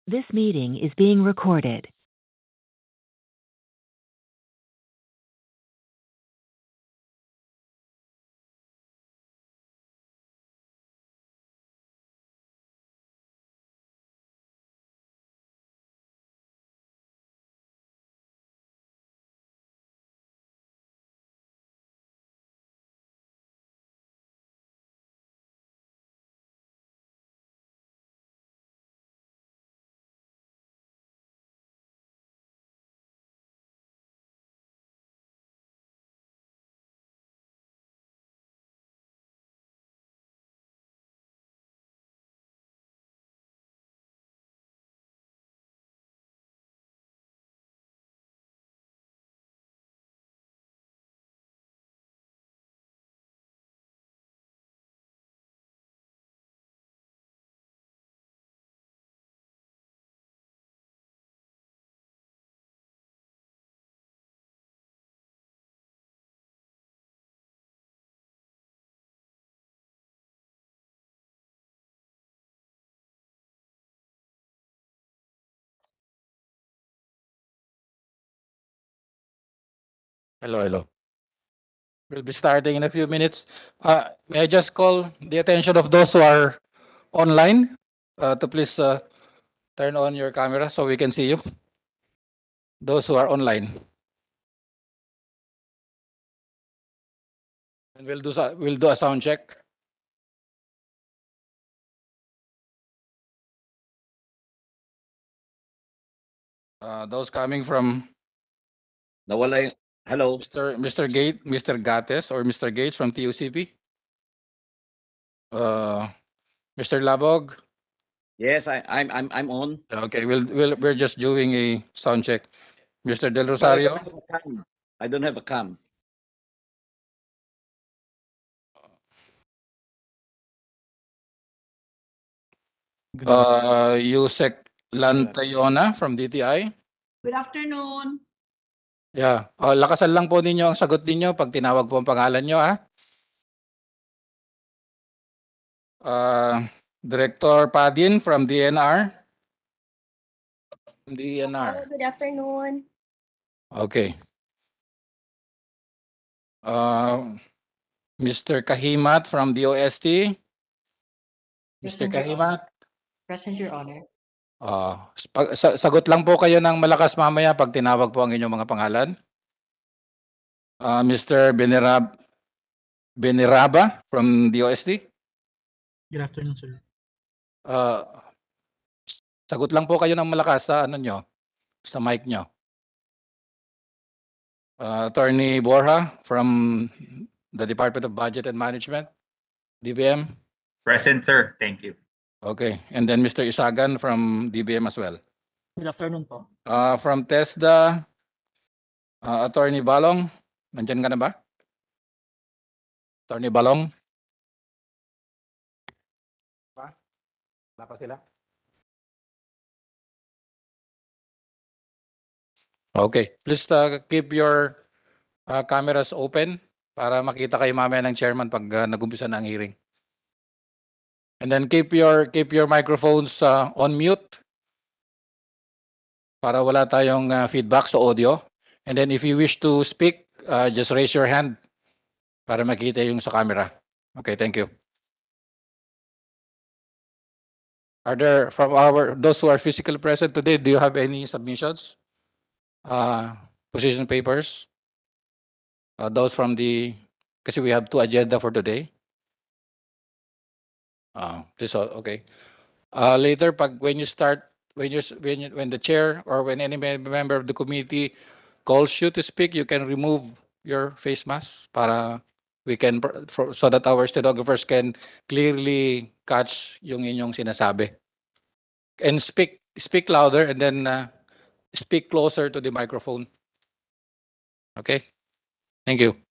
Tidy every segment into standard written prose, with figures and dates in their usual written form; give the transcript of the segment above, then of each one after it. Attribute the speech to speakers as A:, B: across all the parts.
A: This meeting is being recorded.
B: Hello, hello. We'll be starting in a few minutes. May I just call the attention of those who are online to please turn on your camera so we can see you. Those who are online. And we'll do a sound check. Those coming from
C: Nawala yung... Hello?
B: Mr. Gates or Mr. Gates from TUCP. Mr. Labog.
C: Yes, I'm on.
B: Okay, we're just doing a sound check. Mr. Del
C: But I
B: Rosario.
C: don't have a cam. I don't have a cam.
B: Yusek Lantayona from DTI.
D: Good afternoon.
B: Yeah. Lakasan lang po ninyo ang sagot ninyo pag tinawag po ang pangalan nyo, ha? Director Padin from DNR. DNR.
E: Good afternoon.
B: Okay. Mr. Kahimat from DOST. Mr. Kahimat.
D: Present, Your Honor.
B: Sagot lang po kayo ng malakas mamaya pag tinawag po ang inyong mga pangalan. Mr. Beniraba from DOST.
F: Good afternoon, sir.
B: Sagot lang po kayo ng malakas sa ano nyo, sa mic nyo. Attorney Borja from the Department of Budget and Management, DBM.
G: Present, sir. Thank you.
B: Okay. And then Mr. Isagan from DBM as well.
F: Good afternoon po.
B: From TESDA, Attorney Balong. Nandyan ka na ba? Attorney Balong? Wala pa sila? Okay. Please keep your cameras open para makita kayo mamaya ng chairman pag nag-umpisa na ang hearing. And then keep your microphones on mute para wala tayong feedback sa audio. And then if you wish to speak, just raise your hand para makita yung sa camera. Okay, thank you. Are there, from those who are physically present today, do you have any submissions? Position papers? Those from kasi we have 2 agenda for today. Okay. Later, when the chair or when any member of the committee calls you to speak, you can remove your face mask para so that our stenographers can clearly catch yung inyong sinasabi. And speak louder and then speak closer to the microphone. Okay? Thank you.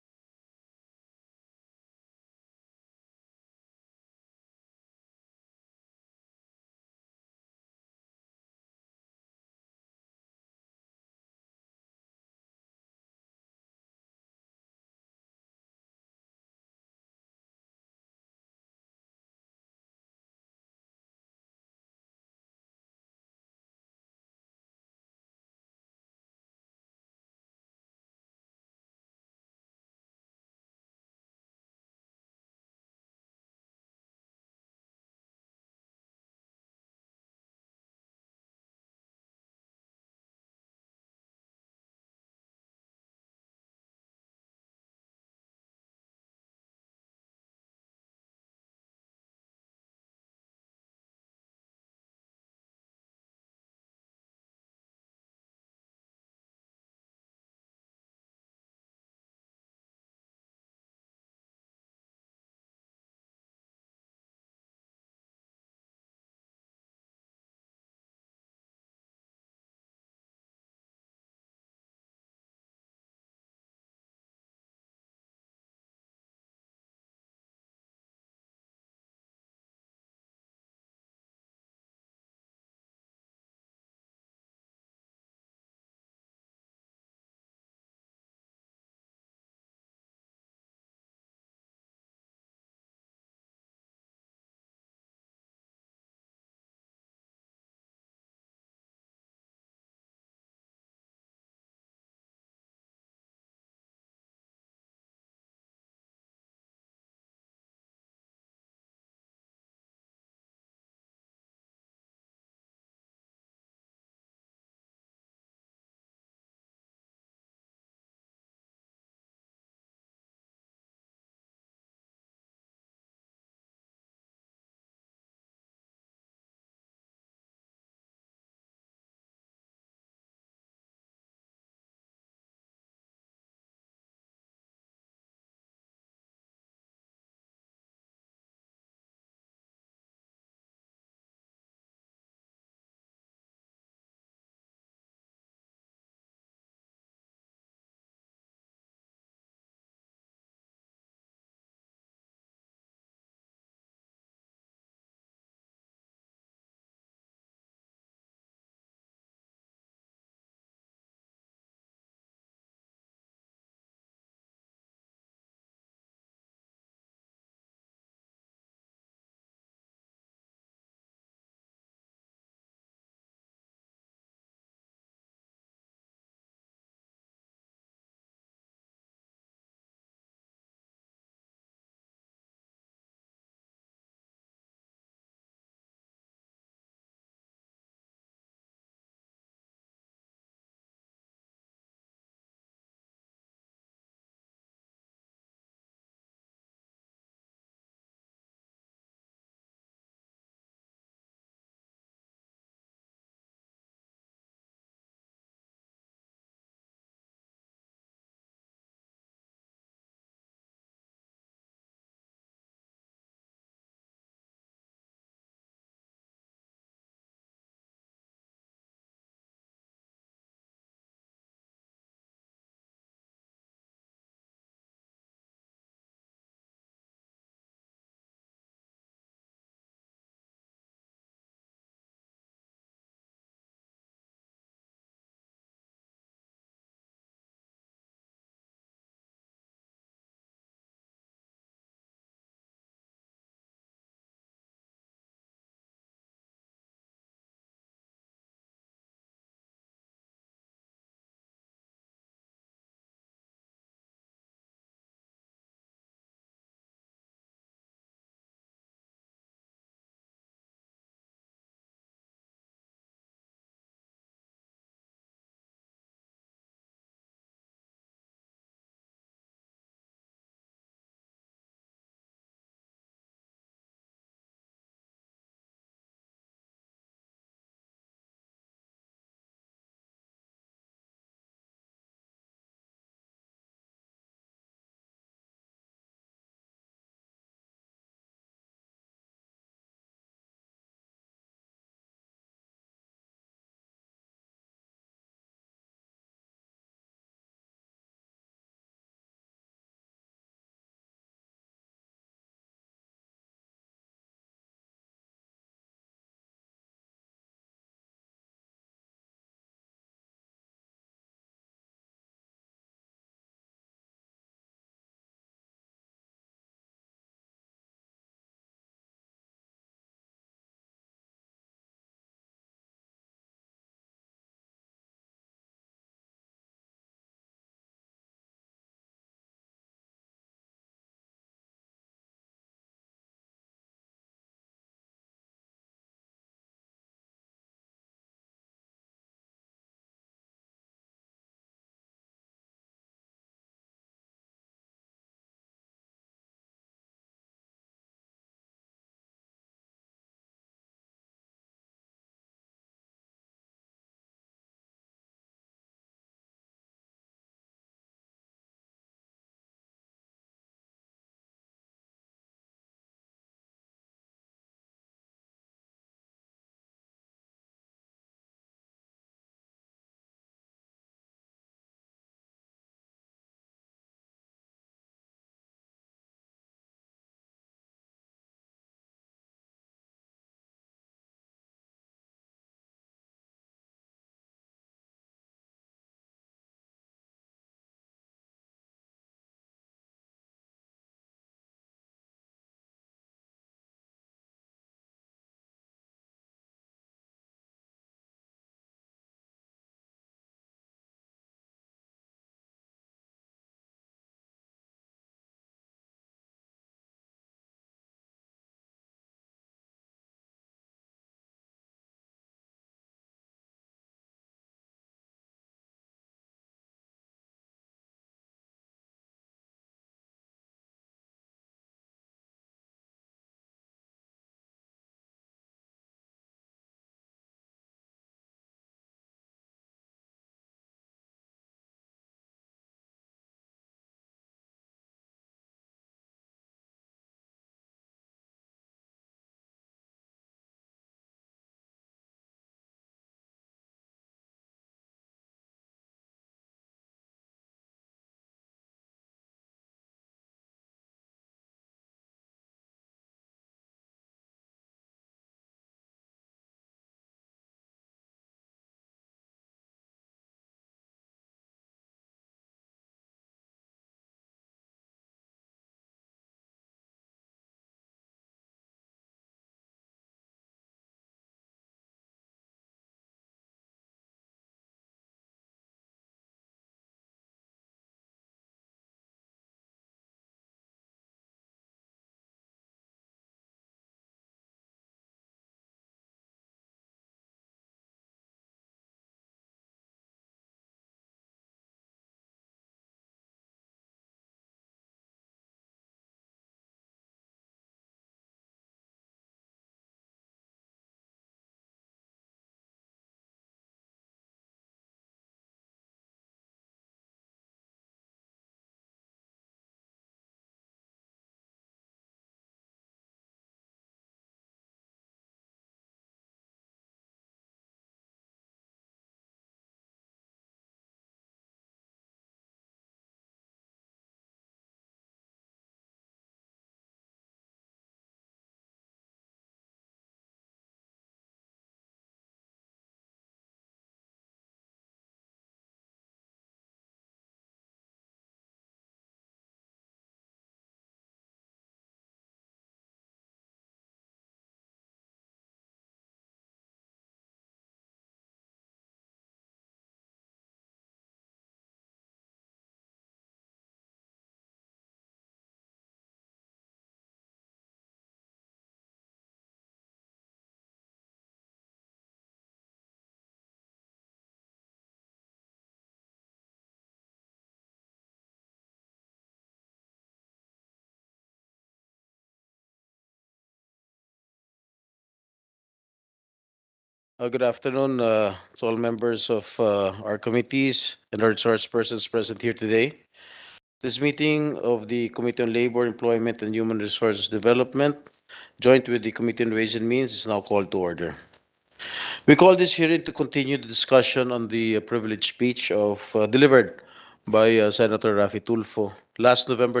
E: Good afternoon to all members of our committees and our resource persons present here today. This meeting of the Committee on Labor, Employment, and Human Resources Development, joint with the Committee on Ways and Means, is now called to order. We call this hearing to continue the discussion on the privileged speech delivered by Senator Raffy Tulfo last November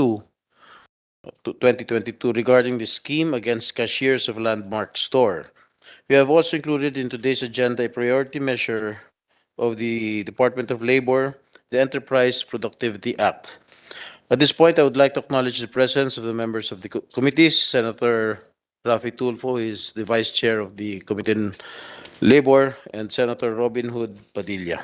E: 2022 regarding the scheme against cashiers of Landmark Store. We have also included in today's agenda a priority measure of the Department of Labor, the Enterprise Productivity Act. At this point, I would like to acknowledge the presence of the members of the committees. Senator Raffy Tulfo is the Vice Chair of the Committee on Labor, and Senator Robin Hood Padilla.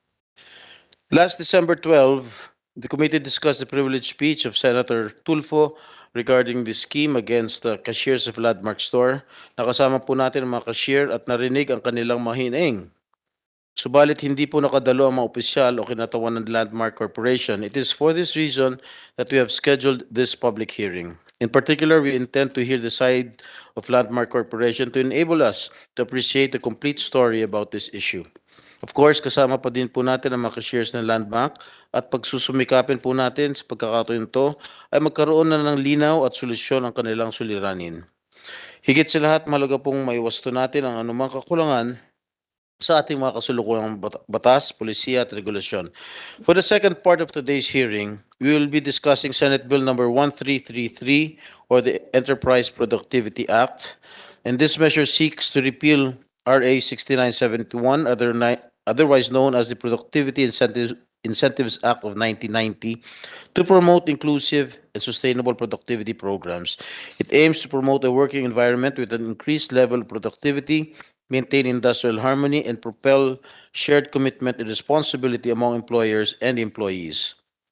E: Last December 12, the committee discussed the privileged speech of Senator Tulfo regarding the scheme against cashiers of Landmark Store. Nakasama po natin ang mga cashier at narinig ang kanilang mahining. Subalit hindi po nakadalo ang mga opisyal o kinatawan ng Landmark Corporation. It is for this reason that we have scheduled this public hearing. In particular, we intend to hear the side of Landmark Corporation to enable us to appreciate the complete story about this issue. Of course, kasama pa din po natin ang mga cashiers ng Landmark at pagsusumikapin po natin sa pagkakataon ito ay magkaroon na ng linaw at solusyon ang kanilang suliranin. Higit sa lahat, mahalaga pong maiwasto natin ang anumang kakulangan sa ating mga kasulukuyang batas, polisiya at regulasyon. For the second part of today's hearing, we will be discussing Senate Bill number 1333 or the Enterprise Productivity Act. And this measure seeks to repeal RA 6971, otherwise known as the Productivity Incentives Act of 1990, to promote inclusive and sustainable productivity programs. It aims to promote a working environment with an increased level of productivity, maintain industrial harmony, and propel shared commitment and responsibility among employers and employees.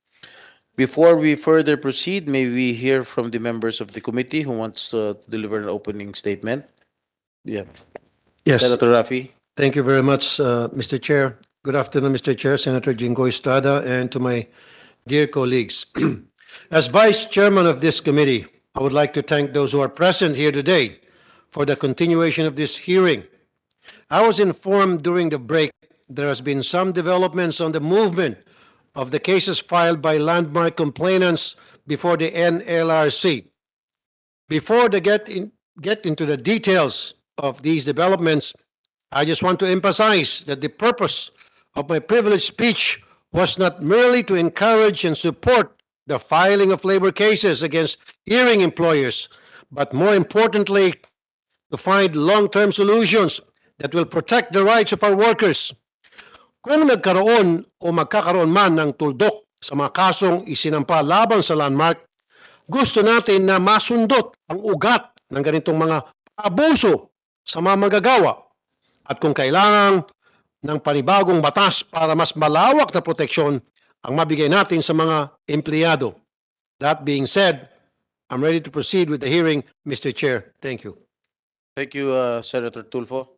E: Before we further proceed, may we hear from the members of the committee who wants to deliver an opening statement? Yeah.
H: Yes,
E: Senator Raffy.
H: thank you very much, Mr. Chair. Good afternoon, Mr. Chair, Senator Jingo Estrada, and to my dear colleagues. As Vice Chairman of this committee, I would like to thank those who are present here today for the continuation of this hearing. I was informed during the break there has been some developments on the movement of the cases filed by Landmark complainants before the NLRC. Before they get into the details of these developments, I just want to emphasize that the purpose of my privileged speech was not merely to encourage and support the filing of labor cases against erring employers, but more importantly, to find long-term solutions that will protect the rights of our workers. Kung nagkaroon o magkakaroon man ng tuldok sa mga kasong isinampa laban sa Landmark, gusto natin na masundot ang ugat ng ganitong mga abuso sa mga manggagawa at kung kailangan ng panibagong batas para mas malawak na proteksyon ang mabigay natin sa mga empleyado. That being said, I'm ready to proceed with the hearing, Mr. Chair. Thank you.
E: Thank you, Senator Tulfo.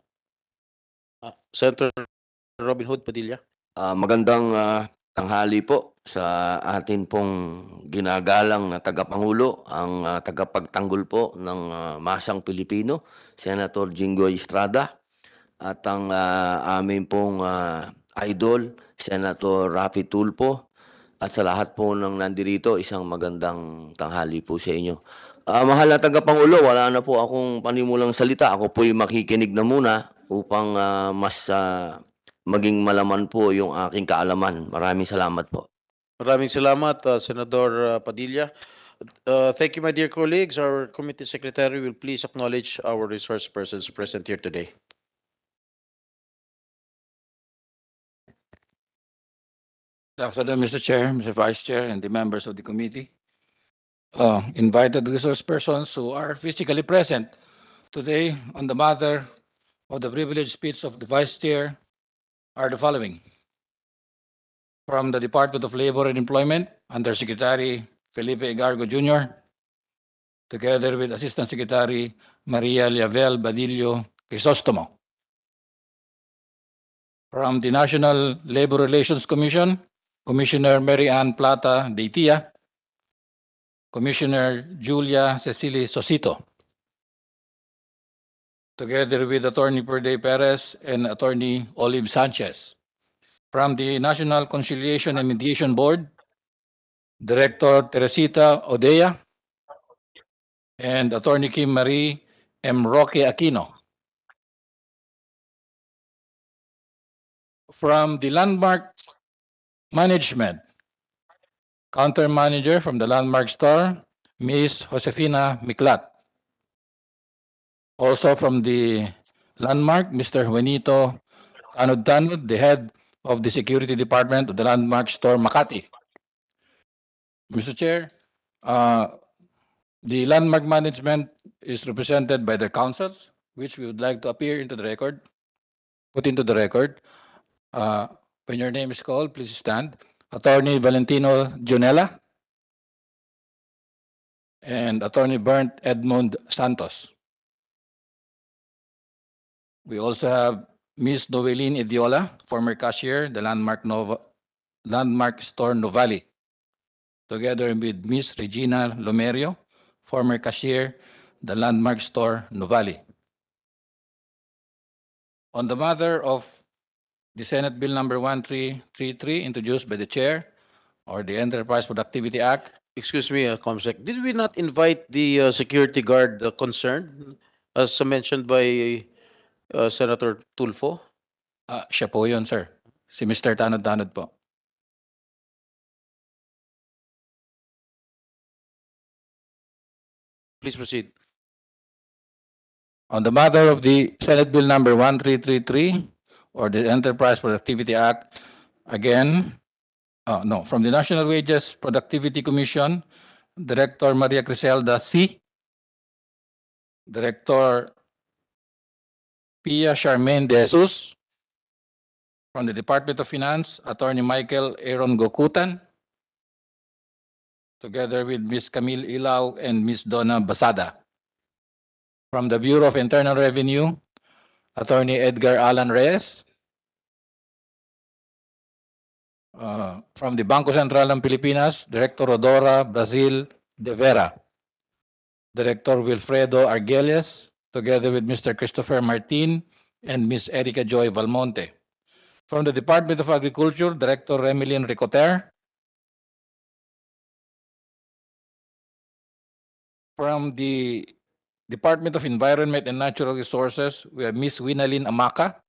E: Senator Robin Hood Padilla.
I: Magandang tanghali po sa atin pong ginagalang na tagapangulo, ang tagapagtanggol po ng Masang Pilipino, Senator Jingo Estrada, at ang aming pong idol, Senator Raffy Tulfo, at sa lahat po ng nandirito, isang magandang tanghali po sa inyo. Mahal na tagapangulo, wala na po akong panimulang salita. Ako po'y makikinig na muna upang mas maging malaman po yung aking kaalaman. Maraming salamat po.
E: Maraming salamat, Senador Padilla. Thank you, my dear colleagues. Our committee secretary will please acknowledge our resource persons present here today.
B: Good afternoon, Mr. Chair, Mr. Vice Chair, and the members of the committee. Invited resource persons who are physically present today on the matter of the privileged speech of the Vice Chair are the following. From the Department of Labor and Employment, Undersecretary Felipe Igargo Jr., together with Assistant Secretary Maria Liavel Badillo Crisostomo. From the National Labor Relations Commission, Commissioner Mary Ann Plata Deitia, Commissioner Julia Cecily Sosito. together with Attorney Perde Perez and Attorney Olive Sanchez. From the National Conciliation and Mediation Board, Director Teresita Odea and Attorney Kim Marie M. Roque Aquino. From the Landmark Management, Counter Manager from the Landmark Store, Ms. Josefina Miklat. Also from the Landmark, Mr. Juanito Tanod, the head of the Security Department of the Landmark Store, Makati. Mr. Chair, the Landmark Management is represented by their councils, which we would like to appear into the record, put into the record. When your name is called, please stand. Attorney Valentino Junella and Attorney Bernd Edmund Santos. We also have Ms. Noeline Idiola, former cashier, the Landmark Store Novali, together with Ms. Regina Lomerio, former cashier, the Landmark Store Novali. On the matter of the Senate Bill number 1333 introduced by the chair, or the Enterprise Productivity Act.
E: Excuse me, Comsec, did we not invite the security guard concerned, as mentioned by Senator Tulfo?
B: Siya po yun, sir. Si Mr. Tanod po.
E: Please proceed.
B: On the matter of the Senate Bill number 1333, or the Enterprise Productivity Act, again, from the National Wages Productivity Commission, Director Maria Criselda C. Director Pia Charmaine De Jesus. From the Department of Finance, Attorney Michael Aaron Gokutan, together with Ms. Camille Ilaw and Ms. Donna Basada. From the Bureau of Internal Revenue, Attorney Edgar Alan Reyes. From the Bangko Sentral ng Pilipinas, Director Rodora Brazil de Vera. Director Wilfredo Argelies, together with Mr. Christopher Martin and Ms. Erica Joy Valmonte. From the Department of Agriculture, Director Remilin Ricoter. From the Department of Environment and Natural Resources, we have Ms. Winalyn Amaka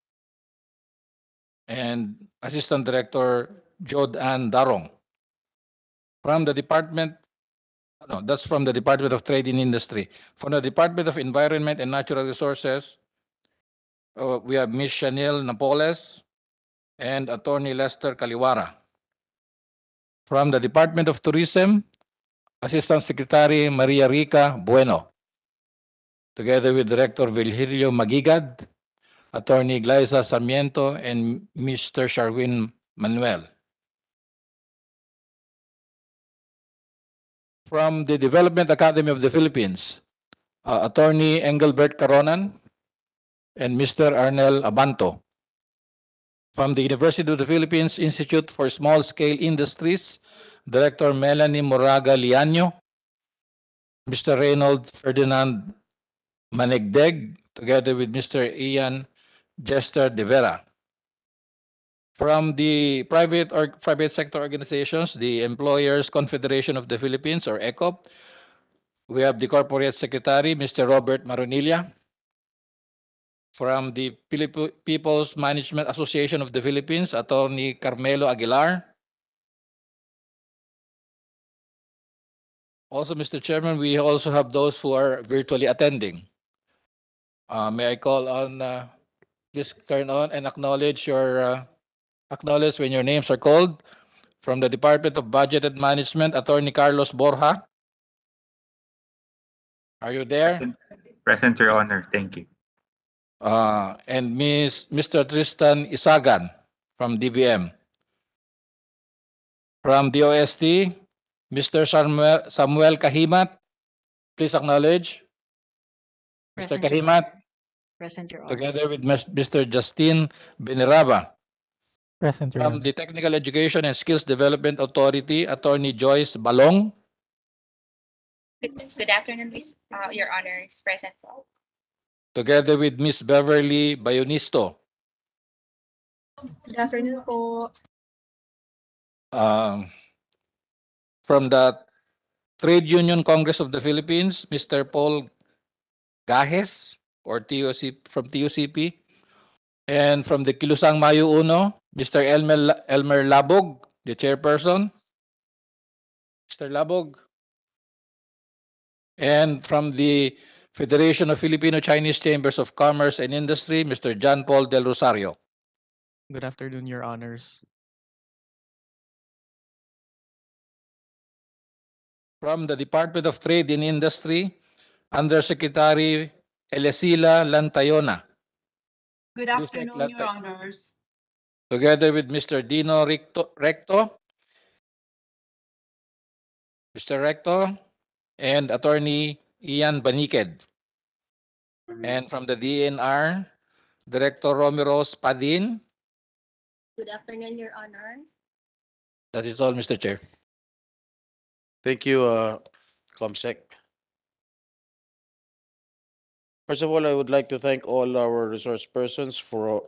B: and Assistant Director Jod Ann Darong. From the Department, that's from the Department of Trade and Industry. From the Department of Environment and Natural Resources, we have Ms. Chanel Napoles and Attorney Lester Kaliwara. From the Department of Tourism, Assistant Secretary Maria Rica Bueno, together with Director Virgilio Magigad, Attorney Glyza Sarmiento, and Mr. Sharwin Manuel. From the Development Academy of the Philippines, Attorney Engelbert Caronan and Mr. Arnel Abanto. From the University of the Philippines Institute for Small Scale Industries, Director Melanie Moraga Liaño, Mr. Reynold Ferdinand Manegdeg, together with Mr. Ian Jester de Vera. From the private sector organizations, the Employers Confederation of the Philippines, or ECOP, we have the Corporate Secretary, Mr. Robert Maronilla. From the People's Management Association of the Philippines, Attorney Carmelo Aguilar. Also, Mr. Chairman, we also have those who are virtually attending. May I call on, please turn on and acknowledge when your names are called. From the Department of Budget and Management, Attorney Carlos Borja. Are you there?
G: Present, Your Honor. Thank you.
B: And Mr. Tristan Isagan from DBM. From DOST, Mr. Samuel Kahimat. Please acknowledge. Mr.
D: Present, Your
B: Kahimat,
D: Honor. Present, Your Honor.
B: together with Mr. Justin Beniraba.
F: Present, Your
B: From
F: Honor.
B: the Technical Education and Skills Development Authority, Attorney Joyce Balong.
J: Good afternoon, Your Honor. Is present po.
B: together with Miss Beverly Bayonisto.
D: Good afternoon po.
B: From the Trade Union Congress of the Philippines, Mr. Paul Gajes or from TUCP. And from the Kilusang Mayo Uno, Mr. Elmer Labog, the chairperson. Mr. Labog. And from the Federation of Filipino-Chinese Chambers of Commerce and Industry, Mr. John Paul Del Rosario.
J: Good afternoon, Your Honors.
B: From the Department of Trade and Industry, Undersecretary Elisila Lantayona,
D: Good
B: Yusek
D: afternoon,
B: Lata-
D: Your Honors.
B: together with Mr. Dino Recto, Mr. Recto, and Attorney Ian Baniked. And from the DNR, Director Romero Spadin.
K: Good afternoon, Your Honors.
B: That is all, Mr. Chair.
E: Thank you, Comsec. First of all, I would like to thank all our resource persons for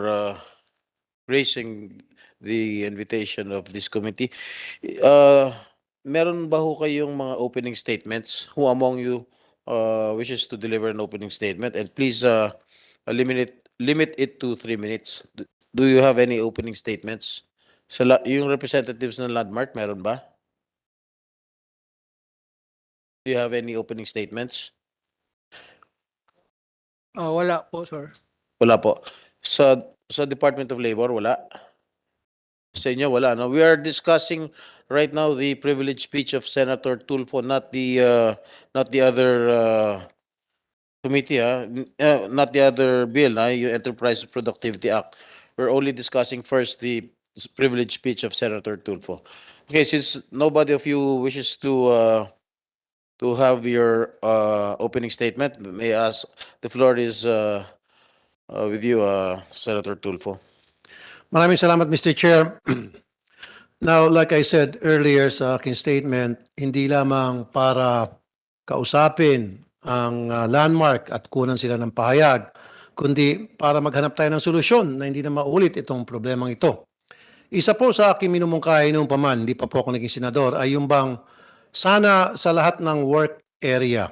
E: gracing the invitation of this committee. Meron ba ho kayong mga opening statements? Who among you wishes to deliver an opening statement? And please limit it to 3 minutes. Do you have any opening statements? Yung representatives ng Landmark, meron ba? Do you have any opening statements?
F: Wala po, sir.
E: Wala po. Sa Department of Labor, wala? Sa inyo, wala. No? We are discussing right now the privileged speech of Senator Tulfo, not the other committee, not the other bill, yung Enterprise Productivity Act. We're only discussing first the privileged speech of Senator Tulfo. Okay, since nobody of you wishes to have your opening statement, may I ask, the floor is with you, Senator Tulfo.
H: Maraming salamat, Mr. Chair. Now, like I said earlier sa aking statement, hindi lamang para kausapin ang Landmark at kunan sila ng pahayag, kundi para maghanap tayo ng solusyon na hindi na maulit itong problemang ito. Isa po sa aking minumungkahi noong paman, hindi pa po ako naging senador, ay yung bang sana sa lahat ng work area,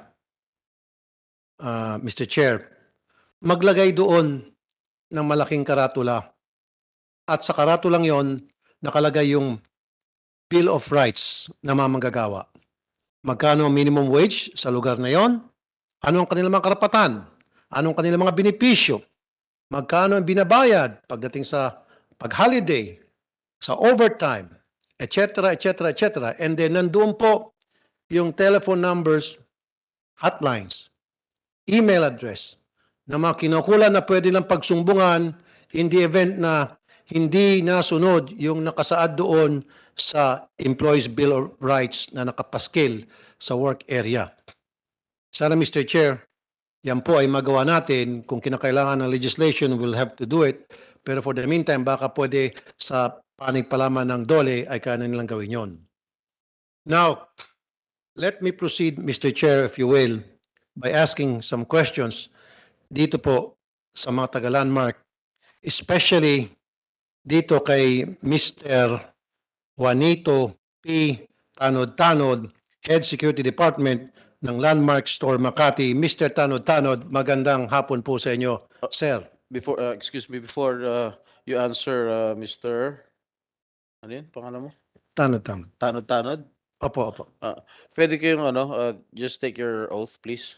H: Mr. Chair, maglagay doon ng malaking karatula. At sa karatulang yon, nakalagay yung Bill of Rights na mamanggagawa. Magkano ang minimum wage sa lugar na yon? Ano ang kanilang mga karapatan? Anong kanilang mga benepisyo? Magkano ang binabayad pagdating sa pag-holiday, sa overtime, etc., etc., etc. And then nandoon po yung telephone numbers, hotlines, email address, na mga kinukulan na pwede lang pagsumbungan in the event na hindi nasunod yung nakasaad doon sa Employees Bill of Rights na nakapaskil sa work area. Sana, Mr. Chair, yan po ay magawa natin. Kung kinakailangan ng legislation, we'll have to do it. Pero for the meantime, baka pwede sa panig palaman ng DOLE ay kaya nilang gawin yon. Now, let me proceed, Mr. Chair, if you will, by asking some questions dito po sa mga taga-Landmark, especially dito kay Mr. Juanito P. Tanod-Tanod, Head Security Department ng Landmark Store Makati. Mr. Tanod-Tanod, magandang hapon po sa inyo, sir.
E: Before, excuse me, before you answer, Mr. Ano yun? Pangalan mo?
H: Tanod-Tanod.
E: Tanod-Tanod?
H: Opo.
E: Pwede kayong just take your oath, please.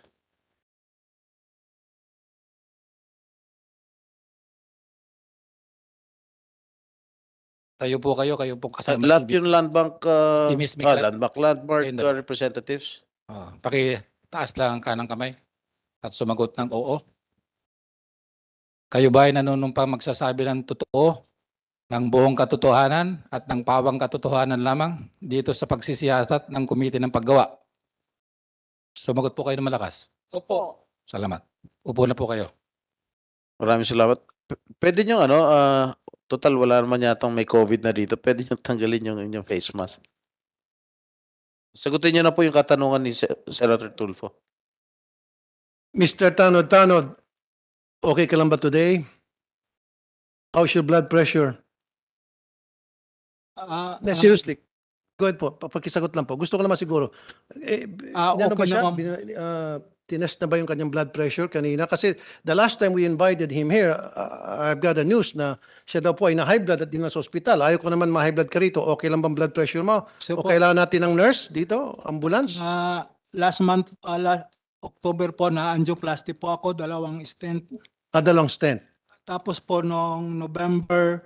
B: Kayo po kasama.
E: Lahat yung Landbank,
B: Si Miss Miklat.
E: Landmark
B: Ayun na.
E: representatives.
B: Pakitaas lang ang kanang kamay at sumagot ng oo. Kayo ba ay nanunumpang magsasabi ng totoo, ng buong katotohanan at ng pawang katotohanan lamang dito sa pagsisiyasat ng komite ng paggawa? Sumagot po kayo ng malakas.
D: Opo.
B: Salamat. Upo na po kayo.
E: Maraming salamat. Pwede nyo, total wala naman yatang may COVID na dito. Pwede nyo tanggalin yung inyong face mask. Sagutin nyo na po yung katanungan ni Senator Tulfo.
H: Mr. Tanod-Tanod, Okay ka lang ba today? How's your blood pressure? Seriously. Go ahead po, pakisagot lang po. Gusto ko naman siguro. Inano ba
F: okay
H: siya?
F: naman.
H: Tinest na ba yung kanyang blood pressure kanina? Kasi the last time we invited him here, I've got a news na siya daw po ay na-high blood at dinala sa ospital. Ayaw ko naman ma-high blood ka rito. Okay lang bang blood pressure mo?
F: So
H: O
F: po,
H: kailangan natin ng nurse dito? Ambulance?
F: last month, October po, na angioplasty po ako, 2 stent.
H: Dalawang stent.
F: Tapos po noong November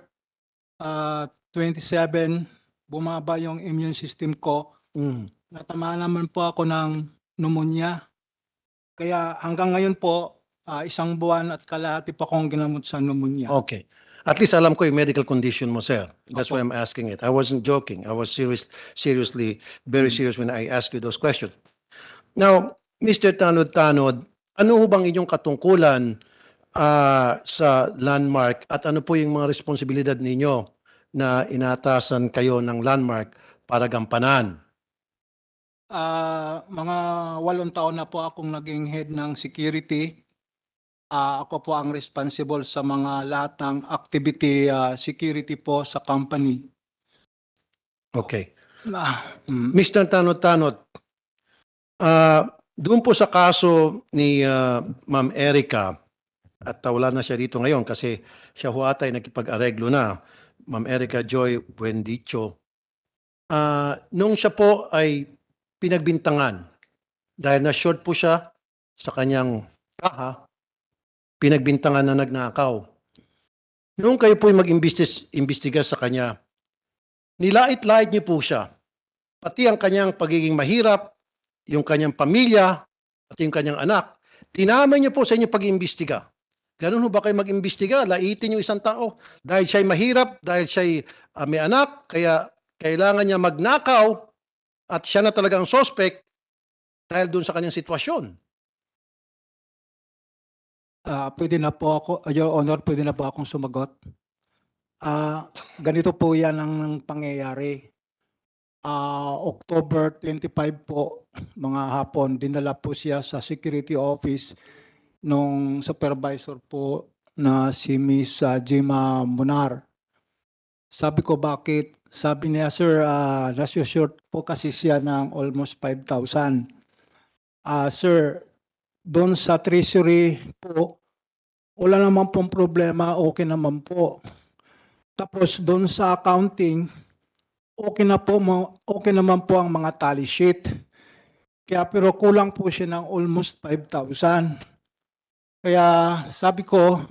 F: 27, bumaba yung immune system ko. Natamaan naman po ako ng pneumonia. Kaya hanggang ngayon po, 1 buwan at kalahati po akong ginamot sa pneumonia.
H: Okay. At least alam ko yung medical condition mo, sir. That's
F: Opo.
H: why I'm asking it. I wasn't joking. I was seriously, very serious when I asked you those questions. Now, Mr. Tanod-Tanod, ano ho bang inyong katungkulan sa landmark at ano po yung mga responsibilidad ninyo na inatasan kayo ng landmark para gampanan?
F: Mga 8 taon na po akong naging head ng security. Ako po ang responsible sa mga lahat ng activity security po sa company.
H: Okay.
F: Mm.
H: Mr. Tanod-Tanod, doon po sa kaso ni Ma'am Erica, at wala na siya dito ngayon kasi siya ho ata ay nakipag-areglo na, Ma'am Erica Joy Buendicho. Nung siya po ay pinagbintangan dahil na-short po siya sa kanyang kaha, pinagbintangan na nagnakaw. Nung kayo po ay mag-imbestiga sa kanya, nilait-lait niyo po siya. Pati ang kanyang pagiging mahirap, yung kanyang pamilya, at yung kanyang anak. Tinamay niyo po sa inyong pag-imbestiga. Ganun ho ba kayo mag-imbestiga? Laitin yung isang tao dahil siya'y mahirap, dahil siya'y may anak, kaya kailangan niya magnakaw at siya na talaga ang suspect dahil doon sa kanyang sitwasyon.
F: Pwede na po ako, Your Honor, pwede na po akong sumagot. Ganito po yan ang pangyayari. October 25 po, mga hapon, dinala po siya sa security office nung supervisor po na si Miss Jima Munar. Sabi ko, bakit? Sabi niya, sir, nasa-short po kasi siya ng almost 5,000. Sir, doon sa treasury po, wala naman pong problema, okay naman po. Tapos doon sa accounting, okay naman po ang mga tally sheet. Kaya pero kulang po siya ng almost 5,000. Kaya sabi ko,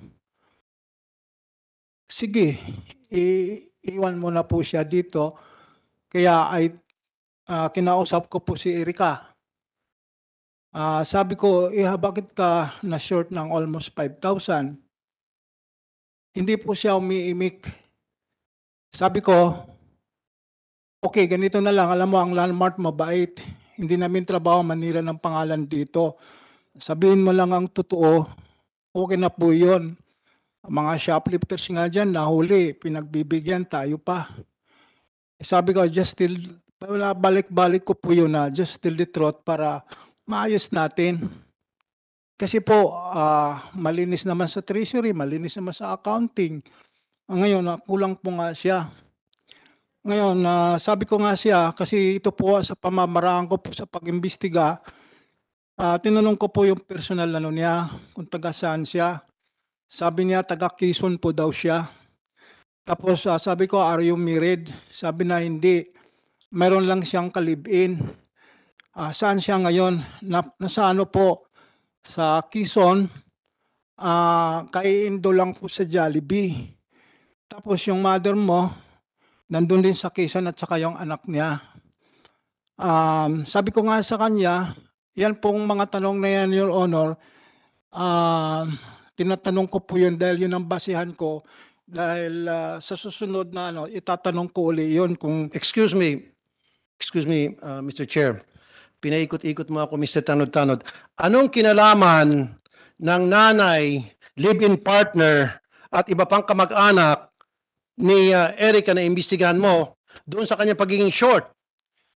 F: sige, iwan mo na po siya dito. Kaya ay kinausap ko po si Erica. Sabi ko, bakit ka na-short ng almost 5,000? Hindi po siya umiimik. Sabi ko, okay, ganito na lang. Alam mo, ang landmark mabait. Hindi namin trabaho manira ng pangalan dito. Sabihin mo lang ang totoo, okay na po yun. Mga shoplifters nga dyan, nahuli, pinagbibigyan tayo pa. Sabi ko, balik-balik ko po yun na just tell the truth para maayos natin. Kasi po, malinis naman sa treasury, malinis naman sa accounting. Ngayon, kulang po nga siya. Ngayon, sabi ko nga siya, kasi ito po sa pamamaraan ko po sa pag-imbestiga, tinanong ko po yung personal niya, kung taga saan siya. Sabi niya, taga Quezon po daw siya. Tapos sabi ko, are you married? Sabi na hindi. Meron lang siyang kalib-in. Saan siya ngayon? Nasa ano po? Sa Quezon. Kaiindo lang po sa Jollibee. Tapos yung mother mo, nandun din sa Quezon at saka yung anak niya. Sabi ko nga sa kanya, yan pong mga tanong na yan, Your Honor, tinatanong ko po yun dahil yun ang basihan ko. Dahil sa susunod na itatanong ko uli yun kung...
H: Excuse me, Mr. Chair. Pinaikot-ikot mo ako, Mr. Tanod-Tanod. Anong kinalaman ng nanay, live-in partner, at iba pang kamag-anak ni Erica na imbestigahan mo doon sa kanyang pagiging short?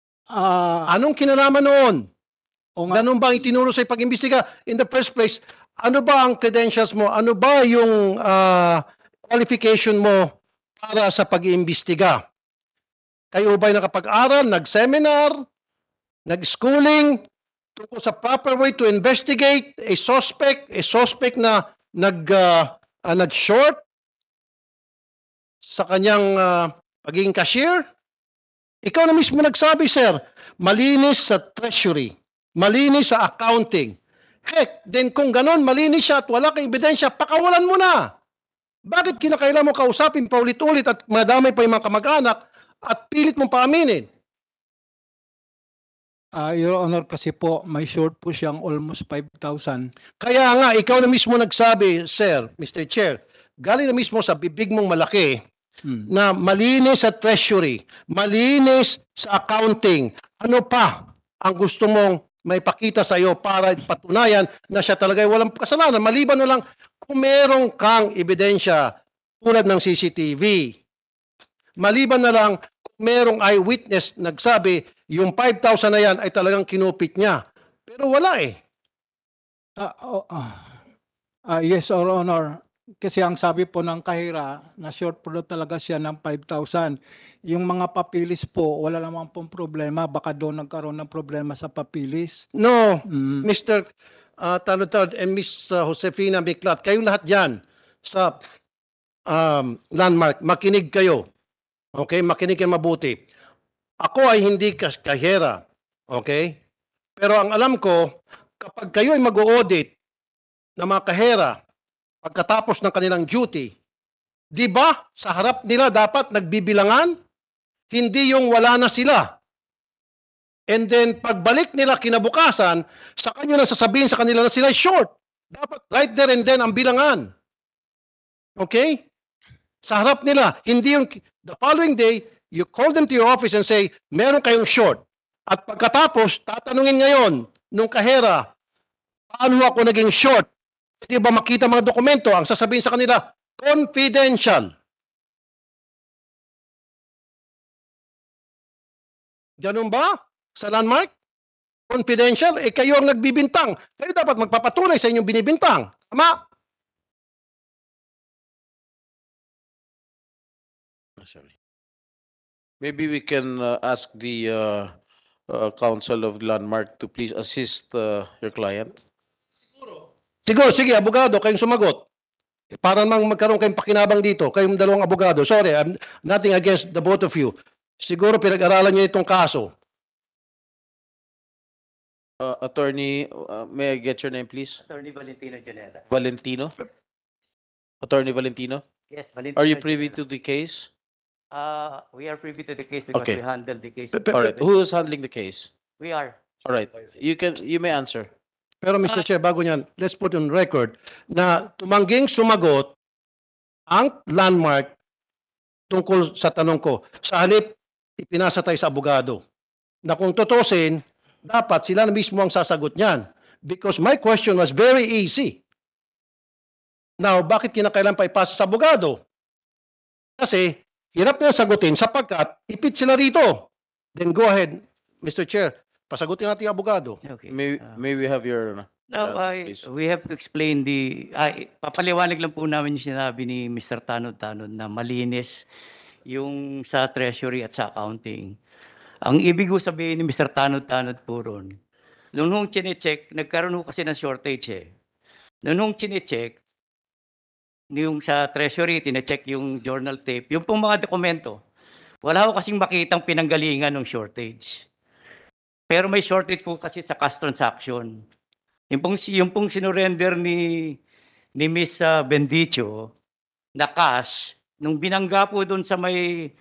H: Anong kinalaman noon? Ganun bang itinuro sa pag-imbestiga? In the first place, Ano ba ang credentials mo? Ano ba yung qualification mo para sa pag-iimbestiga? Kayo ba'y nakapag-aral, nag-seminar, nag-schooling tungkol sa proper way to investigate a suspect na nag-short sa kanyang pagiging cashier? Ikaw na mismo nagsabi, sir, malinis sa treasury, malinis sa accounting. Heck, then kung ganon, malinis siya at wala kang ebidensya, pakawalan mo na. Bakit kinakailangan mo kausapin paulit-ulit at madamay pa yung mga kamag-anak at pilit mong paaminin?
F: Your Honor, kasi po, may short po siyang almost 5,000.
H: Kaya nga, ikaw na mismo nagsabi, sir, Mr. Chair, galing na mismo sa bibig mong malaki na malinis sa treasury, malinis sa accounting. Ano pa ang gusto mong may pakita sa iyo para patunayan na siya talaga ay walang kasalanan? Maliban na lang kung meron kang ebidensya tulad ng CCTV. Maliban na lang kung merong eyewitness nagsabi yung 5,000 na yan ay talagang kinupit niya. Pero wala eh.
F: Yes, Your Honor. Kasi ang sabi po ng kahira, na short po talaga siya ng 5,000. Yung mga papilis po, wala namang pong problema. Baka doon nagkaroon ng problema sa papilis.
H: No, Mr. Tanod and Miss Josefina Miklat, kayong lahat dyan sa landmark, makinig kayo. Okay, makinig kayo mabuti. Ako ay hindi kahera. Okay? Pero ang alam ko, kapag kayo ay mag-audit ng mga kahera, pagkatapos ng kanilang duty, di ba sa harap nila dapat nagbibilangan? Hindi yung wala na sila. And then pagbalik nila kinabukasan, sa kanyo na sasabihin sa kanila na sila short. Dapat right there and then ang bilangan. Okay? Sa harap nila, hindi yung the following day, you call them to your office and say, meron kayong short. At pagkatapos, tatanungin ngayon nung kahera, paano ako naging short? Hindi ba makita mga dokumento? Ang sasabihin sa kanila, confidential. Ganun ba? Sa landmark? Confidential? Eh kayo ang nagbibintang. Kayo dapat magpapatunay sa inyong binibintang. Tama?
E: Sorry. Maybe we can ask the counsel of landmark to please assist your client.
H: Siguro, sige, abogado, kayong sumagot. Para mang magkaroon kayong pakinabang dito, kayong dalawang abogado. Sorry, I'm nothing against the both of you. Siguro pinag-aralan niyo itong kaso.
E: Attorney, may I get your name, please?
L: Attorney Valentino Janela.
E: Valentino? Attorney Valentino?
L: Yes, Valentino.
E: Are you privy to the case?
L: We are privy to the case because
E: Okay.
L: we handle the case.
E: All right. Who is handling the case?
L: We are.
E: All right. You may answer.
H: Pero Mr. Chair, bago niyan, let's put on record na tumangging sumagot ang landmark tungkol sa tanong ko. Sa halip, ipinasa tayo sa abogado. Na kung tutusin, dapat sila na mismo ang sasagot niyan. Because my question was very easy. Now, bakit kinakailan pa ipasa sa abogado? Kasi, hirap na sagutin sapagkat ipit sila rito. Then go ahead, Mr. Chair. Pasagutin natin yung abogado.
L: Okay.
E: May we have your
L: No,
E: please.
L: we have to explain papaliwanag lang po namin yung sinabi ni Mr. Tanod na malinis yung sa treasury at sa accounting. Ang ibig ko sabihin ni Mr. Tanod po ron, nung chinecheck, nagkaroon ho kasi ng shortage eh. Nung chinecheck, yung sa treasury, tinecheck yung journal tape, yung pong mga dokumento, wala ho kasing makitang pinanggalingan ng shortage. Pero may shortage po kasi sa cash transaction. Yung pong sinurrender ni Miss Bendicho na cash, nung binangga po doon sa may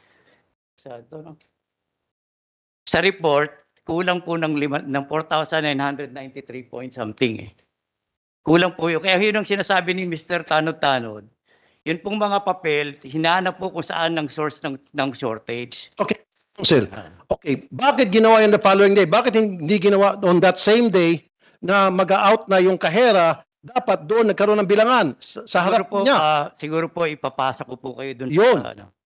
L: sa report, kulang po ng 4,993 point something eh. Kulang po yun. Kaya yun ang sinasabi ni Mr. Tanod. Yun pong mga papel, hinahanap po kung saan ang source ng shortage.
H: Okay, Sir. Okay, bakit ginawa yan the following day? Bakit hindi ginawa on that same day na mag-out na yung kahera, dapat doon nagkaroon ng bilangan sa harap niya?
L: Siguro po ipapasa ko po kayo doon
H: Yun.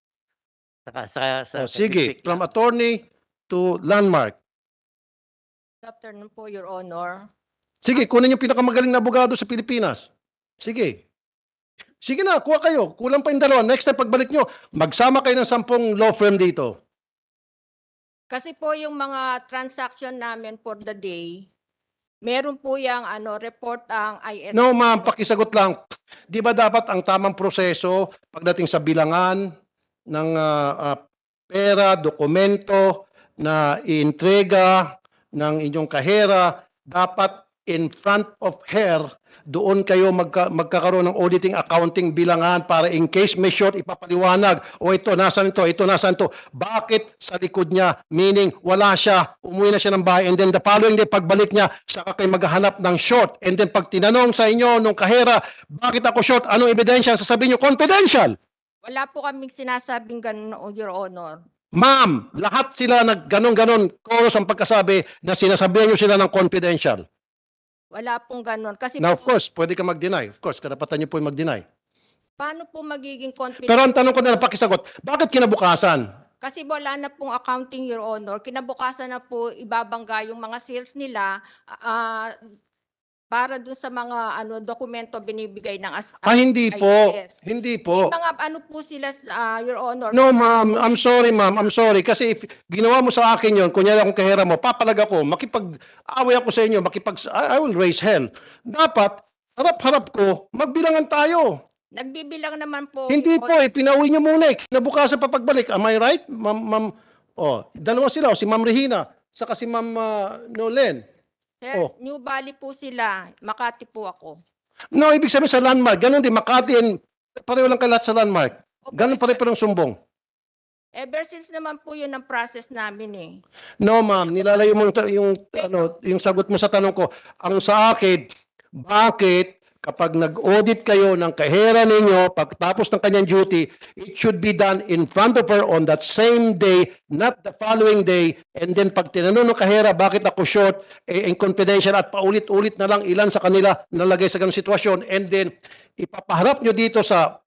L: sa
H: Sige,
L: specific
H: from attorney to landmark.
K: Good afternoon po, Your Honor.
H: Sige, kunin yung pinakamagaling na abogado sa Pilipinas. Sige. Sige na, kuha kayo. Kulang pa yung dalawa. Next time, pagbalik nyo, magsama kayo ng 10 law firm dito.
M: Kasi po yung mga transaction namin for the day, meron po yung report ang IS.
H: No, ma'am, pakisagot lang. Di ba dapat ang tamang proseso pagdating sa bilangan ng pera, dokumento na iintrega ng inyong kahera, dapat in front of her, doon kayo magkakaroon ng auditing, accounting, bilangan para in case may short, ipapaliwanag. O ito, nasan ito. Bakit sa likod niya? Meaning, wala siya, umuwi na siya ng bahay, and then the following day, pagbalik niya, saka kayo maghahanap ng short. And then pag tinanong sa inyo nung kahera, bakit ako short? Anong ebidensya? Sasabihin niyo, confidential.
M: Wala po kaming sinasabing ganun, Your Honor.
H: Ma'am, lahat sila ganon-ganon, chorus ang pagkasabi na sinasabihan niyo sila ng confidential.
M: Wala pong ganun. Kasi
H: Now, of
M: po,
H: course, pwede ka mag-deny. Of course, karapatan niyo po yung mag-deny.
M: paano po magiging confidential?
H: Pero ang tanong ko na lang, pakisagot, bakit kinabukasan?
M: Kasi wala na pong accounting, Your Honor. Kinabukasan na po ibabangga yung mga sales nila para dun sa mga dokumento binibigay ng
H: Hindi po.
M: ICS.
H: Hindi po.
M: Mga po sila, Your Honor.
H: No, ma'am. I'm sorry, ma'am. I'm sorry. Kasi if ginawa mo sa akin yon, kunyari akong kahera mo, papalag ako, makipag-away ako sa inyo, I will raise hell. Dapat, harap-harap ko, magbilangan tayo.
M: Nagbibilang naman po.
H: Hindi po, pinauwi niyo muna eh. Kinabukasan pa pagbalik. Am I right? Ma'am, dalawa sila, si Ma'am Regina, saka si Ma'am Nolen.
M: Sir, New Valley po sila. Makati po ako.
H: No, ibig sabihin sa landmark, ganun din, Makati and pareho lang kayo lahat sa landmark. Ganun pare-parehong sumbong.
M: Ever since naman po yun ang process namin eh.
H: No, ma'am, nilalayo mo yung sagot mo sa tanong ko. Ang sa akin, bakit kapag nag-audit kayo ng kahera ninyo, pagtapos ng kanyang duty, it should be done in front of her on that same day, not the following day. And then pag tinanong ng kahera, bakit ako short, in confidential at paulit-ulit na lang ilan sa kanila nalagay sa ganung sitwasyon. And then ipapaharap nyo dito sa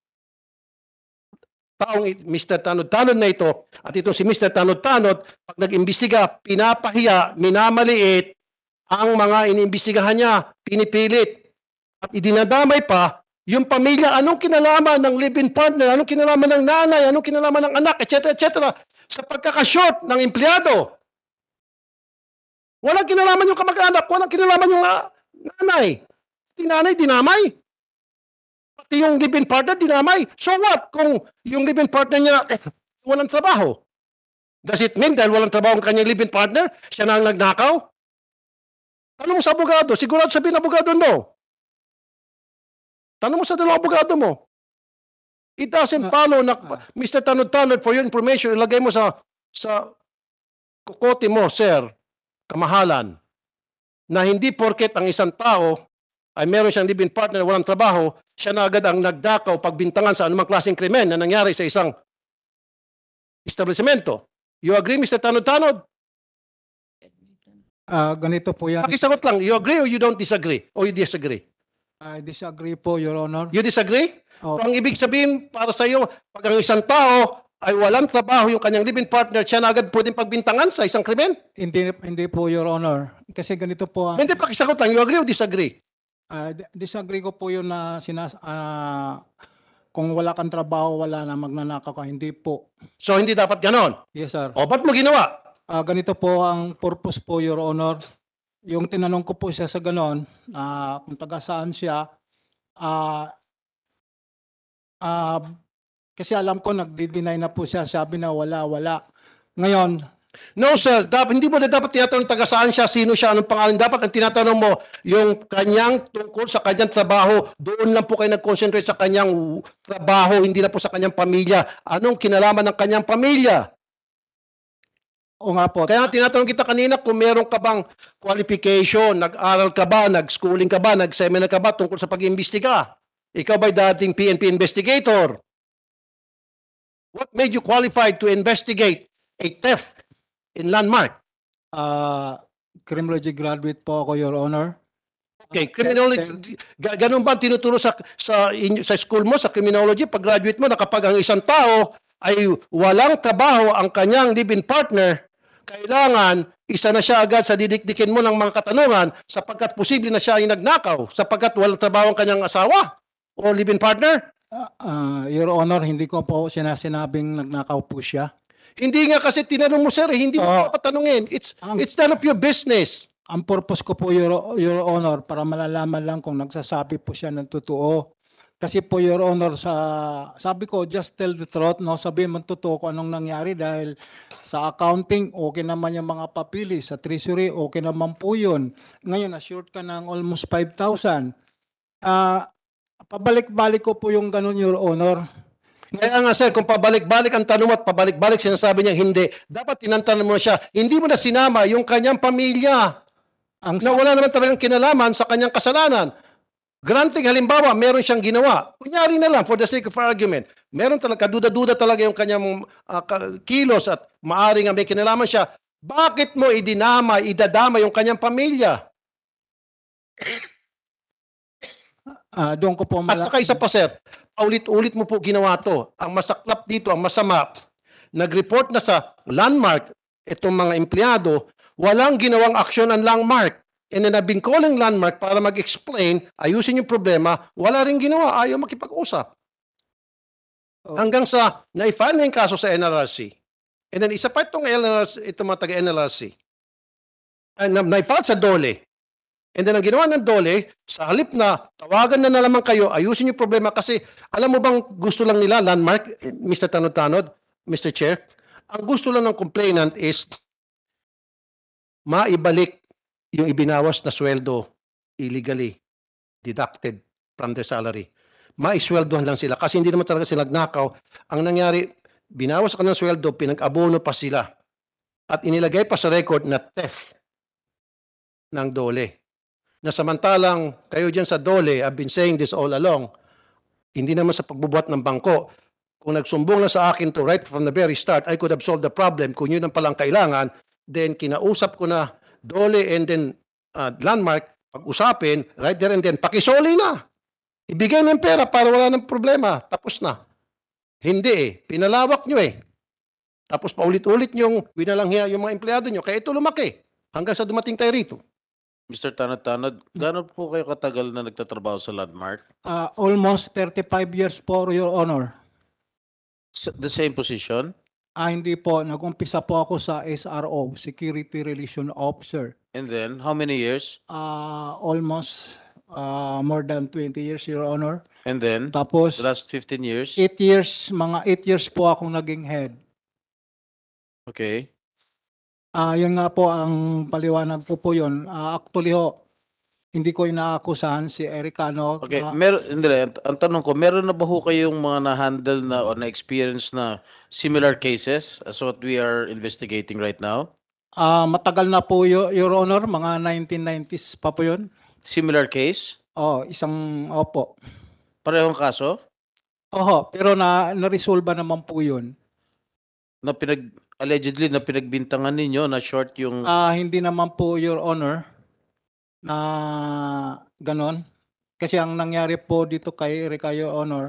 H: taong Mr. Tanod-Tanod na ito, at ito si Mr. Tanod-Tanod, pag nag-imbestiga, pinapahiya, minamaliit ang mga iniimbestigahan niya, pinipilit. At idinadamay pa yung pamilya, anong kinalaman ng live-in partner, anong kinalaman ng nanay, anong kinalaman ng anak, etc. sa pagkakashort ng empleyado. Walang kinalaman yung kamag-anak, walang kinalaman yung nanay. Yung nanay, dinamay. Pati yung live-in partner, dinamay. So what kung yung live-in partner niya walang trabaho? Does it mean dahil walang trabaho ang kanyang live-in partner, siya na ang nagnakaw? Tanong mo sa abogado, sigurado sabihin ng abogado no. Tanong mo sa dalawang abogado mo. It doesn't follow na, Mr. Tanod-Tanod, for your information, ilagay mo sa kukote mo, sir, kamahalan, na hindi porket ang isang tao ay meron siyang live-in partner na walang trabaho, siya na agad ang nagdakaw pagbintangan sa anumang klaseng krimen na nangyari sa isang establishmento. You agree, Mr. Tanod-Tanod?
F: Ganito po yan.
H: Pakisagot lang, you agree or you don't disagree? Or you disagree?
F: I disagree po, Your Honor.
H: You disagree?
F: Oh.
H: So, ang ibig sabihin para sa iyo, pag ang isang tao ay walang trabaho, yung kanyang live-in partner, siya na agad pwedeng pagbintangan sa isang krimen?
F: Hindi po, Your Honor. Kasi ganito po.
H: Hindi, pakisagot lang, you agree or disagree?
F: Disagree ko po yun na kung wala kang trabaho, wala na magnanakaw ka. Hindi po.
H: So, hindi dapat ganon?
F: Yes, sir.
H: O, ba't mo ginawa?
F: Ganito po ang purpose po, Your Honor. Yung tinanong ko po siya sa ganon, kung taga saan siya, kasi alam ko nagdi-deny na po siya, sabi na wala. Ngayon,
H: no, sir. Hindi mo na dapat tinatanong taga saan siya, sino siya, anong pangalan. Dapat ang tinatanong mo, yung kanyang tungkol sa kanyang trabaho, doon lang po kayo nag-concentrate sa kanyang trabaho, hindi na po sa kanyang pamilya. Anong kinalaman ng kanyang pamilya?
F: o nga po,
H: Kaya tinatanong kita kanina kung meron ka bang qualification, nag-aral ka ba, nag-schooling ka ba, nag-seminar ka ba tungkol sa pag-iimbestiga? Ikaw ba'y dating PNP investigator? What made you qualified to investigate a theft in landmark?
F: criminology graduate po ako, Your Honor.
H: Okay, criminology, ganun ba tinuturo sa school mo, sa criminology, pag graduate mo, na kapag ang isang tao ay walang trabaho ang kanyang live-in partner, kailangan isa na siya agad sa didikdikin mo ng mga katanungan sapagkat posible na siya ay nagnakaw sapagkat walang trabaho ang kanyang asawa o live-in partner?
F: Your Honor, hindi ko po sinasabing nagnakaw po siya.
H: Hindi nga kasi tinanong mo, sir, hindi mo
F: Oo.
H: dapat tanungin. It's none of your business.
F: Ang purpose ko po, Your Honor, para malalaman lang kung nagsasabi po siya ng totoo. Kasi po, Your Honor, sabi ko, just tell the truth, no? Sabihin mo totoo kung anong nangyari dahil sa accounting, okay naman yung mga papili. Sa treasury, okay naman po yun. Ngayon, assured ka ng almost 5,000. Pabalik-balik ko po yung ganun, Your Honor.
H: Kaya nga, sir, kung pabalik-balik ang tanong mo at pabalik-balik sinasabi niya hindi, dapat tinantanan mo na siya. Hindi mo na sinama yung kanyang pamilya na wala naman talagang kinalaman sa kanyang kasalanan. Granting halimbawa, meron siyang ginawa. Kunyari na lang, for the sake of argument, meron talaga, duda-duda talaga yung kanyang kilos at maaring may kinalaman siya. Bakit mo idadama yung kanyang pamilya?
F: Doon ko po
H: At saka isa pa, sir, paulit-ulit mo po ginawa to. Ang masaklap dito, ang masama, nag-report na sa landmark, itong mga empleyado, walang ginawang aksyon ang landmark. And then I've been calling landmark para mag-explain, ayusin yung problema, wala rin ginawa, ayaw makipag-usap. Hanggang sa na-file na yung kaso sa NLRC. And then isa pa itong mga taga-NLRC. Na-file sa DOLE. And then ang ginawa ng DOLE, sa halip na tawagan na naman kayo, ayusin yung problema kasi alam mo bang gusto lang nila, landmark, Mr. Tanod-Tanod, Mr. Chair, ang gusto lang ng complainant is maibalik yung ibinawas na sweldo illegally deducted from their salary. Maisweldohan lang sila kasi hindi naman talaga sila nagnakaw. Ang nangyari, binawas sa kanilang sweldo, pinag-abono pa sila. At inilagay pa sa record na theft ng DOLE. Na samantalang kayo dyan sa DOLE, I've been saying this all along, hindi naman sa pagbubuhat ng bangko. Kung nagsumbong lang sa akin to right from the very start, I could have solved the problem. Kung yun ang palang kailangan, then kinausap ko na DOLE and then landmark, pag-usapin, right there and then, pakisoli na. Ibigay ng pera para wala ng problema. Tapos na. Hindi pinalawak nyo Tapos paulit-ulit nyong winalanghiya yung mga empleyado nyo. Kaya ito lumaki. Hanggang sa dumating tayo rito.
E: Mr. Tanod-Tanod, gaano po kayo katagal na nagtatrabaho sa landmark?
F: Almost 35 years po, Your Honor.
E: The same position?
F: Hindi po. Nag-umpisa po ako sa SRO, Security Relation Officer.
E: And then, how many years?
F: Almost more than 20 years, Your Honor.
E: And then,
F: Tapos,
E: the last 15 years?
F: 8 years, mga 8 years po akong naging head.
E: Okay.
F: Yun nga po ang paliwanag ko po yun. Actually ho, hindi ko inaakusahan si Erica, no?
E: Okay, ang tanong ko, meron na ba ho kayong mga na-handle na o na-experience na similar cases as what we are investigating right now?
F: Matagal na po, Your Honor, mga 1990s pa po yun.
E: Similar case?
F: Opo.
E: Parehong kaso?
F: Oho, pero na-resolve naman po yun.
E: Allegedly na pinagbintangan ninyo na short yung...
F: Hindi naman po, Your Honor, na ganon. Kasi ang nangyari po dito kay Erica, Your Honor,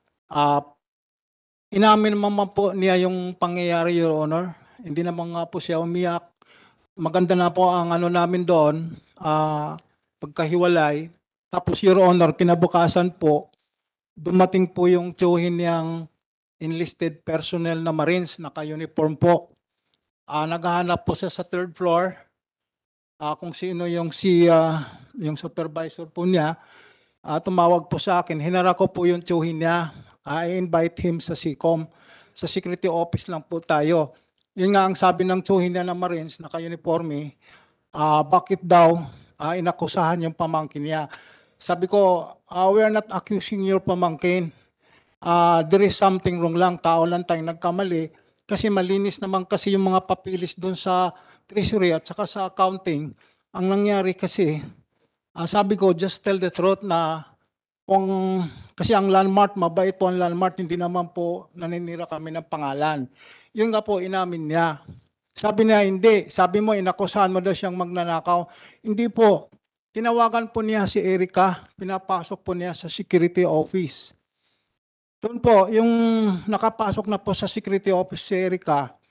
F: inamin naman po niya yung pangyayari, Your Honor. Hindi naman nga po siya umiyak. Maganda na po ang ano namin doon, pagkahiwalay. Tapos, Your Honor, kinabukasan po, dumating po yung tsuhin niyang enlisted personnel na Marines, naka-uniform po. Naghahanap po siya sa third floor. Kung sino yung yung supervisor po niya, tumawag po sa akin. Hinara ko po yung tsuhin niya. I invite him sa SICOM. Sa security office lang po tayo. Yun nga ang sabi ng tsuhin niya na Marines, naka-uniforme, bakit daw inakusahan yung pamangkin niya. Sabi ko, we are not accusing your pamangkin. There is something wrong lang. Tao lang tayong nagkamali. Kasi malinis naman kasi yung mga papilis doon sa treasury at saka sa accounting. Ang nangyari kasi, sabi ko, just tell the truth na kasi ang landmark, mabait po ang landmark, hindi naman po naninira kami ng pangalan. Yun nga po, inamin niya. Sabi niya, hindi. Sabi mo, inakusahan mo daw siyang magnanakaw. Hindi po. Tinawagan po niya si Erica, pinapasok po niya sa security office. Doon po, yung nakapasok na po sa security office si Erica,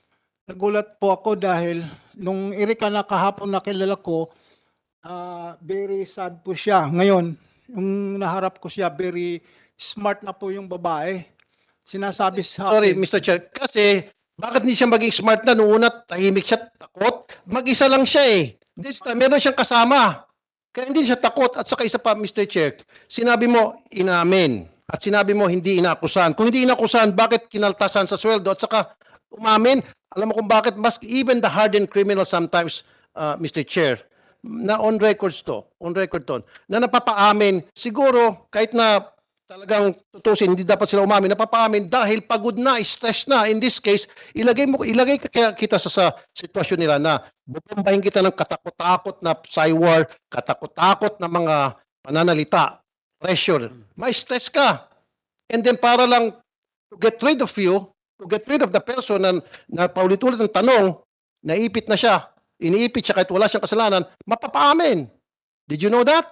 F: nagulat po ako dahil nung Erika na kahapon na kilala ko, very sad po siya. Ngayon, yung naharap ko siya, very smart na po yung babae. Sinasabi sa
H: Sorry,
F: akin,
H: Mr. Chair. Kasi, bakit hindi siya maging smart na? Noong una, tahimik siya, takot. Mag-isa lang siya eh. This time, meron siyang kasama. Kaya hindi siya takot. At saka isa pa, Mr. Chair, sinabi mo, inamin. At sinabi mo, hindi inakusahan. Kung hindi inakusahan, bakit kinaltasan sa sweldo? At saka, umamin. Alam mo kung bakit? Mas, even the hardened criminal sometimes, Mr. Chair, na on record to, na napapaamin, siguro, kahit na talagang tutusin, hindi dapat sila umamin, napapaamin dahil pagod na, stress na. In this case, ilagay kita sa sitwasyon nila na bubombahin kita ng katakot-takot na psywar, katakot-takot na mga pananalita, pressure. May stress ka. And then para lang to get rid of you, to get rid of the person na paulit-ulit ng tanong, naipit na siya, iniipit siya kahit wala siyang kasalanan, mapapaamin. Did you know that?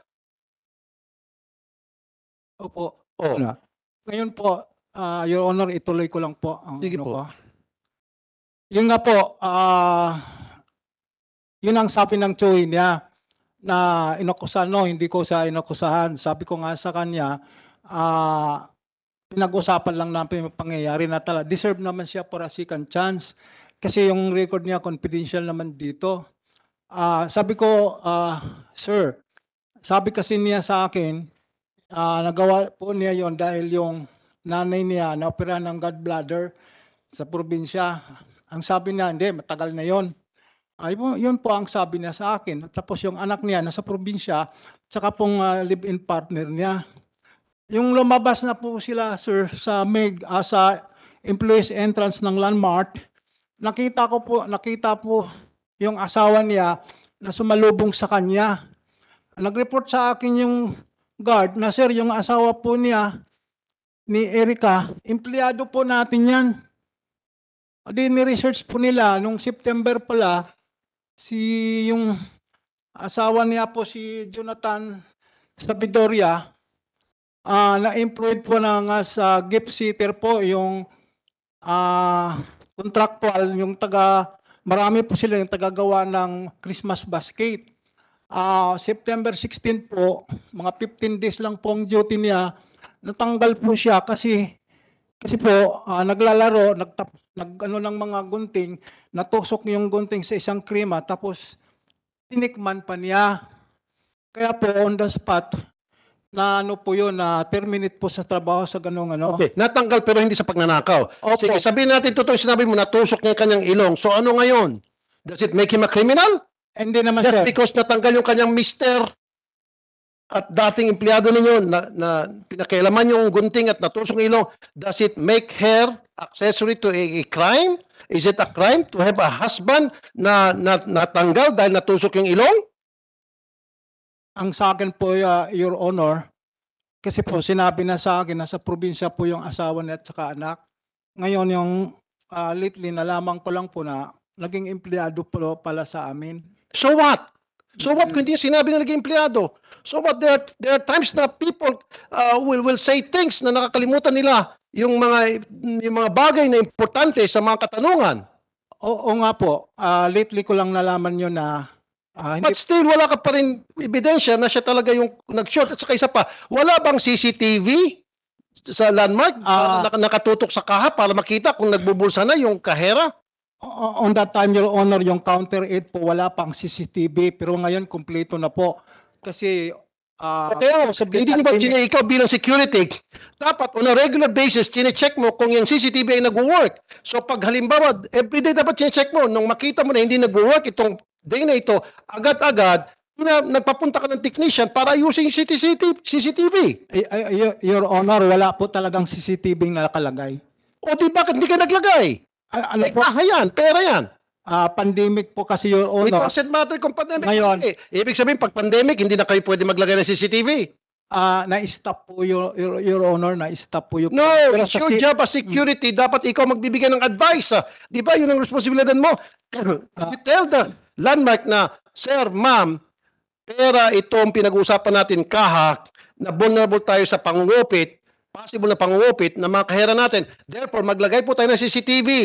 F: opo.
H: Oh.
F: Ngayon po, Your Honor, ituloy ko lang po ang
H: Sige
F: ano
H: po.
F: ko. Yun nga po, yun ang sabi ng Choy niya na inakusahan, no, hindi ko sa inakusahan. Sabi ko nga sa kanya, pinag-usapan lang namin yung pangyayari na talaga. Deserve naman siya for a second chance. Kasi yung record niya confidential naman dito. Sabi ko, sir, sabi kasi niya sa akin, nagawa po niya yon dahil yung nanay niya na-operahan ng gallbladder sa probinsya. Ang sabi niya, hindi, matagal na yon. Yun po ang sabi niya sa akin. Tapos yung anak niya nasa probinsya, tsaka pong live-in partner niya. Yung lumabas na po sila, sir, sa sa employees entrance ng Landmark, nakita po yung asawa niya na sumalubong sa kanya. Nag-report sa akin yung guard na, sir, yung asawa po niya ni Erika, empleyado po natin yan. Di ni-research po nila nung September pala, yung asawa niya po si Jonathan Sabidoria, na-employed po na nga sa gift sitter po, yung contractual, yung marami po sila yung tagagawa ng Christmas basket. September 16 po, mga 15 days lang po ang duty niya, natanggal po siya kasi po naglalaro, nag-ano ng mga gunting, natusok yung gunting sa isang krema tapos tinikman pa niya. Kaya po on the spot, na ano po yun, na terminate po sa trabaho sa ganung ano.
H: Okay, natanggal pero hindi sa pagnanakaw.
F: Opo.
H: Sige, sabihin natin totoo, sinabi mo, natusok niya yung kanyang ilong. So ano ngayon? Does it make him a criminal?
F: Hindi naman,
H: Just
F: sir.
H: because natanggal yung kanyang mister at dating empleyado ninyo na pinakailaman yung gunting at natusok yung ilong, does it make her accessory to a crime? Is it a crime to have a husband na natanggal dahil natusok yung ilong?
F: Ang sa akin po, Your Honor, kasi po sinabi na sa akin na sa probinsya po yung asawa niya at saka anak. Ngayon yung lately nalaman ko lang po na naging empleyado po pala sa amin.
H: So what? So what kung hindi sinabi na naging empleyado? So what? There are times na people will say things na nakakalimutan nila yung mga bagay na importante sa mga katanungan.
F: Oo nga po, lately ko lang nalaman yun na hindi.
H: But still, wala ka pa rin ebidensya na siya talaga yung nag-short. At saka isa pa, wala bang CCTV sa Landmark nakatutok sa kaha para makita kung nagbubulsa na yung kahera?
F: On that time, Your Honor, yung counter 8 po, wala pang CCTV. Pero ngayon, kumpleto na po. Kasi
H: Kaya hindi nyo ba ikaw bilang security, dapat on a regular basis, chine-check mo kung yung CCTV ay nag-work. So pag halimbawa, everyday dapat chine-check mo, nung makita mo na hindi nag-work itong day na ito, agad-agad, nagpapunta ka ng technician para ayusin yung CCTV.
F: Your Honor, wala po talagang CCTV na nakalagay.
H: O di bakit hindi ka naglagay?
F: Ano po?
H: Yan, pera yan.
F: Pandemic po kasi, Your
H: It
F: Honor.
H: doesn't matter kung pandemic.
F: Ngayon,
H: Ibig sabihin, pag pandemic, hindi na kayo pwede maglagay ng CCTV.
F: na-stop po, Your Honor, na-stop po yung...
H: No,
F: Pero
H: it's your job as security. Dapat ikaw magbibigay ng advice. Di ba? Yun ang responsibilidad mo. You tell the Landmark na, Sir, Ma'am, pera itong pinag-uusapan natin kahak na vulnerable tayo sa pangungupit, possible na pangungupit na mga kahera natin. Therefore, maglagay po tayo ng CCTV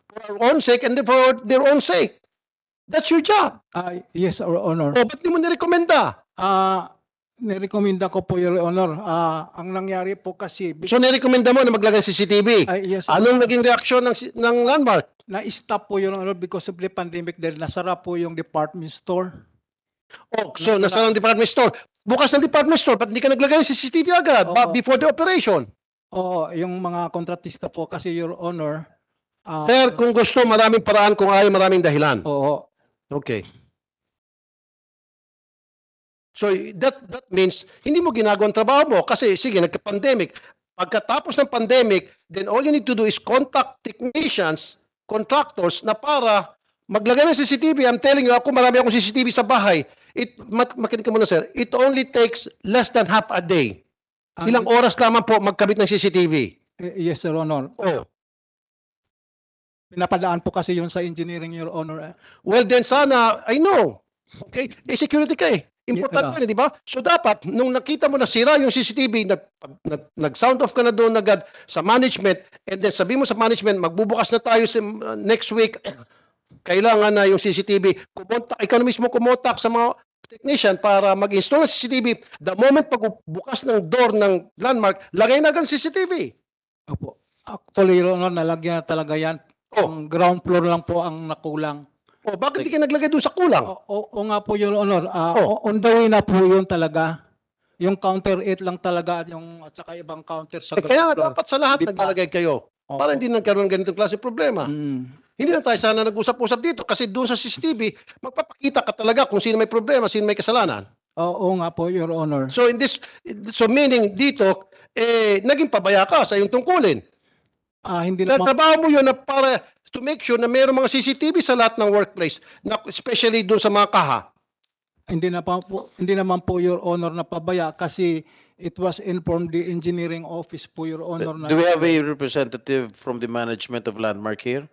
H: for our own sake and for their own sake. That's your job.
F: Yes, Your Honor.
H: O, ba't di mo nirekomenda?
F: Nirekomenda ko po, Your Honor. Ang nangyari po kasi,
H: So, nirekomenda mo na maglagay ng CCTV.
F: yes,
H: Anong naging reaksyon ng landmark?
F: na-stop po, Your Honor, because of the pandemic dahil nasara po yung department store.
H: Oh, so nasa ng department store. Bukas ng department store, ba't hindi ka naglagay ng CCTV agad before the operation?
F: Oo, yung mga kontratista po kasi, Your Honor.
H: Sir, kung gusto, maraming paraan. Kung ayaw, maraming dahilan.
F: Oo.
H: Okay. So that means hindi mo ginagawang trabaho mo kasi sige, nagka-pandemic. Pagkatapos ng pandemic, then all you need to do is contact technicians, contractors na para maglagay ng CCTV. I'm telling you, ako marami akong CCTV sa bahay. Makinig ka muna, sir. It only takes less than half a day. Ilang oras lamang po magkabit ng CCTV?
F: Yes, Your Honor.
H: Oh.
F: Pinapadaan po kasi yun sa engineering, Your Honor.
H: Well, then sana, I know. Okay? Security ka eh. Important yun, di ba? So dapat, nung nakita mo na sira yung CCTV, nag-sound off ka na doon agad sa management, and then sabi mo sa management, magbubukas na tayo next week, kailangan na yung CCTV. Ikaw na mismo kumontak sa mga technician para mag-install ng CCTV. The moment pagbukas ng door ng landmark, lagay na agad ang CCTV.
F: Opo. Actually, Your Honor, nalagyan na talaga yan. Ang ground floor lang po ang nakulang.
H: Oh, bakit di ka naglagay doon sa kulang?
F: O nga po, Your Honor. On the way na po yun talaga. Yung counter 8 lang talaga at saka ibang counter sa ground
H: Kaya
F: floor.
H: dapat sa lahat naglalagay kayo. Para hindi nagkaroon ng ganitong klase problema. Hindi na tayo sana nag-usap-usap dito kasi doon sa CCTV, magpapakita ka talaga kung sino may problema, sino may kasalanan.
F: Oo nga po, Your Honor.
H: So meaning dito, naging pabaya ka sa iyong tungkulin.
F: Hindi naman.
H: Trabaho mo yun na para to make sure na mayroong mga CCTV sa lahat ng workplace, especially doon sa mga kaha.
F: Hindi naman po, Your Honor, na pabaya kasi it was informed the engineering office po, Your Honor.
E: Do we have a representative from the management of Landmark here?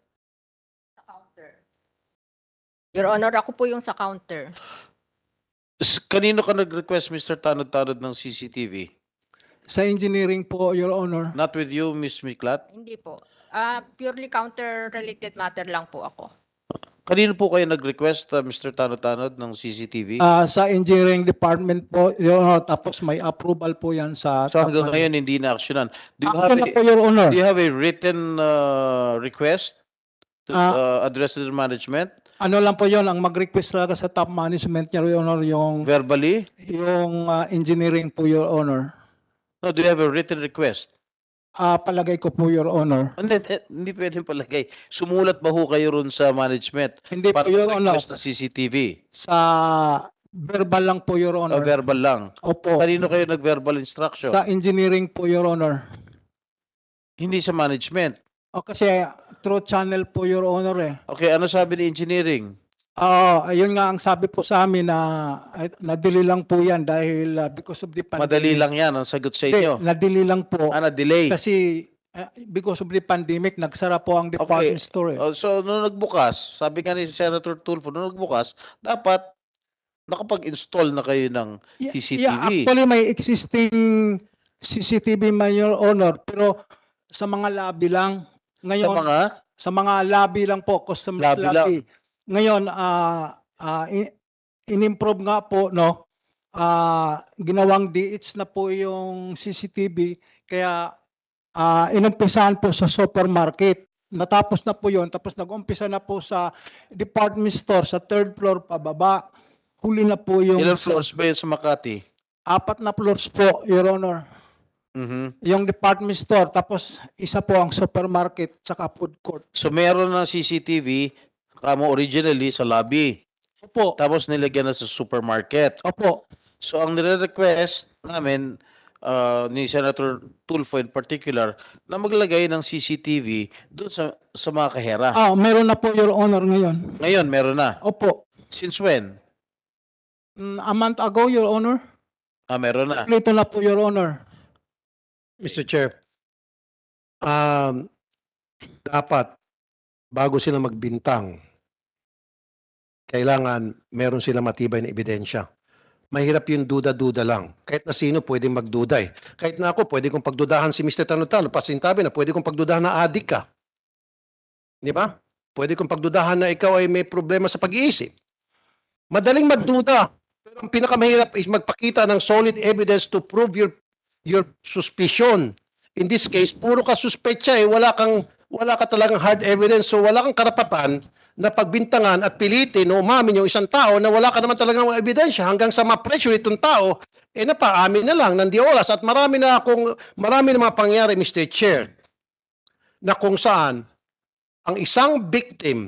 M: Your Honor, ako po yung sa counter.
E: Kanino ka nag-request, Mr. Tanod-Tanod, ng CCTV?
F: Sa engineering po, Your Honor.
E: Not with you, Ms. Miklat?
M: Hindi po. Purely counter-related matter lang po ako.
E: Kanino po kayo nag-request, Mr. Tanod-Tanod, ng CCTV?
F: Sa engineering department po, Your Honor, tapos may approval po yan sa...
E: So hanggang ngayon, hindi na-actionan. Do
F: Your Honor.
E: you have a written request to address to the management?
F: Ano lang po yun, ang mag-request talaga sa top management niya, Your Honor, yung...
E: Verbally?
F: Yung engineering po, Your Honor.
E: No, do you have a written request?
F: Palagay ko po, Your Honor.
E: Hindi pwedeng palagay. Sumulat ba ho kayo ron sa management?
F: Hindi po,
E: para
F: Your Honor.
E: request na CCTV?
F: Sa verbal lang po, Your Honor.
E: Verbal lang?
F: Opo.
E: Kanino kayo nag-verbal instruction?
F: Sa engineering po, Your Honor.
E: Hindi sa management?
F: Kasi through channel po, Your Honor eh.
E: Okay, ano sabi ni engineering?
F: Ayun nga ang sabi po sa amin na nadili lang po yan dahil because of the pandemic.
E: Madali lang yan ang sagot sa inyo.
F: Nadili lang po.
E: Na-delay.
F: Kasi because of the pandemic, nagsara po ang department store.
E: So, nung nagbukas, sabi nga ni Senator Tulfo, nung nagbukas, dapat nakapag-install na kayo ng CCTV.
F: Yeah, actually, may existing CCTV, Your Honor, pero sa mga lobby lang. Ngayon, sa mga lobby lang po, customer lobby. Ngayon, in-improve nga po, no? Ginawang DH na po yung CCTV, kaya inumpisahan po sa supermarket. Natapos na po yun, tapos nag-umpisa na po sa department store, sa third floor pababa. Huli na po yung...
E: Ilang floors ba yun sa Makati?
F: 4 na floors po, Your Honor. Yung department store, tapos isa po ang supermarket, saka food court.
E: So meron ng CCTV, kamo originally sa lobby.
F: Opo.
E: Tapos nilagyan na sa supermarket.
F: Opo.
E: So ang nire-request namin ni Senator Tulfo in particular na maglagay ng CCTV doon sa mga kahera.
F: Meron na po, Your Honor, ngayon.
E: Ngayon, meron na?
F: Opo.
E: Since when?
F: A month ago, Your Honor.
E: Meron na?
F: Ito na po, Your Honor.
H: Mr. Chair, dapat bago sila magbintang, kailangan meron sila matibay na ebidensya. Mahirap yung duda-duda lang. Kahit na sino pwedeng magduda eh. Kahit na ako, pwede kong pagdudahan si Mr. Tanotano. Pasintabi na pwede kong pagdudahan na adik ka. Di ba? Pwede kong pagdudahan na ikaw ay may problema sa pag-iisip. Madaling magduda. Pero ang pinakamahirap is magpakita ng solid evidence to prove your suspicion. In this case, puro ka suspetsa eh. Wala ka talagang hard evidence. So wala kang karapatan na pagbintangan at pilitin o umamin yung isang tao na wala ka naman talagang ebidensya hanggang sa ma-pressure itong tao, napaamin na lang ng di oras. At marami na mga pangyari, Mr. Chair, na kung saan ang isang victim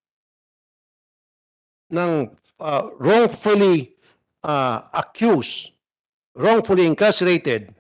H: ng wrongfully accused, wrongfully incarcerated,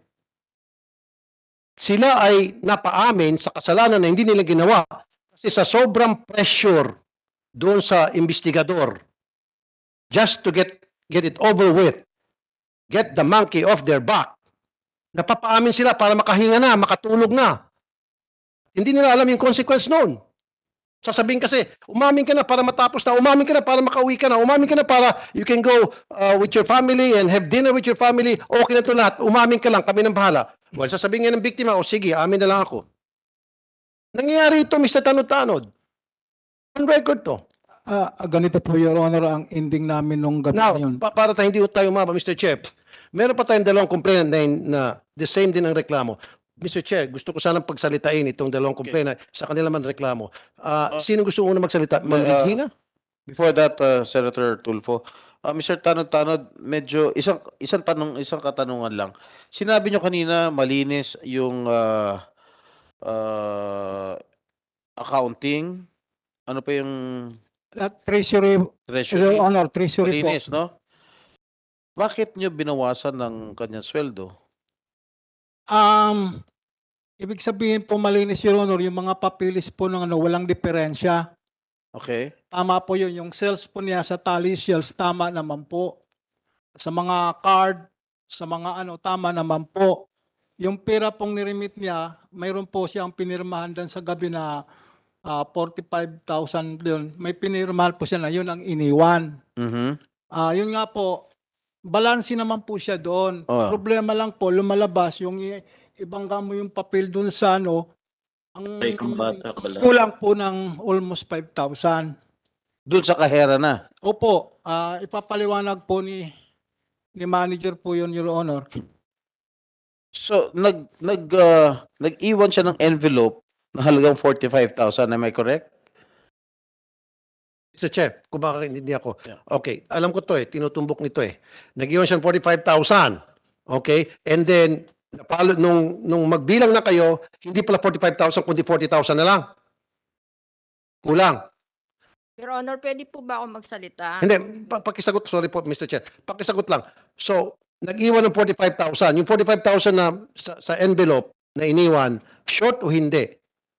H: sila ay napaamin sa kasalanan na hindi nila ginawa kasi sa sobrang pressure doon sa investigador just to get it over with, get the monkey off their back. Napapaamin sila para makahinga na, makatulog na. Hindi nila alam yung consequence noon. Sasabihin kasi, umamin ka na para matapos na, umamin ka na para makauwi ka na, umamin ka na para you can go with your family and have dinner with your family, okay na ito lahat, umamin ka lang, kami nang bahala. Well, sasabihin nga ng biktima, sige, amin na lang ako. Nangyayari ito, Mr. Tanod-Tanod. On record to.
F: Ganito po, Your Honor, ang ending namin nung gabi
H: Now,
F: yun.
H: para hindi tayo umaba, Mr. Chair, meron pa tayong dalawang complainant na the same din ang reklamo. Mr. Chair, gusto ko sanang pagsalitain itong dalawang complainant sa kanila man reklamo. Sino gusto una magsalita? Ma'am Regina?
E: Before that, Senator Tulfo, Mr. Tanod-Tanod, medyo isang katanungan lang. Sinabi nyo kanina malinis yung accounting. Ano pa yung
F: Treasury, Your Honor, Treasury po.
E: malinis, no? Bakit nyo binawasan ng kanyang sweldo?
F: Ibig sabihin po malinis, Your Honor, yung mga papilis po ng walang diferensya.
E: Okay.
F: Tama po yun. Yung sales po niya sa tally sales, tama naman po. Sa mga card, sa mga tama naman po. Yung pera pong niremit niya, mayroon po siyang pinirmahan dan sa gabi na 45,000 yun. May pinirmahan po siya na yun ang iniwan. Yun nga po, balansi naman po siya doon. Problema lang po, lumalabas yung ibangga mo yung papel doon sa ang kulang po ng almost 5,000.
E: Doon sa kahera na?
F: Opo, ipapaliwanag po ni manager po yun, Your Honor.
E: So, nag-iwan siya ng envelope na halagang 45,000. Am I correct?
H: Mr. Chair, kung baka hindi ako. Okay, alam ko to tinutumbok nito Nag-iwan siya ng 45,000. Okay? And then, nung magbilang na kayo, hindi pala 45,000 kundi 40,000 na lang. Kulang.
M: Your Honor, pwede po ba ako magsalita?
H: Hindi, pakisagot, sorry po Mr. Chair. Pakisagot lang. So, nag-iwan ng 45,000. Yung 45,000 na sa envelope na iniwan, short o hindi?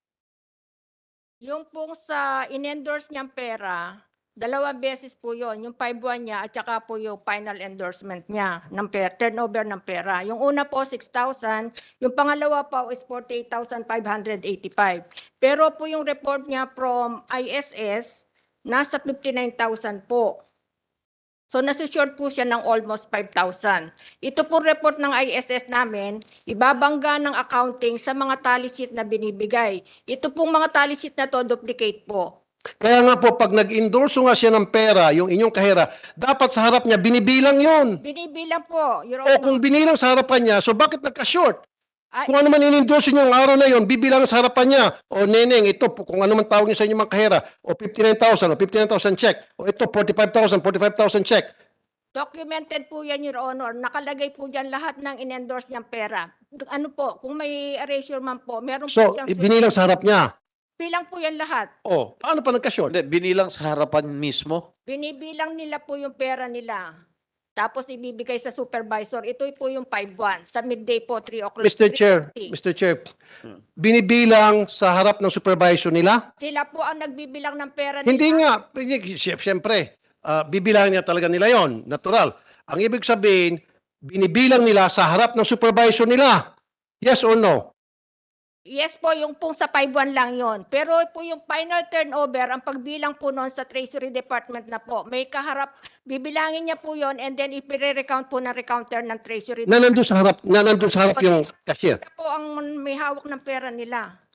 M: Yung pong sa in-endorse niyang pera, 2 beses po yon, yung 5 buwan niya at saka po yung final endorsement niya ng turnover ng pera. Yung una po 6,000, yung pangalawa po is 48,585. Pero po yung report niya from ISS, nasa 59,000 po. So nasi-short po siya ng almost 5,000. Ito po report ng ISS namin, ibabangga ng accounting sa mga tally sheet na binibigay. Ito pong mga tally sheet na to, duplicate po.
H: Kaya nga po, pag nag-endorso nga siya ng pera, yung inyong kahera, dapat sa harap niya, binibilang yun.
M: Binibilang po, Your
H: O
M: Honor.
H: kung binilang sa harapan niya, so bakit nagka-short? Kung ano man in-endorso niyo ang araw na yun, bibilang sa harapan niya. O neneng, ito, kung ano man tawag niyo sa inyong mga kahera, o 59,000, o 59,000 check. O ito, 45,000 check.
M: Documented po yan, Your Honor. Nakalagay po dyan lahat ng in-endorse niyang pera. Ano po, kung may erasure man po, meron po
H: So,
M: siyang...
H: binilang sa harap niya.
M: Bilang po yan lahat.
H: O, paano pa nagka-short?
E: Hindi, binilang sa harapan mismo?
M: Binibilang nila po yung pera nila. Tapos ibibigay sa supervisor. Ito po yung 5-1. Sa midday po, 3 o'clock.
H: Mr. Chair, binibilang sa harap ng supervisor nila?
M: Sila po ang nagbibilang ng pera nila.
H: Hindi nga. Siyempre, bibilang niya talaga nila yon, natural. Ang ibig sabihin, binibilang nila sa harap ng supervisor nila. Yes or no?
M: Yes po, yung pong sa 5-1 lang yon. Pero po yung final turnover, ang pagbilang po noon sa Treasury Department na po, may kaharap, bibilangin niya po yon and then ipire-recount po ng recounter ng Treasury
H: Na nandun sa harap yung cashier.
M: Sila po ang may hawak ng pera nila.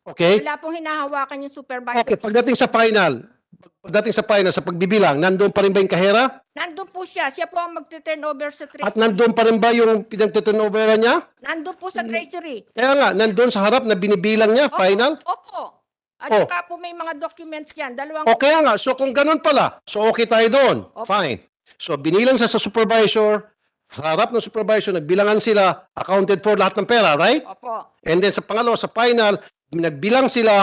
H: Okay?
M: Wala pong hinahawakan yung supervisor.
H: Okay, pagdating sa final, sa pagbibilang, nandun pa rin ba yung kahera?
M: Nandun po siya. Siya po ang magte-turnover sa
H: At
M: treasury.
H: nandun pa rin ba yung pinagtuturnoveran niya?
M: Nandun po sa treasury.
H: Kaya nga, nandun sa harap na binibilang niya, final?
M: Opo. At
H: Oh.
M: saka po may mga documents yan.
H: O kaya nga, so kung ganun pala, so okay tayo doon. Fine. So binilang siya sa supervisor, harap ng supervisor, nagbilangan sila, accounted for lahat ng pera, right?
M: Opo.
H: And then sa pangalawa, sa final, nagbilang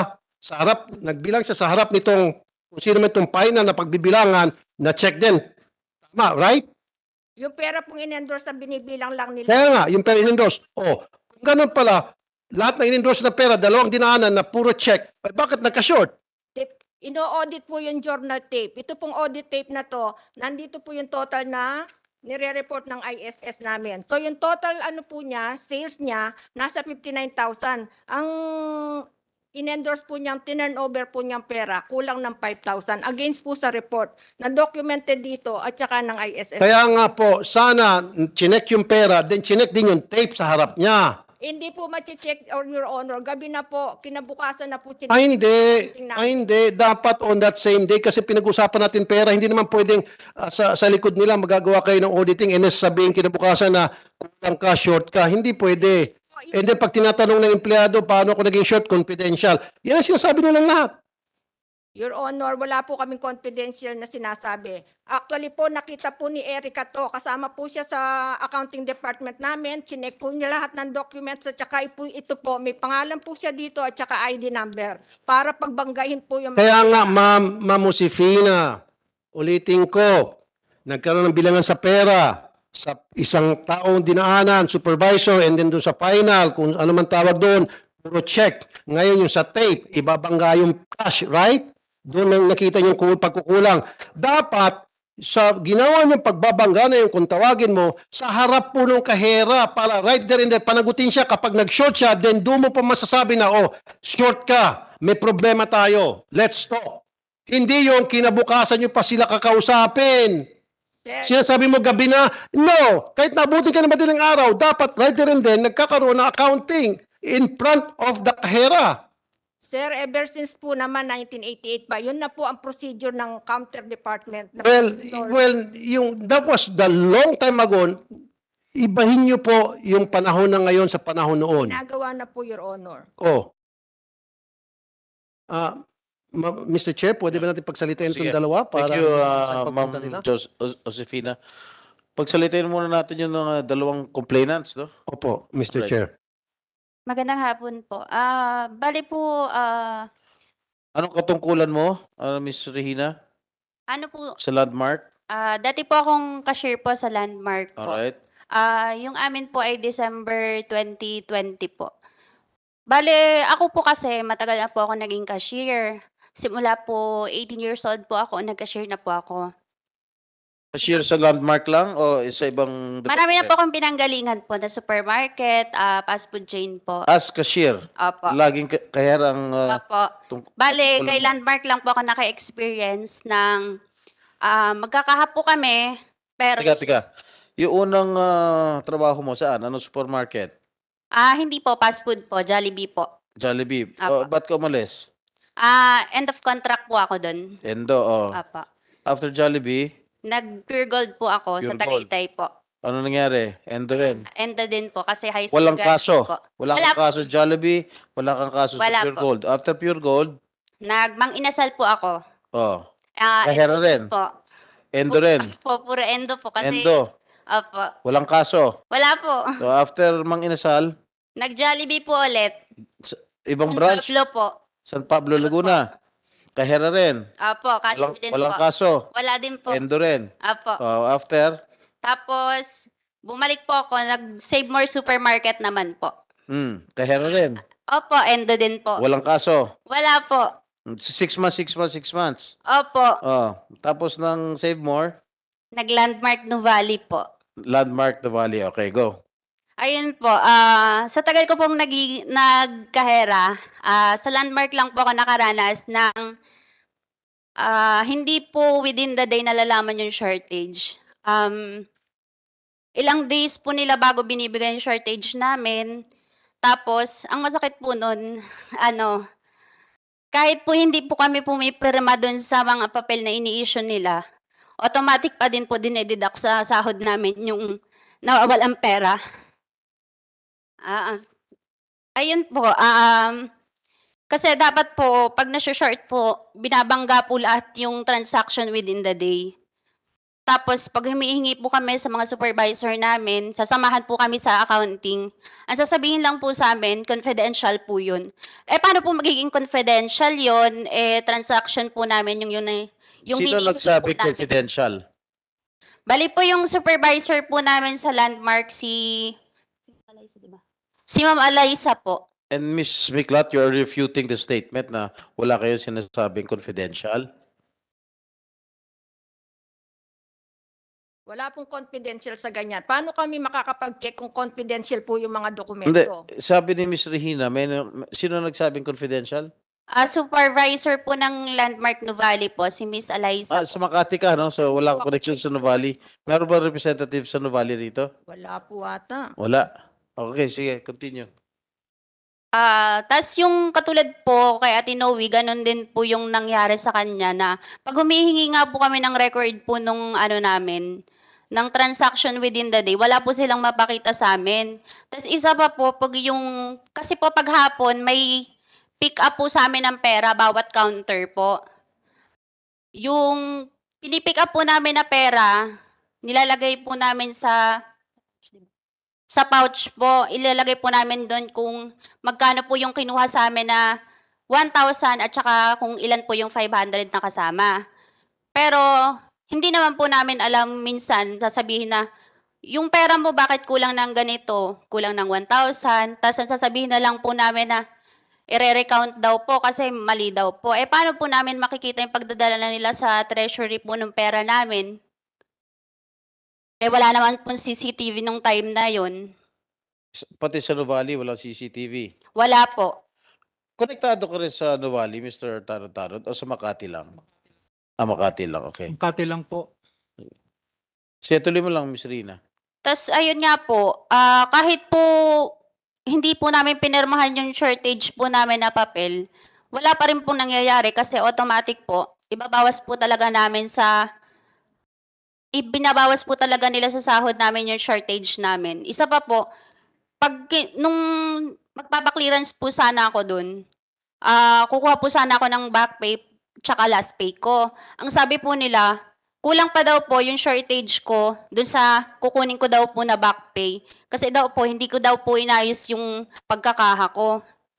H: siya sa harap nitong, kung sino man itong final na pagbibilangan, na check din. Tama, right?
M: Yung pera pong in-endorse na binibilang lang nila.
H: Kaya nga, yung pera in-endorse. O, kung ganun pala, lahat na in-endorse na pera, dalawang dinaanan na puro check, bakit nagka-short?
M: Ino-audit po yung journal tape. Ito pong audit tape na to, nandito po yung total na nire-report ng ISS namin. So yung total po niya, sales niya, nasa 59,000. Ang in-endorse po niyang, turnover po niyang pera, kulang ng 5,000 against po sa report na documented dito at saka ng ISS.
H: Kaya nga po, sana chinek yung pera, then chinek din yung tape sa harap niya.
M: Hindi po machi-check, or Your Honor. Gabi na po, kinabukasan na po.
H: Ay hindi. Dapat on that same day kasi pinag-usapan natin pera. Hindi naman pwedeng sa likod nila magagawa kayo ng auditing and sabihin kinabukasan na kulang ka, short ka. Hindi pwede. And then pag tinatanong ng empleyado, paano ako naging short, confidential. Yan ang sinasabi nilang lahat.
M: Your Honor, wala po kaming confidential na sinasabi. Actually po, nakita po ni Erica to. Kasama po siya sa accounting department namin. Chinek po niya lahat ng documents at saka ito po, may pangalan po siya dito at saka ID number para pagbanggahin po yung...
H: Kaya nga, Ma'am Josefina, ulitin ko, nagkaroon ng bilangan sa pera sa isang taong dinaanan, supervisor, and then doon sa final, kung ano man tawag doon, puro check. Ngayon yung sa tape, ibabangga yung cash, right? Doon lang nakita yung pagkukulang. Dapat, sa ginawa niyong pagbabangga na yung kung tawagin mo, sa harap po ng kahera, para right there and there, panagutin siya. Kapag nag-short siya, then doon mo pa masasabi na, oh, short ka, may problema tayo, let's talk. Hindi yung kinabukasan niyo pa sila kakausapin. Sinasabi mo gabi na, no, kahit nabuti ka na madaling araw, dapat right there and then, nagkakaroon ng accounting in front of the kahera.
M: Sir, ever since po naman 1988 pa, yun na po ang procedure ng counter department.
H: That was the long time ago. Ibahin niyo po yung panahon na ngayon sa panahon noon.
M: Ginagawa na po, Your Honor.
H: Mr. Chair, pwede ba natin pagsalitain itong
E: Sige.
H: dalawa? Para
E: Thank you,
H: sa
E: Ma'am
H: pagpunta nila?
E: Josefina. Pagsalitain muna natin yung mga dalawang complainants, no?
H: Opo, Mr.
E: Right.
H: Chair.
K: Magandang hapon po. Bali po,
E: Anong katungkulan mo, Ms. Regina,
K: ano po,
E: sa landmark?
K: dati po akong cashier po sa Landmark po.
E: Alright.
K: Yung amin po ay December 2020 po. Bale, ako po kasi matagal na po ako naging cashier. Simula po 18 years old po ako, nag-cashier na po ako.
E: Cashier sa landmark lang o sa ibang
K: Marami na
E: department?
K: po akong pinanggalingan po na supermarket, fast food chain po.
E: As cashier?
K: Opo.
E: Laging kaherang...
K: Opo. Bale, kay Landmark lang po ako naka-experience ng magkakahapo kami, pero
E: Teka. Yung unang trabaho mo saan? Anong supermarket?
K: hindi po, fast food po, Jollibee po.
E: Jollibee.
K: Apo.
E: Ba't ka umalis?
K: End of contract po ako doon.
E: Endo,
K: Opo.
E: After Jollibee,
K: Nag-Pure Gold po ako
E: Pure
K: sa Tagaytay po.
E: ano nangyari? Endo rin.
K: Enda din po kasi high school
E: Walang
K: graduate
E: kaso.
K: po.
E: Wala
K: Wala
E: kang kaso sa Jollibee, wala kang kaso sa
K: Wala
E: Pure
K: po.
E: Gold. After Pure Gold,
K: Mang-inasal po ako.
E: kahera
K: Endo
E: rin.
K: Po.
E: Endo rin.
K: Puro endo po kasi.
E: Endo.
K: Opo.
E: Walang kaso.
K: Wala po.
E: So after Mang Inasal,
K: Nag-Jollibee po ulit.
E: ibang
K: San
E: branch,
K: Pablo po.
E: San Pablo, Laguna. Kahera rin.
K: Opo, cashier din
E: Walang
K: po.
E: kaso.
K: Wala din po.
E: Endo rin.
K: Opo.
E: After,
K: Tapos, bumalik po ako, nag-Save More Supermarket naman po.
E: kahera rin.
K: Opo, endo din po.
E: Walang kaso.
K: Wala po.
E: 6 months.
K: Opo.
E: Tapos ng Save More,
K: Nag-Landmark Nuvali po.
E: Landmark the Valley. Okay, go.
K: Ayun po, sa tagal ko pong nagkahera, sa Landmark lang po ako nakaranas ng hindi po within the day nalalaman yung shortage. Ilang days po nila bago binibigay yung shortage namin. Tapos, ang masakit po nun, Kahit po hindi po kami pumipirma doon sa mga papel na ini-issue nila, automatic pa din po dinededuct sa sahod namin yung nawawalang pera. Ayun po, kasi dapat po, pag nasa-short po, binabangga po lahat yung transaction within the day. Tapos, pag humihingi po kami sa mga supervisor namin, sasamahan po kami sa accounting. Ang sasabihin lang po sa amin, confidential po yun. Paano po magiging confidential yun? Transaction po namin yung
E: Sino
K: hinihingi
E: nagsabi
K: po namin.
E: confidential?
K: Bali po yung supervisor po namin sa landmark, si Ma'am Alaysa po.
E: And Ms. Miklat, you are refuting the statement na wala kayo sinasabing confidential?
M: Wala pong confidential sa ganyan. Paano kami makakapag-check kung confidential po yung mga
E: Hindi.
M: dokumento?
E: Sabi ni Ms. Regina, sino nagsabing confidential?
K: Supervisor po ng landmark Nuvali po, si Miss Alaysa.
E: Sa Makati ka, no? So wala kang connection sa Nuvali. Meron ba representative sa Nuvali rito?
M: Wala po ata.
E: Wala. Okay, sige, continue.
K: Tas yung katulad po kay Ate Noe, ganun din po yung nangyari sa kanya na pag humihingi nga po kami ng record po nung namin, ng transaction within the day, wala po silang mapakita sa amin. Tas isa pa po, kasi po pag hapon, may pick up po sa amin ng pera bawat counter po. Yung pinipick up po namin na pera, nilalagay po namin sa pouch po, ilalagay po namin doon kung magkano po yung kinuha sa amin na 1,000 at saka kung ilan po yung 500 na kasama. Pero hindi naman po namin alam minsan, sasabihin na, yung pera mo bakit kulang ng ganito? Kulang ng 1,000. Tapos sasabihin na lang po namin na i-recount daw po kasi mali daw po. Paano po namin makikita yung pagdadala nila sa treasury po ng pera namin? Wala naman pong CCTV nung time na yun.
E: Pati sa Nuvali, walang CCTV.
K: Wala po.
E: Konektado ka rin sa Nuvali, Mr. Tarot-Tarot, o sa Makati lang? Makati lang, okay.
F: Makati lang po.
E: Sige, tuloy mo lang, Ms. Rina.
K: Tas ayun nga po, kahit po hindi po namin pinirmahan yung shortage po namin na papel, wala pa rin po nangyayari kasi automatic po, ibinabawas po talaga nila sa sahod namin yung shortage namin. Isa pa po, nung magpapa-clearance po sana ako dun, kukuha po sana ako ng back pay tsaka last pay ko. Ang sabi po nila, kulang pa daw po yung shortage ko dun sa kukunin ko daw po na back pay. Kasi daw po, hindi ko daw po inayos yung pagkakaha ko.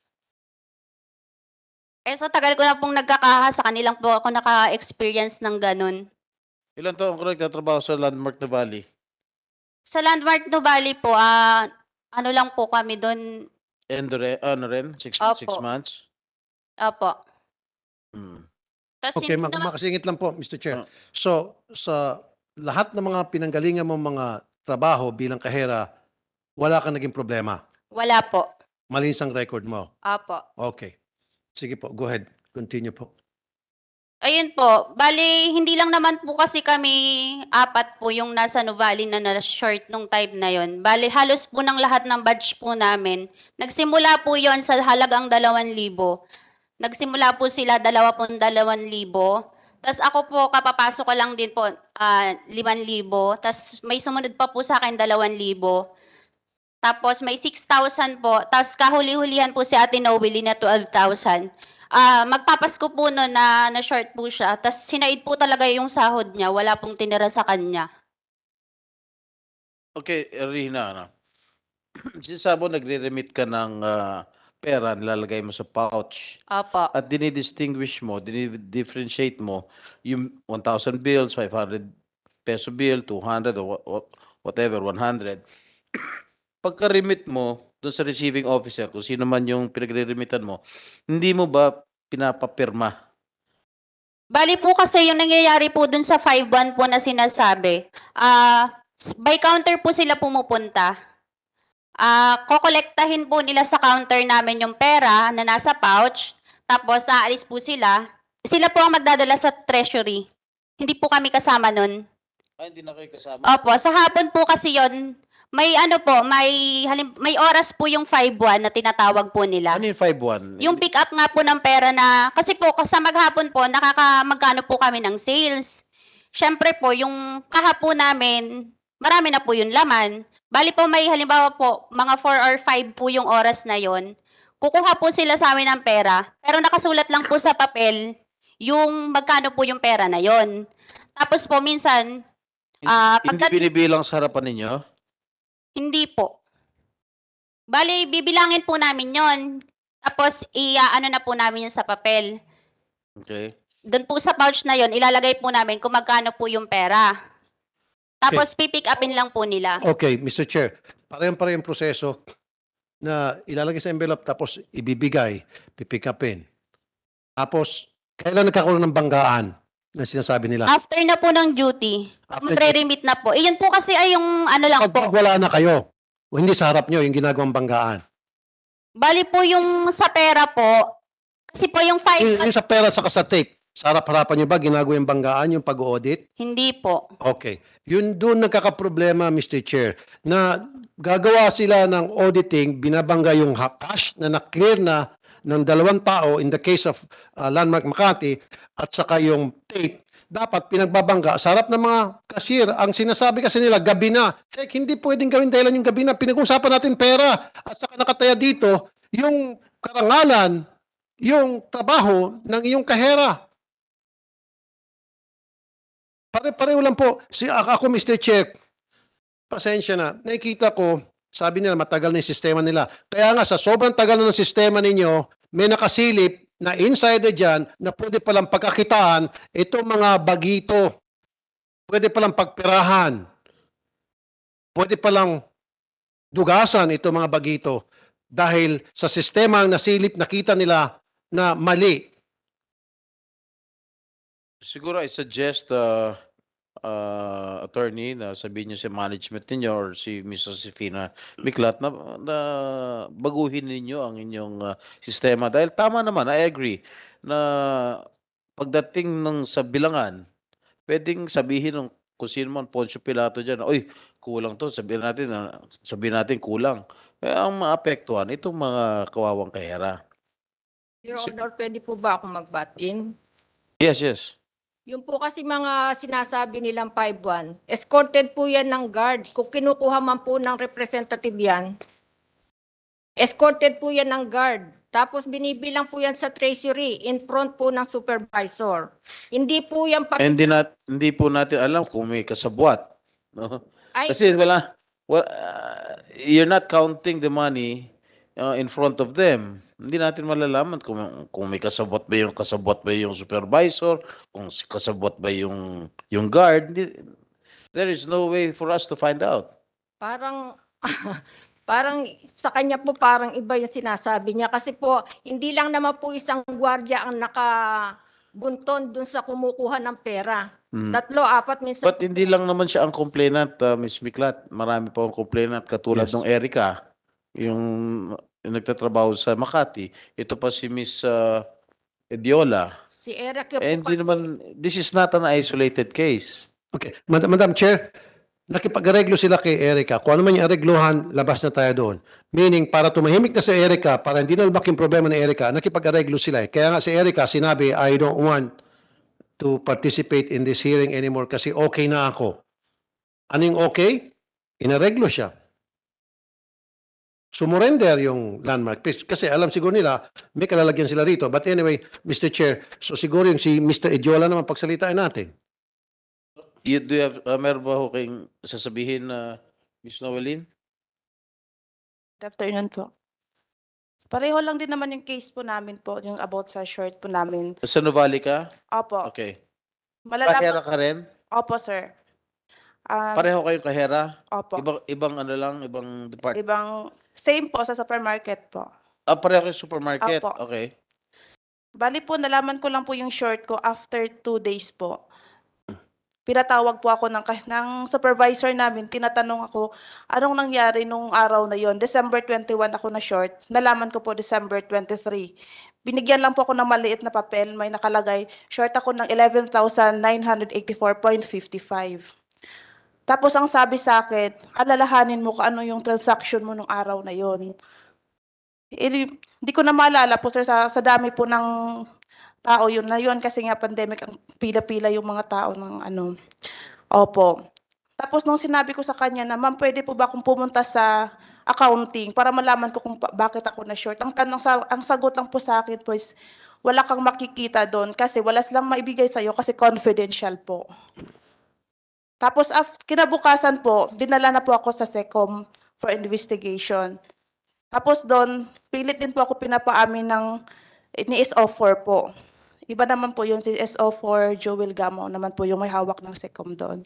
K: Sa tagal ko na pong nagkakaha, sa kanilang po ako naka-experience ng ganun.
E: Ilan taong ka nagtatrabaho sa Landmark Nuvali?
K: Sa Landmark Nuvali po, ano lang po kami doon.
E: Ano rin? 6
K: Opo.
E: months?
K: Opo. Tas
H: Okay,
K: hindi naman-
H: makasingit lang po, Mr. Chair. So, sa lahat ng mga pinanggalingan mong mga trabaho bilang kahera, wala kang naging problema?
K: Wala po.
H: Malinis ang record mo?
K: Opo.
H: Okay. Sige po, go ahead. Continue po.
K: Ayun po, bali hindi lang naman po kasi kami apat po yung nasa Nuvali na na-short nung time na yon. Bali halos po ng lahat ng batch po namin. Nagsimula po yon sa halagang 2,000. Nagsimula po sila 22,000. Tapos ako po, kapapasok ko lang din po 5,000. Tapos may sumunod pa po sa akin 2,000. Tapos may 6,000 po. Tapos kahuli-hulihan po si Ate Noeli na 12,000. Magpapasko po no na short po siya. Tapos sinaid po talaga yung sahod niya. Wala pong tinira sa kanya.
E: Okay, Rina, sinasabi mo nagre-remit ka ng pera, nilalagay mo sa pouch.
K: Opo.
E: At dinidistinguish mo, dinidifferentiate mo yung 1,000 bills, 500 peso bill, 200 or whatever, 100. Pagka-remit mo doon sa receiving officer, kung sino man yung pinagre-remitan mo, hindi mo ba pinapapirma?
K: Bali po kasi yung nangyayari po dun sa 5-1 po na sinasabi, by counter po sila pumupunta. Kokolektahin po nila sa counter namin yung pera na nasa pouch, tapos aalis po sila. Sila po ang magdadala sa treasury. Hindi po kami kasama nun.
E: Hindi na kayo kasama?
K: Opo, sa hapon po kasi yon May ano po, may oras po yung 5-1 na tinatawag po nila.
E: Ano yung 5-1?
K: Yung pick up nga po ng pera na, kasi po sa maghapon po, magkano po kami ng sales. Siyempre po, yung kahapon namin, marami na po yung laman. Bali po may halimbawa po, mga 4 or 5 po yung oras na yon. Kukuha po sila sa amin ng pera, pero nakasulat lang po sa papel yung magkano po yung pera na yon. Tapos po minsan,
E: Hindi binibilang sa harapan ninyo?
K: hindi po. Bali, bibilangin po namin yon. Tapos, ano na po namin yun sa papel.
E: Okay.
K: Doon po sa pouch na yon, ilalagay po namin kung magkano po yung pera. Tapos, pipick upin lang po nila.
H: Okay, Mr. Chair, parehong proseso na ilalagay sa envelope tapos ibibigay, pipick upin. Tapos, kailan nagkakaroon ng banggaan na sinasabi nila?
K: After na po ng duty, magre-remit na po. Yun po kasi ay yung ano lang po.
H: Pag wala na kayo, o hindi sa harap nyo yung ginagawang banggaan.
K: Bali po yung sa pera po, kasi po yung 5...
H: Yung sa pera saka sa tape, sa harap-harapan nyo ba ginagawa yung banggaan, yung pag-audit?
K: Hindi po.
H: Okay. Yun doon nagkakaproblema, Mr. Chair, na gagawa sila ng auditing, binabangga yung cash na na-clear na ng 2 tao in the case of Landmark Makati at saka yung tape, dapat pinagbabangga sa harap ng mga cashier. Ang sinasabi kasi nila, gabi na. Hindi pwedeng gawin dahilan yung gabi na. Pinag-usapan natin pera at saka nakataya dito yung karangalan, yung trabaho ng iyong kahera. Pare-pareho lang po. Ako, Mr. Chair, pasensya na. Nakikita ko, sabi nila, matagal na yung sistema nila. Kaya nga, sa sobrang tagal na ng sistema ninyo, may nakasilip na insider dyan na pwede palang pagkakitaan itong mga bagito. Pwede palang pagpirahan. Pwede palang dugasan itong mga bagito. Dahil sa sistema ang nasilip, nakita nila na mali.
E: Siguro I suggest attorney na sabihin niyo sa management ninyo or si Ms. Josefina Miklat na baguhin ninyo ang inyong sistema. Dahil tama naman, I agree, na pagdating ng sa bilangan, pwedeng sabihin ng kung sino man Poncio Pilato dyan, oy, kulang to, sabihin natin kulang. Kaya ang maapektuhan, itong mga kawawang kahera.
M: Your Honor, pwede po ba akong mag-butt-in?
E: Yes.
M: Yung po kasi mga sinasabi nilang 5-1, escorted po yan ng guard. Kung kinukuha man po ng representative yan, escorted po yan ng guard. Tapos binibilang po yan sa treasury in front po ng supervisor. Hindi po yan
E: Hindi po natin alam kung may kasabwat. No?
M: Ay,
E: Kasi you're not counting the money in front of them. Hindi natin malalaman kung may kasabwat ba yung supervisor, kung kasabwat ba yung guard. There is no way for us to find out.
M: parang parang sa kanya po parang iba yung sinasabi niya. Kasi po, hindi lang naman po isang gwardiya ang nakabunton dun sa kumukuha ng pera. 3, 4 minsan.
E: But hindi lang naman siya ang complainant, Ms. Miklat. Marami pa ang complainant katulad ng Erica, yung nagtatrabaho sa Makati. Ito pa si Ms. Ediola.
M: Si Eric po
E: Hindi naman, this is not an isolated case.
H: Okay. Madam Chair, nakipag-areglo sila kay Erica. Kung ano man yung aregluhan, labas na tayo doon. Meaning, para tumahimik na si Erica, para hindi na lumaking problema ni Erica, nakipag-areglo sila. Kaya nga si Erica, sinabi, I don't want to participate in this hearing anymore kasi okay na ako. Anong okay? Inareglo siya. Sumurrender yung Landmark. Kasi alam siguro nila, may kalalagyan sila rito. But anyway, Mr. Chair, so siguro yung si Mr. Ediola naman pagsalitain natin.
E: Do you have, meron ba ho kayong sasabihin na Ms. Noeline?
N: Good afternoon po. Pareho lang din naman yung case po namin po, yung about sa short po namin.
E: Sa Novali ka?
N: Opo.
E: Okay.
N: Malalaman.
E: Kahera ka rin?
N: Opo, sir.
E: Pareho kayong kahera?
N: Opo.
E: Ibang ano lang, ibang department?
N: Same po sa supermarket po.
E: Pareho kayong supermarket?
N: Opo.
E: Okay.
N: Bali po, nalaman ko lang po yung short ko after 2 days po. Pinatawag po ako ng supervisor namin, tinatanong ako, anong nangyari nung araw na yon? December 21 ako na short, nalaman ko po December 23. Binigyan lang po ako ng maliit na papel, may nakalagay, short ako ng 11,984.55. Tapos ang sabi sa akin, alalahanin mo kung ano yung transaction mo nung araw na yon. Hindi ko na maalala po sir, sa dami po ng tao yun na yun kasi nga pandemic, ang pila-pila yung mga tao ng ano. Opo. Tapos nung sinabi ko sa kanya na, ma'am, pwede po ba akong pumunta sa accounting para malaman ko kung bakit ako na short. Ang sagot lang po sa akin po is, wala kang makikita doon kasi wala silang maibigay sa'yo kasi confidential po. Tapos kinabukasan po, dinala na po ako sa SECOM for investigation. Tapos doon, pilit din po ako pinapaamin ni SO4 po. Iba naman po yun, si SO4 Joel Gamo naman po yung may hawak ng SECOM doon.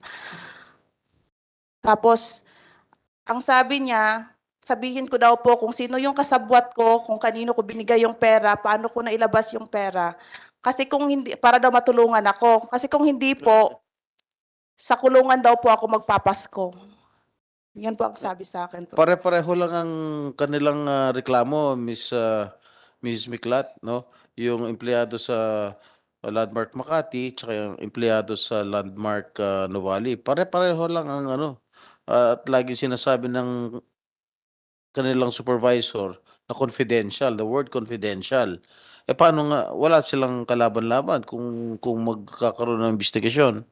N: Tapos, ang sabi niya, sabihin ko daw po kung sino yung kasabwat ko, kung kanino ko binigay yung pera, paano ko na ilabas yung pera. Kasi kung hindi, para daw matulungan ako. Kasi kung hindi po, sa kulungan daw po ako magpapasko. Yan po ang sabi sa akin po.
E: Pare-pareho lang ang kanilang reklamo, Miss Miklat, no? Yung empleyado sa Landmark Makati tsaka yung empleyado sa Landmark Nuvali. Pare-pareho lang ang at lagi sinasabi ng kanilang supervisor na confidential, the word confidential. Eh paano nga wala silang kalaban-laban kung magkakaroon ng investigasyon?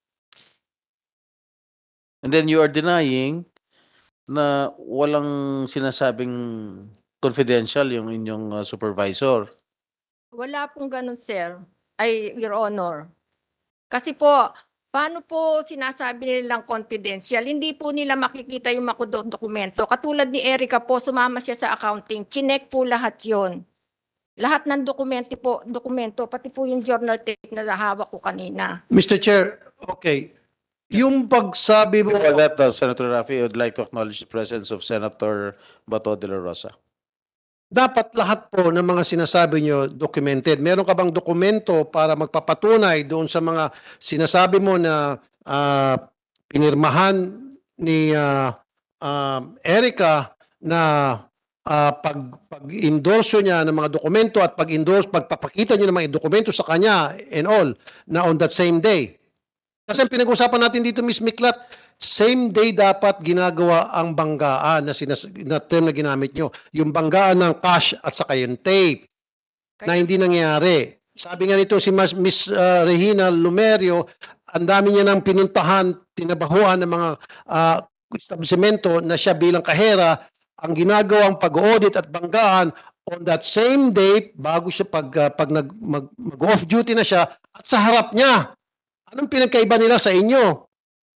E: And then you are denying na walang sinasabing confidential yung inyong supervisor.
M: Wala pong ganun, sir. Ay, Your Honor. Kasi po, paano po sinasabi nilang confidential? Hindi po nila makikita yung dokumento. Katulad ni Erica po, sumama siya sa accounting. Chinek po lahat yon. Lahat ng dokumento, pati po yung journal tape na hawak ko kanina.
H: Mr. Chair, okay. Yung pagsabi mo...
E: Before that, Senator Raffy, I would like to acknowledge the presence of Senator Bato de la Rosa.
H: Dapat lahat po ng mga sinasabi nyo documented. Meron ka bang dokumento para magpapatunay doon sa mga sinasabi mo na pinirmahan ni Erica na pag-endorso niya ng mga dokumento at pagpapakita niya ng mga dokumento sa kanya and all na on that same day. Kasi ang pinag-usapan natin dito, Ms. Miklat, same day dapat ginagawa ang banggaan na term na ginamit nyo. Yung banggaan ng cash at saka yung tape na hindi nangyari. Sabi nga nito si Miss Regina Lumerio, ang dami niya nang pinuntahan, tinabahuan ng mga establishmento na siya bilang kahera, ang ginagawang pag-audit at banggaan on that same day, bago siya mag-off duty na siya, at sa harap niya. Anong pinagkaiba nila sa inyo?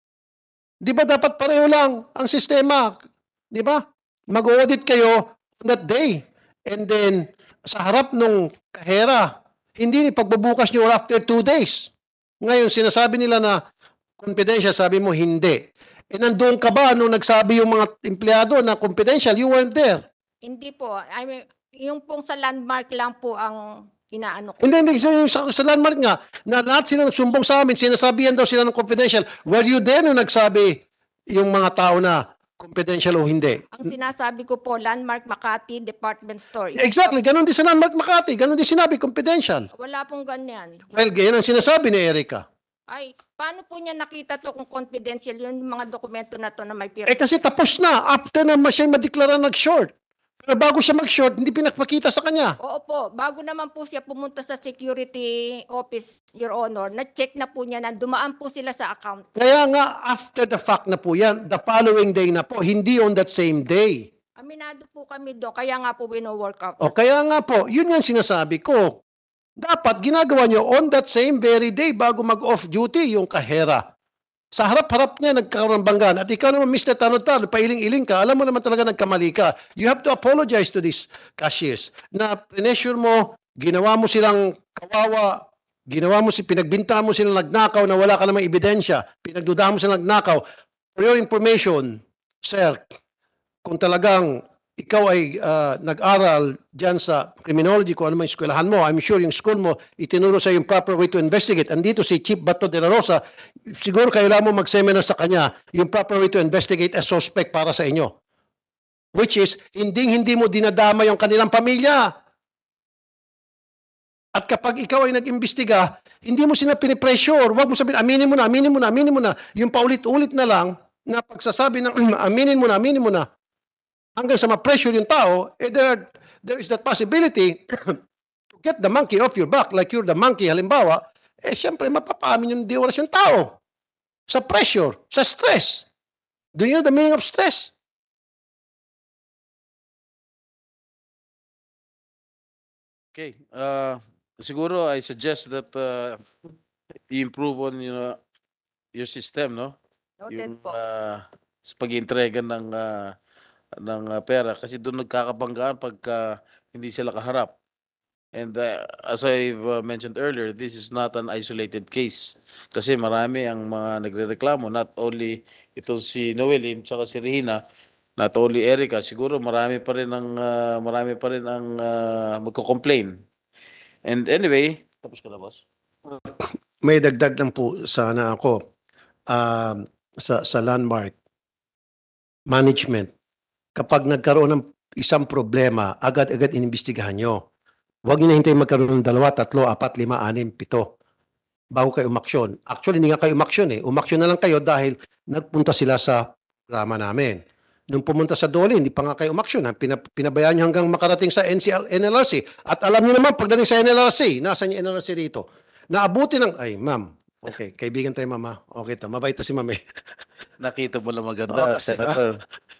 H: Di ba dapat pareho lang ang sistema? Di ba? Mag-audit kayo on that day. And then, sa harap nung kahera, hindi pagbubukas nyo after 2 days. Ngayon, sinasabi nila na confidential, sabi mo hindi. E nandoon ka ba nung nagsabi yung mga empleyado na confidential? You weren't there.
M: Hindi po. I mean, yung pong sa landmark lang po ang inaano ko.
H: Hindi, sa landmark nga, na lahat sila nagsumbong sa amin, sinasabihan daw sila ng confidential. Were you there nung nagsabi yung mga tao na confidential o hindi?
M: Ang sinasabi ko po, Landmark Makati Department Store.
H: Exactly, ganun din sa Landmark Makati, ganun din sinabi, confidential.
M: Wala pong ganyan.
H: Well, ganyan ang sinasabi ni Erica.
M: Ay, paano po niya nakita to kung confidential yung mga dokumento na to na may pirma?
H: Eh kasi tapos na, after na siya madeklara nag-short. Pero bago siya mag-short, hindi pinakpakita sa kanya.
M: Oo po, bago naman po siya pumunta sa security office, Your Honor, na-check na po niya na dumaan po sila sa account.
H: Kaya nga, after the fact na po yan, the following day na po, hindi on that same day.
M: Aminado po kami doon, kaya nga po wino-work out.
H: O kaya nga po, yun nga sinasabi ko. Dapat ginagawa nyo on that same very day bago mag-off duty yung kahera. Sa harap-harap niya nagkaroon ng banggaan. At ikaw naman, Mr. Tanod-Tanod, pailing-iling ka, alam mo naman talaga nagkamali ka. You have to apologize to these cashiers na pressure mo, ginawa mo silang kawawa, pinagbinta mo silang nagnakaw na wala ka namang ebidensya, pinagdudahan mo silang nagnakaw. For your information, sir, kung talagang ikaw ay nag-aral dyan sa criminology, kung ano man eskwelahan mo, I'm sure yung school mo, itinuro sa yung proper way to investigate. Andito si Chief Bato de la Rosa, siguro kailangan mo mag-seminar sa kanya yung proper way to investigate a suspect para sa inyo. Which is, hindi mo dinadama yung kanilang pamilya. At kapag ikaw ay nag-imbestiga, hindi mo sila pinipressure. Huwag mo sabihin, aminin mo na. Yung paulit-ulit na lang, na pagsasabi ng aminin mo na, hanggang sa ma-pressure yung tao, there is that possibility to get the monkey off your back, like you're the monkey, halimbawa, syempre mapapaamin yung di oras yung tao. Sa pressure, sa stress. Do you know the meaning of stress?
E: Okay. Siguro I suggest that you improve on your system, no?
M: Noted
E: Yung
M: po.
E: sa pag-iintrega ng pera kasi doon nagkakabanggaan pagka hindi sila kaharap. And as I've mentioned earlier, this is not an isolated case. Kasi marami ang mga nagrereklamo, not only itong si Noelin tsaka si Rihina, not only Erica, siguro marami pa rin ang magko-complain. And anyway, tapos ka na, boss?
H: May dagdag lang po sana ako sa landmark management. Kapag nagkaroon ng isang problema, agad-agad inimbestigahan nyo. Huwag nyo na hintayin magkaroon ng 2, 3, 4, 5, 6, 7 bago kayo umaksyon. Actually, hindi nga kayo umaksyon eh. Umaksyon na lang kayo dahil nagpunta sila sa programa namin. Nung pumunta sa Dole, hindi pa nga kayo umaksyon. Pinabayaan nyo hanggang makarating sa NLRC. At alam nyo naman, pagdating sa NLRC, nasan yung NLRC rito? Naabuti ng, ay ma'am, okay, kaibigan tayo mama. Okay to, mabait to si mami.
E: Nakita mo lang maganda, Senator.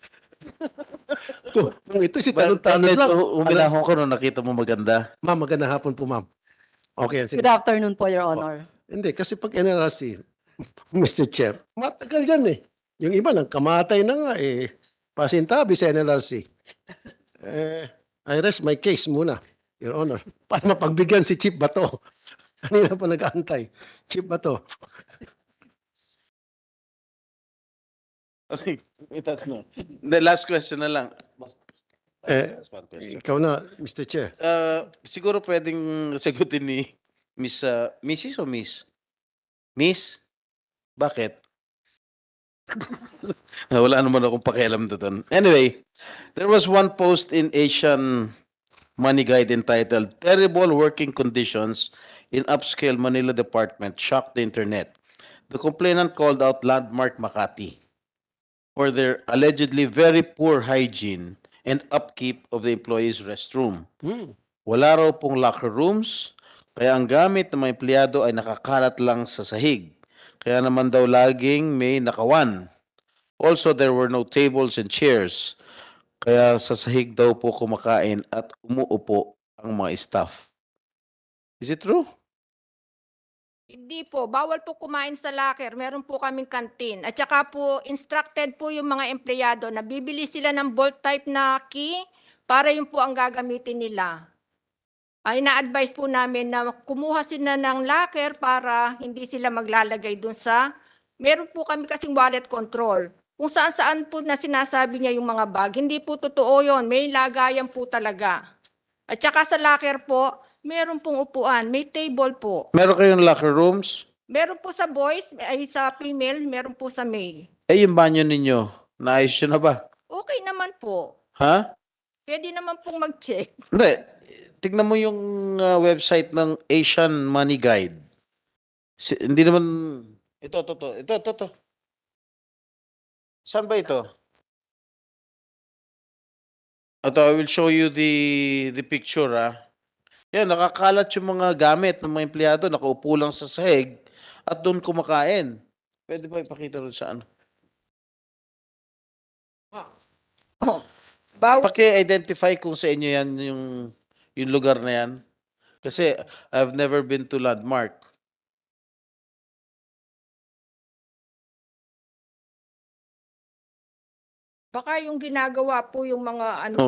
H: Kung ito si tanong-tanong lang.
E: Uminahon ko nung nakita mo maganda.
H: Ma'am, magandang hapon po ma'am. Okay, sige.
O: Good afternoon po, Your Honor.
H: Hindi, kasi pag NLRC, Mr. Chair, matagal yan eh. Yung iba nang kamatay na nga eh. Pasintabi sa NLRC. I rest my case muna, Your Honor. Para mapagbigyan si Chief Bato. Kanina pa nag-aantay. Chief Bato.
E: Okay, the last question na lang.
H: Ikaw na, Mr. Chair.
E: Siguro pwedeng sagutin ni Mrs. o Miss? Miss? Bakit? Wala naman akong pakialam doon. Anyway, there was one post in Asian Money Guide entitled Terrible Working Conditions in Upscale Manila Department Shocked the Internet. The complainant called out Landmark Makati for their allegedly very poor hygiene and upkeep of the employees' restroom. Wala raw pong locker rooms, kaya ang gamit ng mga empleyado ay nakakalat lang sa sahig. Kaya naman daw laging may nakawan. Also, there were no tables and chairs. Kaya sa sahig daw po kumakain at umuupo ang mga staff. Is it true?
M: Hindi po, bawal po kumain sa locker. Meron po kaming canteen. At saka po, instructed po yung mga empleyado na bibili sila ng bolt type na key para yun po ang gagamitin nila. Ay na-advise po namin na kumuha sila ng locker para hindi sila maglalagay dun sa... Meron po kami kasing wallet control. Kung saan-saan po na sinasabi niya yung mga bag, hindi po totoo yun. May lagayan po talaga. At saka sa locker po, meron pong upuan, may table po.
E: Meron kayong locker rooms?
M: Meron po sa boys, ay sa female, meron po sa male.
E: Eh, yung banyo ninyo, naayos yun na ba?
M: Okay naman po.
E: Ha?
M: Pwede naman pong mag-check.
E: Hindi. Tignan mo yung website ng Asian Money Guide. Hindi naman... Ito. Saan ba ito? Ito, I will show you the picture, Yan, nakakalat yung mga gamit ng mga empleyado, nakaupo lang sa sahig at doon kumakain. Pwede ba ipakita rin sa ano? Paki-identify kung sa inyo yan yung lugar na yan. Kasi I've never been to Landmark.
M: Baka yung ginagawa po yung mga ano,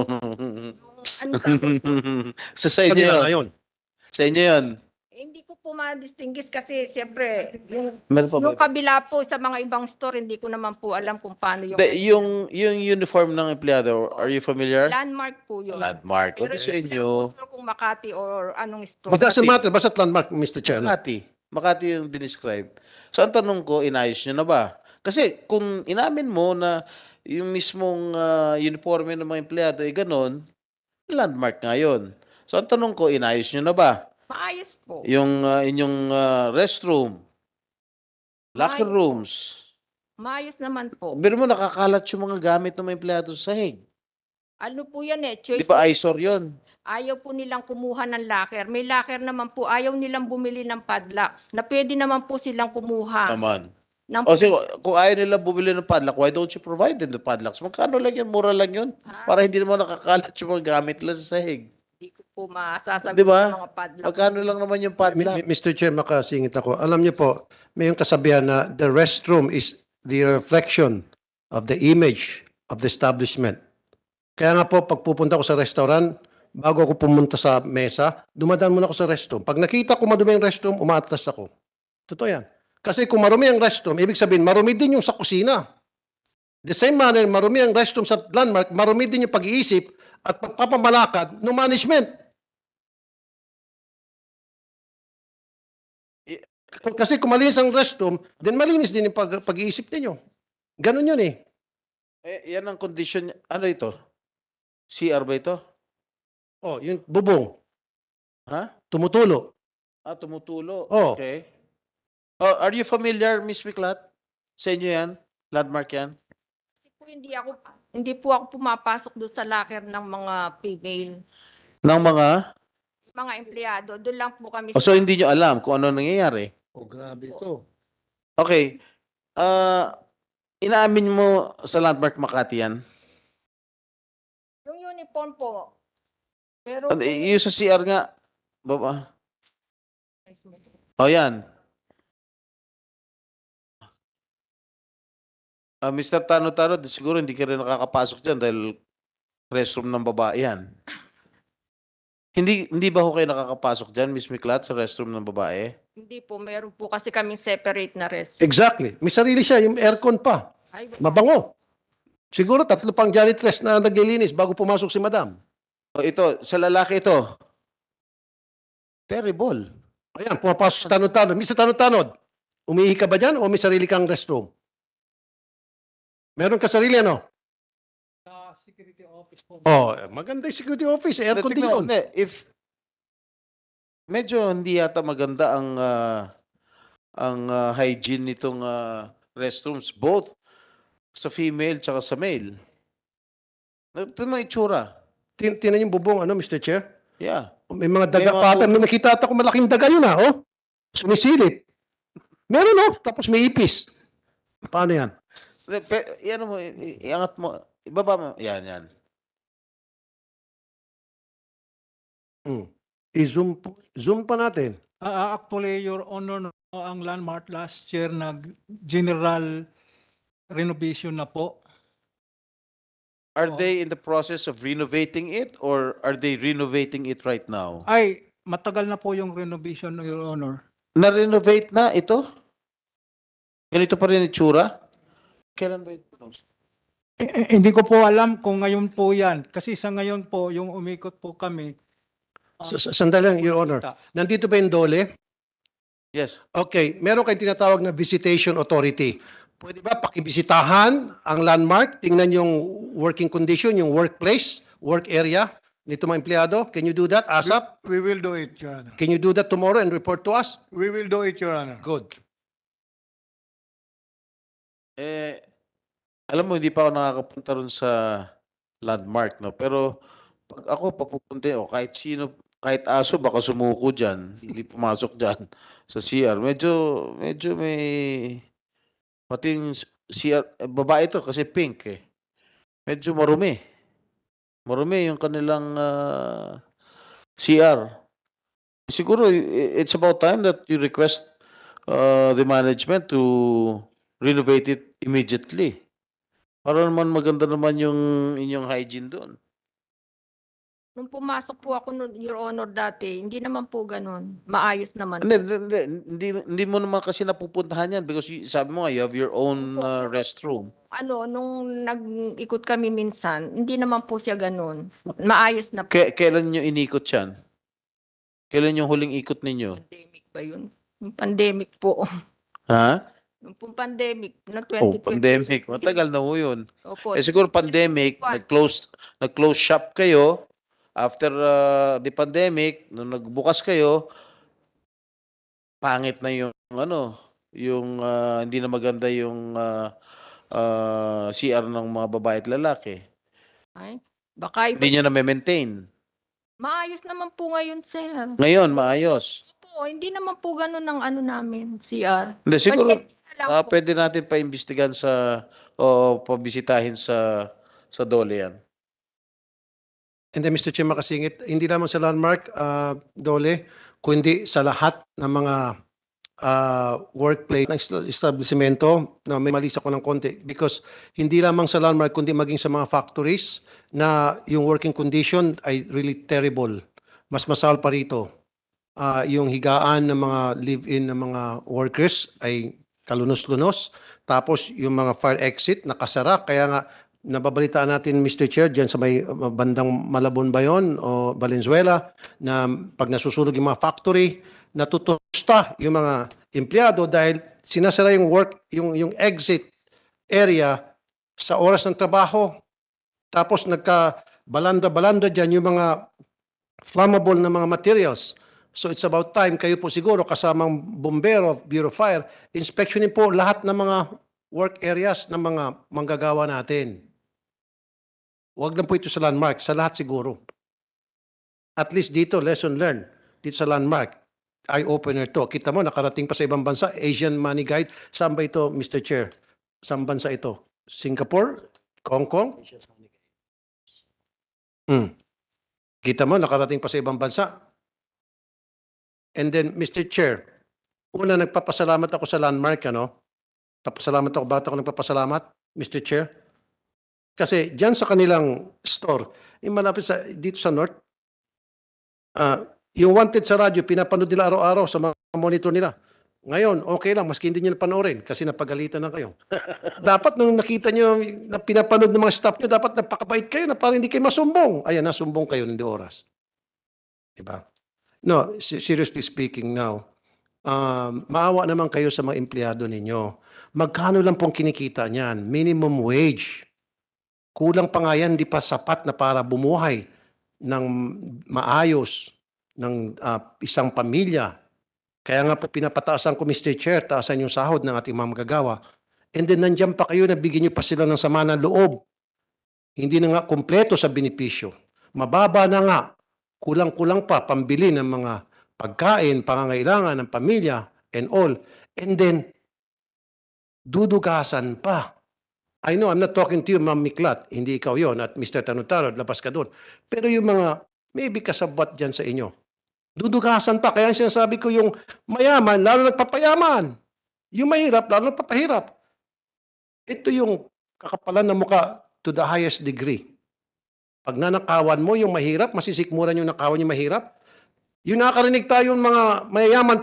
E: Sa inyo yun. Sa inyo yun.
M: hindi ko po ma-distinguish kasi siyempre yung
E: Meron pa ba?
M: kabila po sa mga ibang store, hindi ko naman po alam kung paano yung...
E: Yung uniform ng empleyado, are you familiar?
M: Landmark po yun.
E: Landmark.
M: Pero
E: What sa
M: hindi
E: inyo?
M: ko sure kung Makati or anong store.
H: It doesn't matter, basta landmark, Mr. Chair.
E: Makati yung dinescribe. So ang tanong ko, inayos nyo na ba? Kasi kung inamin mo na yung mismong uniforme ng mga empleyado ay ganon, Landmark nga yun. So ang tanong ko, inayos nyo na ba?
M: Maayos po.
E: Yung inyong restroom, locker rooms.
M: Maayos naman po.
E: Pero mo nakakalat yung mga gamit ng mga empleyado sa sahig.
M: Ano po yan eh?
E: Di
M: Choice
E: ba
M: nila
E: eyesore
M: kasi.
E: yun?
M: Ayaw po nilang kumuha ng locker. May locker naman po. Ayaw nilang bumili ng padlock. Na pwede naman po silang kumuha.
E: Naman.
M: Ng
E: O sige, kung ayaw nila bumili ng padlock, why don't you provide them the padlocks? Magkano lang yun? Mura lang yun. Para hindi naman nakakalat yung mga gamit nila sa sahig.
M: Hindi ko po masasagot
E: Di ba?
M: yung mga padlock.
E: Magkano lang naman yung padlock?
H: Mr. Chair, makasingit ako. Alam niyo po, may yung kasabihan na the restroom is the reflection of the image of the establishment. Kaya nga po, pag pupunta ko sa restaurant, bago ako pumunta sa mesa, dumadaan muna ako sa restroom. Pag nakita ko madumi yung restroom, umaatras ako. Totoo yan. Kasi kung marumi ang restroom, ibig sabihin, marumi din yung sa kusina. The same manner, marumi ang restroom sa landmark, marumi din yung pag-iisip at pagpapamalakad ng management. Kasi kung malinis ang restroom, then malinis din yung pag-iisip ninyo. Ganun yun eh.
E: Yan ang condition. Ano ito? CR ba ito?
H: Oh, yung bubong.
E: Ha?
H: Tumutulo.
E: Tumutulo.
H: Oh.
E: Okay. Oh, are you familiar, Miss Miklat? Sa inyo yan? Landmark yan?
M: Kasi po hindi po ako pumapasok doon sa locker ng mga female.
E: Ng mga?
M: Mga empleyado. Doon lang po kami.
E: So hindi nyo alam kung ano nangyayari?
H: Oh, grabe ito.
E: Okay. Inaamin mo sa Landmark Makati yan?
M: Yung uniform po. Pero
E: Yung sa CR nga. Baba. Yan. Mr. Tano-Tano, siguro hindi ka rin nakakapasok dyan dahil restroom ng babae yan. Hindi ba ho kayo nakakapasok dyan, Miss Miklat, sa restroom ng babae?
M: hindi po, meron po kasi kaming separate na restroom.
H: Exactly. May sarili siya, yung aircon pa.
M: Ay,
H: Mabango. Siguro 3 pang janitress na naglilinis bago pumasok si madam.
E: Ito, sa lalaki ito. Terrible.
H: Ayan, pumapasok si Tanod-Tanod. Mr. Tanod-Tanod, umihi ka ba dyan o may sarili kang restroom? Meron ka sarili, ano?
F: Sa security office po.
H: Oh, maganda yung security office, air condition.
E: If medyo hindi yata maganda ang hygiene nitong restrooms, both sa female tsaka sa male. Ito mga itsura.
H: Tinan yung bubong, ano, Mr. Chair?
E: Yeah.
H: May mga daga
E: May mga
H: pa. May nakita ako malaking daga yun, oh. Sumisilip. Meron, oh. Tapos may ipis. Paano yan?
E: Yan mo, iangat mo. Ibaba mo. Yan.
H: Zoom pa natin.
F: Actually, Your Honor, no, ang landmark last year general renovation na po.
E: Are they in the process of renovating it or are they renovating it right now?
F: Ay, matagal na po yung renovation, Your Honor.
E: Na-renovate na ito? Ganito pa rin itsura? Kailan ba ito?
F: Hindi ko po alam kung ngayon po yan. Kasi sa ngayon po, yung umikot po kami.
H: Sandali lang, Your Honor. Nandito ba yung DOLE?
E: Yes.
H: Okay, meron kayong tinatawag na visitation authority. Pwede ba pakibisitahan ang landmark, tingnan yung working condition, yung workplace, work area nito mga empleyado? Can you do that, ASAP?
O: We will do it, Your Honor.
H: Can you do that tomorrow and report to us?
O: We will do it, Your Honor.
H: Good.
E: Alam mo, hindi pa ako nakakapunta ron sa landmark, no? Pero pag ako papupunta, o kahit sino, kahit aso, baka sumuko dyan, hindi pumasok dyan sa CR. Medyo may, pati yung CR, babae ito kasi pink eh. Medyo marumi. Marumi yung kanilang CR. Siguro, it's about time that you request the management to renovate it immediately. Para naman maganda naman yung inyong hygiene doon.
M: Nung pumasok po ako, Your Honor, dati, hindi naman po ganun. Maayos naman.
E: Hindi mo naman kasi napupuntahan yan because sabi mo nga, you have your own restroom.
M: Nung nag-ikot kami minsan, hindi naman po siya ganun. Maayos na po.
E: Kailan nyo inikot yan? Kailan yung huling ikot ninyo?
M: Pandemic ba yun? Yung pandemic po.
E: Ha?
M: Yung pandemic, na 2020.
E: Pandemic. Matagal na ho yun.
M: Opo.
E: Siguro pandemic, nag-close shop kayo. After the pandemic, nung nagbukas kayo, pangit na yung Yung hindi na maganda yung CR ng mga babae at lalaki.
M: Ay, baka iba.
E: Hindi nyo na-maintain.
M: Maayos naman po ngayon, sir.
E: Ngayon, maayos.
M: Po, hindi naman po ganun ang ano namin, CR.
E: Hindi, siguro
M: Pasensya na lang po.
E: pwede natin paimbestigahan o pabisitahin sa DOLE yan.
H: And then Mr. Chair, makasingit, hindi lamang sa landmark, Dole, kundi sa lahat ng mga workplace ng establishmento na may malis ako ng konti because hindi lamang sa landmark kundi maging sa mga factories na yung working condition ay really terrible. Mas masal pa rito. Yung higaan ng mga live-in ng mga workers ay kalunos-lunos. Tapos yung mga fire exit nakasara. Kaya nga nababalitaan natin, Mr. Chair, dyan sa may bandang Malabon ba yun o Valenzuela, na pag nasusunog yung mga factory, natutusta yung mga empleyado dahil sinasara yung yung exit area sa oras ng trabaho. Tapos nagka-balanda-balanda dyan yung mga flammable na mga materials. So it's about time kayo po siguro kasamang bombero, Bureau of Fire, inspectionin po lahat ng mga work areas ng mga manggagawa natin. Huwag lang po ito sa landmark, sa lahat siguro. At least dito, lesson learned. Dito sa landmark, eye-opener to. Kita mo, nakarating pa sa ibang bansa, Asian Money Guide. Saan ba ito, Mr. Chair? Saan bansa ito? Singapore? Hong Kong? Kita mo, nakarating pa sa ibang bansa. And then, Mr. Chair, una, nagpapasalamat ako sa landmark, ano? Nagpapasalamat ako. Bakit ako nagpapasalamat, Mr. Chair? Kasi dyan sa kanilang store, yung malapit dito sa North, yung wanted sa radyo, pinapanood nila araw-araw sa mga monitor nila. Ngayon, okay lang, maski hindi nyo napanoorin kasi napagalitan na kayo. Dapat nung nakita nyo na pinapanood ng mga staff nyo, dapat napakabait kayo na parang hindi kayo masumbong. Ayan, nasumbong kayo ng oras. Diba? No, seriously speaking now, maawa naman kayo sa mga empleyado ninyo. Magkano lang pong kinikita niyan? Minimum wage. Kulang pa nga yan, hindi pa sapat na para bumuhay ng maayos ng isang pamilya. Kaya nga po pinapataasan ko, Mr. Chair, taasan yung sahod ng ating mga magagawa. And then nandiyan pa kayo, nabigyan nyo pa sila ng sama ng loob. Hindi na nga kumpleto sa benepisyo. Mababa na nga, kulang-kulang pa pambili ng mga pagkain, pangangailangan ng pamilya and all. And then, dudugasan pa. I know, I'm not talking to you, Ma'am Miklat. Hindi ikaw yon at Mr. Tanutaro, labas ka doon. Pero yung mga, maybe kasabwat dyan sa inyo. Dudugasan pa. Kaya sinasabi ko yung mayaman, lalo nagpapayaman. Yung mahirap, lalo nagpapahirap. Ito yung kakapalan ng muka to the highest degree. Pag nanakawan mo yung mahirap, masisikmuran yung nakawan yung mahirap. Yung nakarinig tayo yung mga mayayaman,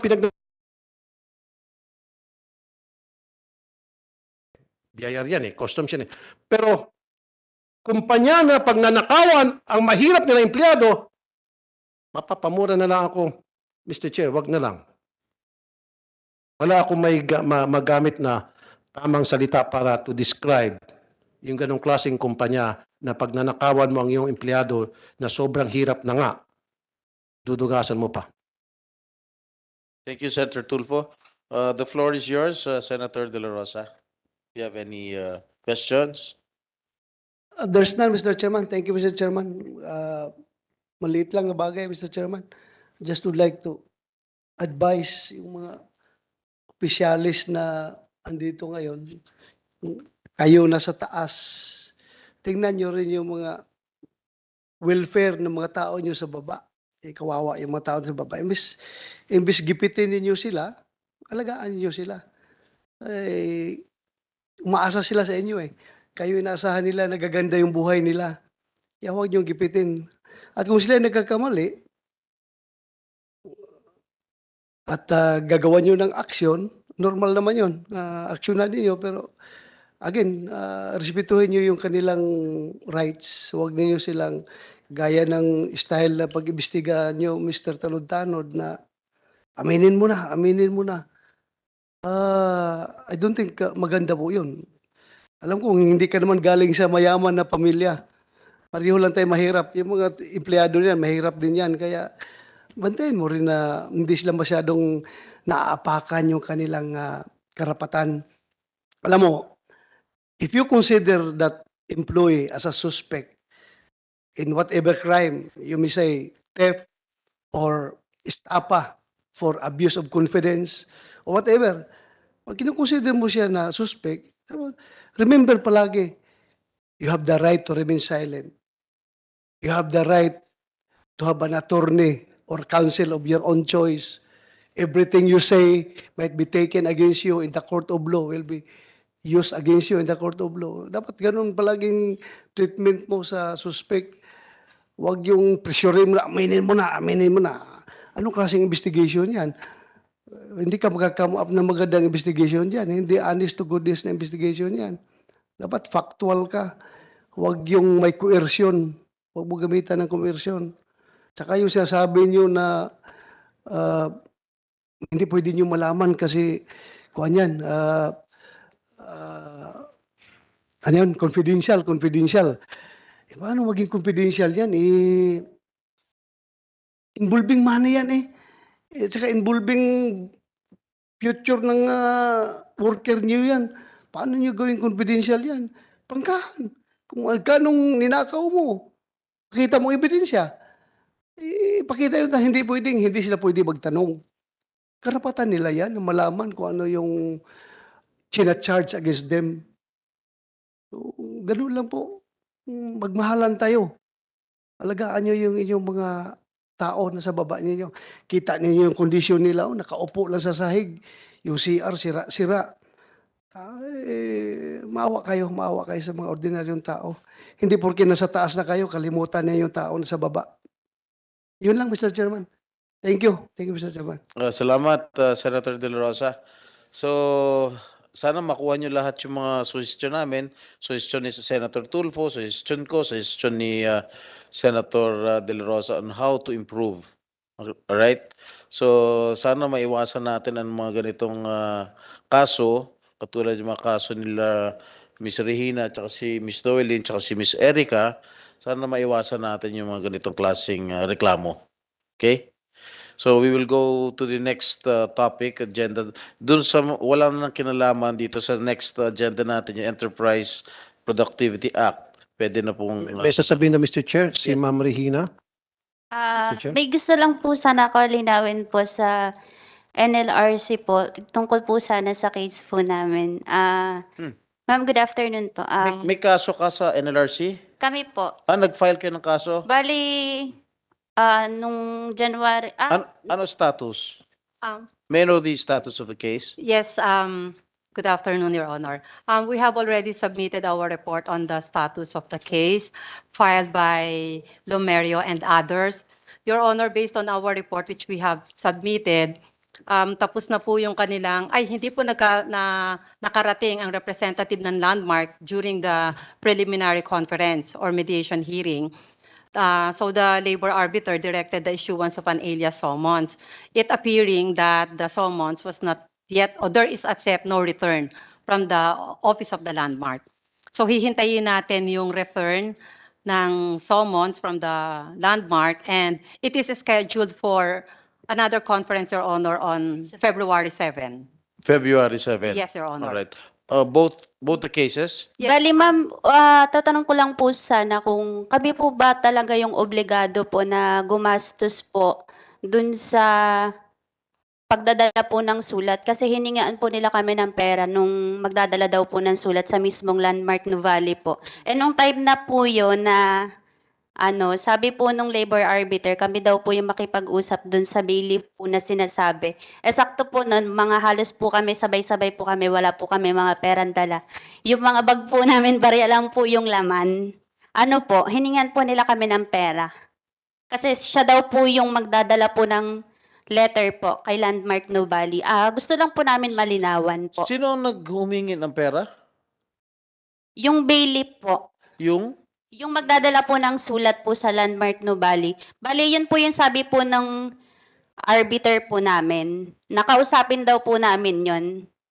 H: biyayar yan customs yan Pero, kumpanya na pag nanakawan ang mahirap nila empleyado, mapapamura na lang ako, Mr. Chair, wag na lang. Wala akong magamit na tamang salita para to describe yung ganong klaseng kumpanya na pag nanakawan mo ang iyong empleyado na sobrang hirap na nga, dudugasan mo pa.
E: Thank you, Senator Tulfo. The floor is yours, Senator De La Rosa. Do you have any questions?
P: There's none, Mr. Chairman. Thank you, Mr. Chairman. Maliit lang na bagay, Mr. Chairman. Just would like to advise yung mga opisyalis na andito ngayon. Kayo nasa taas. Tingnan nyo rin yung mga welfare ng mga tao nyo sa baba. Kawawa yung mga tao sa baba. Imbis gipitin ninyo sila, alagaan niyo sila. Umaasa sila sa inyo Kayo inaasahan nila, nagaganda yung buhay nila. Kaya huwag niyong gipitin. At kung sila nagkakamali, at gagawa niyo ng aksyon, normal naman yun. Aksyonan niyo, pero again, respetuhin niyo yung kanilang rights. Huwag niyo silang gaya ng style na pag-imbestiga niyo, Mr. Tanod-Tanod, na aminin mo na. I don't think maganda po yun. Alam ko, hindi ka naman galing sa mayaman na pamilya. Pareho lang tayo mahirap. Yung mga empleyado niyan, mahirap din yan. Kaya bantayan mo rin na hindi sila masyadong naaapakan yung kanilang karapatan. Alam mo, if you consider that employee as a suspect in whatever crime, you may say theft or estafa for abuse of confidence or whatever, pag kinukonsider mo siya na suspect, remember palagi, you have the right to remain silent. You have the right to have an attorney or counsel of your own choice. Everything you say might be taken against you in the court of law, will be used against you in the court of law. Dapat ganun palaging treatment mo sa suspect. Huwag yung pressurein mo na, aminin mo na, aminin mo na. Anong klaseng investigation yan? Hindi ka magka-come up na magandang investigation yan. Hindi honest to goodness na investigation yan. Dapat factual ka. Huwag yung may coercion. Huwag mo gamitan ng coercion. Tsaka yung sinasabi nyo na hindi pwede nyo malaman kasi kuhan yan, ano yun, confidential. Paano maging confidential yan? Involving money yan Tsaka involving future ng worker nyo yan. Paano nyo gawing confidential yan? Pangkahan. Kung kanong ninakaw mo, pakita mo ebidensya. Pakita yun na hindi sila pwede magtanong. Karapatan nila yan na malaman kung ano yung charge against them. So, ganun lang po. Magmahalan tayo. Alagaan nyo yung inyong mga tao na sa baba ninyo. Kita ninyo yung kondisyon nila, nakaupo lang sa sahig. Yung CR, sira-sira. Maawa kayo sa mga ordinaryong tao. Hindi porke nasa taas na kayo, kalimutan na yung tao na sa baba. Yun lang, Mr. Chairman. Thank you, Mr. Chairman.
E: Salamat, Senator De La Rosa. So, sana makuha nyo lahat yung mga suggestion namin. Suggestion ni Senator Tulfo, suggestion ko, suggestion ni Senator De La Rosa on how to improve. Alright? So, sana maiwasan natin ang mga ganitong kaso, katulad yung mga kaso nila Miss Regina, tsaka si Miss Noeline, tsaka si Miss Erica. Sana maiwasan natin yung mga ganitong klaseng reklamo. Okay? So we will go to the next topic, agenda. Doon sa wala nang kinalaman dito sa next agenda natin, yung Enterprise Productivity Act. Pwede na pong...
H: May sasabihin na Mr. Chair, si Ma'am Regina. Chair?
K: May gusto lang po sana ako linawin po sa NLRC po, tungkol po sana sa case po namin. Ma'am, good afternoon po.
E: May kaso ka sa NLRC?
K: Kami po.
E: Nag-file kayo ng kaso?
K: Bali, nung January,
E: Ano status?
M: Um,
E: May I know the status of the case?
Q: Yes, good afternoon, Your Honor. We have already submitted our report on the status of the case filed by Lomerio and others. Your Honor, based on our report which we have submitted, tapos na po yung kanilang, hindi po nakarating ang representative ng Landmark during the preliminary conference or mediation hearing. So the labor arbiter directed the issuance of an alias summons, it appearing that the summons was not yet, or there is at set no return from the office of the Landmark. So hihintayin natin yung return ng summons from the Landmark, and it is scheduled for another conference, Your Honor, on February 7.
E: February 7?
Q: Yes, Your Honor.
E: All right. Both the cases?
Q: Yes.
K: Bali, ma'am, tatanong ko lang po sana kung kami po ba talaga yung obligado po na gumastos po dun sa pagdadala po ng sulat? Kasi hiningaan po nila kami ng pera nung magdadala daw po ng sulat sa mismong Landmark no Valley po. E nung time na po yun na sabi po nung labor arbiter, kami daw po yung makipag-usap dun sa bailiff po na sinasabi. Sakto po nun, mga halos po kami, sabay-sabay po kami, wala po kami mga perang dala. Yung mga bag po namin, barya lang po yung laman. Hiningan po nila kami ng pera. Kasi siya daw po yung magdadala po ng letter po kay Landmark no Valley. Gusto lang po namin malinawan po.
E: Sino ang naghumingi ng pera?
K: Yung bailiff po.
E: Yung
K: magdadala po ng sulat po sa Landmark no Valley. Bali, yun po yung sabi po ng arbiter po namin. Nakausapin daw po namin yun.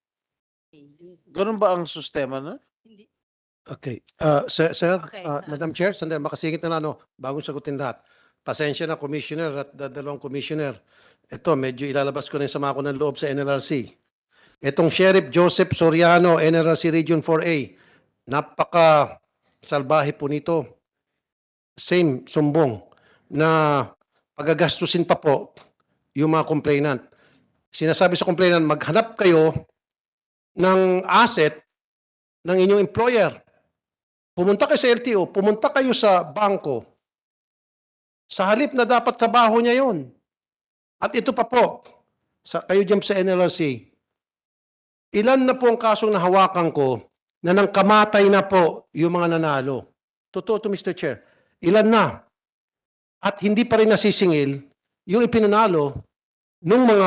E: Ganun ba ang sistema na?
H: Okay. Sir,
Q: Okay.
H: Madam Chair, sandali, makasingit na bagong sagutin lahat. Pasensya na, Commissioner at dalawang Commissioner. Ito, medyo ilalabas ko na yung sama ko ng loob sa NLRC. Itong Sheriff Joseph Soriano, NRC Region 4A, napaka salbahe po nito. Same sumbong na pagagastusin pa po yung mga complainant. Sinasabi sa complainant, maghanap kayo ng asset ng inyong employer. Pumunta kayo sa LTO, pumunta kayo sa bangko. Sa halip na dapat trabaho niya yon. At ito pa po, kayo dyan sa NLRC, ilan na po ang kasong nahawakan ko na nang kamatay na po yung mga nanalo? Totoo to, Mr. Chair. Ilan na? At hindi pa rin nasisingil yung ipinanalo ng mga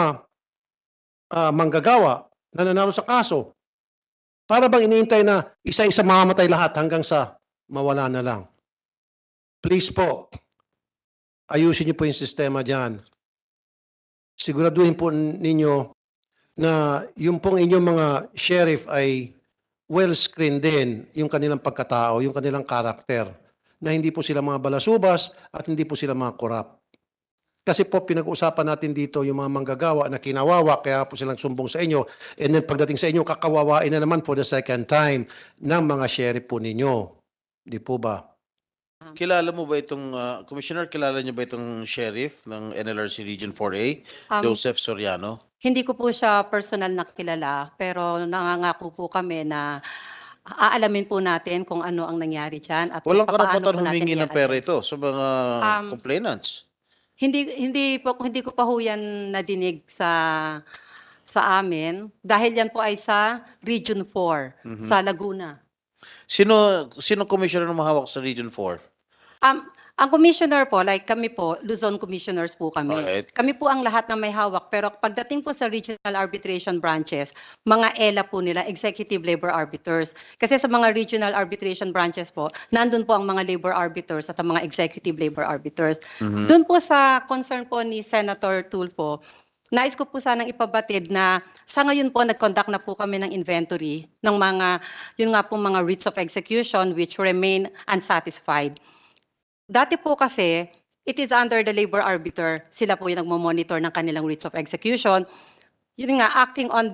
H: manggagawa na nanalo sa kaso. Para bang iniintay na isa-isa mamamatay lahat hanggang sa mawala na lang. Please po, ayusin niyo po yung sistema dyan. Siguraduhin po ninyo na yung pong inyong mga sheriff ay well-screened din yung kanilang pagkatao, yung kanilang karakter, na hindi po sila mga balasubas at hindi po sila mga korap. Kasi po pinag-uusapan natin dito yung mga manggagawa na kinawawa, kaya po silang sumbong sa inyo, and then pagdating sa inyo, kakawawain na naman for the second time ng mga sheriff po ninyo. Di po ba?
E: Kilala mo ba itong, Commissioner, kilala niyo ba itong sheriff ng NLRC Region 4A, Joseph Soriano?
Q: Hindi ko po siya personal na kilala, pero nangangako po kami na aalamin po natin kung ano ang nangyari dyan at
E: Walang
Q: paano
E: karapatan
Q: po natin
E: humingi ng pera
Q: i-address.
E: ito sa mga complainants.
Q: Hindi ko pa ho yan nadinig sa amin dahil yan po ay sa Region 4 sa Laguna.
E: Sino commissioner na mahawak sa Region 4?
Q: Ang commissioner po, like kami po, Luzon commissioners po kami.
E: Alright.
Q: Kami po ang lahat na may hawak. Pero pagdating po sa regional arbitration branches, mga ELA po nila, Executive Labor Arbiters. Kasi sa mga regional arbitration branches po, nandun po ang mga labor arbiters at ang mga executive labor arbiters. Doon po sa concern po ni Senator Tulfo, nais ko po sanang ipabatid na sa ngayon po nag-conduct na po kami ng inventory ng mga, yun nga po mga writs of execution which remain unsatisfied. Dati po kasi, it is under the labor arbiter. Sila po yung nagmo-monitor ng kanilang writs of execution. Yun nga, acting on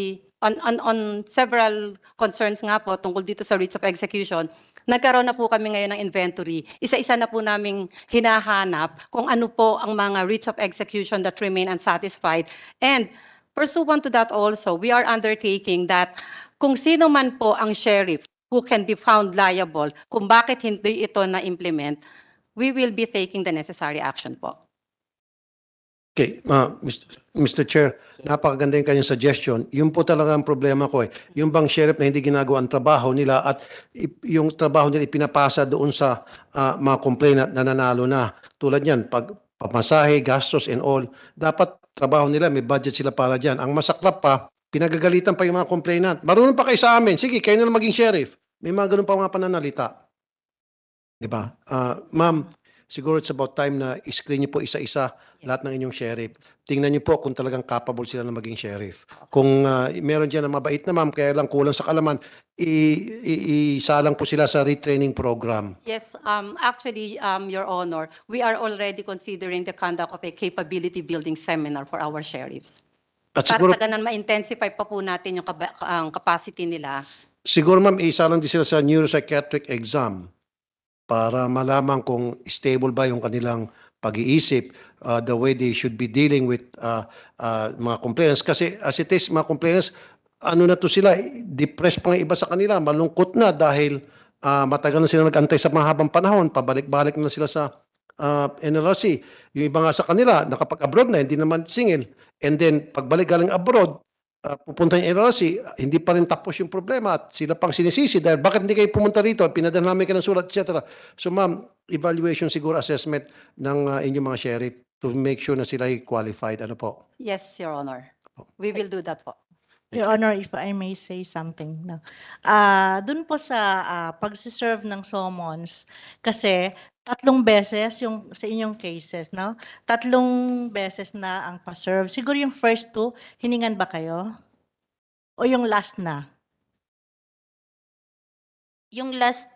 Q: several concerns nga po tungkol dito sa writs of execution, nagkaroon na po kami ngayon ng inventory. Isa-isa na po naming hinahanap kung ano po ang mga writs of execution that remain unsatisfied. And pursuant to that also, we are undertaking that kung sino man po ang sheriff who can be found liable kung bakit hindi ito na-implement, we will be taking the necessary action po.
H: Okay, Mr. Chair, napakaganda yung kanyang suggestion. Yung po talaga ang problema ko eh. Yung bang sheriff na hindi ginagawa ang trabaho nila at yung trabaho nila ipinapasa doon sa mga complainant na nanalo na. Tulad yan, pag pamasahe, gastos and all, dapat trabaho nila, may budget sila para dyan. Ang masaklap pa, pinagagalitan pa yung mga complainant. Marunong pa kayo sa amin. Sige, kayo na lang maging sheriff. May mga ganun pa mga pananalita. Diba? Ma'am, siguro it's about time na i-screen niyo po isa-isa lahat ng inyong sheriff. Tingnan niyo po kung talagang capable sila na maging sheriff. Kung meron dyan na mabait na ma'am, kaya lang kulang sa kalaman, isalang po sila sa retraining program.
Q: Yes, actually, Your Honor, we are already considering the conduct of a capability building seminar for our sheriffs.
H: At
Q: Para
H: siguro,
Q: sa ganun, ma-intensify pa po natin yung ang capacity nila.
H: siguro ma'am, isalang din sila sa neuropsychiatric exam para malaman kung stable ba yung kanilang pag-iisip, the way they should be dealing with mga complainants. Kasi as it is, mga complainants, ano na to sila, depressed pa nga iba sa kanila, malungkot na dahil matagal na sila nag-antay sa mahabang panahon, pabalik-balik na sila sa NLRC. Yung iba nga sa kanila, nakapag-abroad na, hindi naman singil. And then, pagbalik galing abroad, pupunta yung NLRC, hindi pa rin tapos yung problema at sila pang sinisisi dahil bakit hindi kayo pumunta rito, pinadala namin kayo ng sulat, etc. So ma'am, evaluation siguro, assessment ng inyong mga sheriff to make sure na sila ay qualified. Ano po?
Q: Yes, Your Honor. We will do that po.
R: Your Honor, if I may say something. No. Doon po sa pagsiserve ng summons, kasi 3 beses yung sa inyong cases, no? 3 beses na ang pa-serve. Siguro yung first 2, hiningan ba kayo? O yung last na?
K: Yung last po.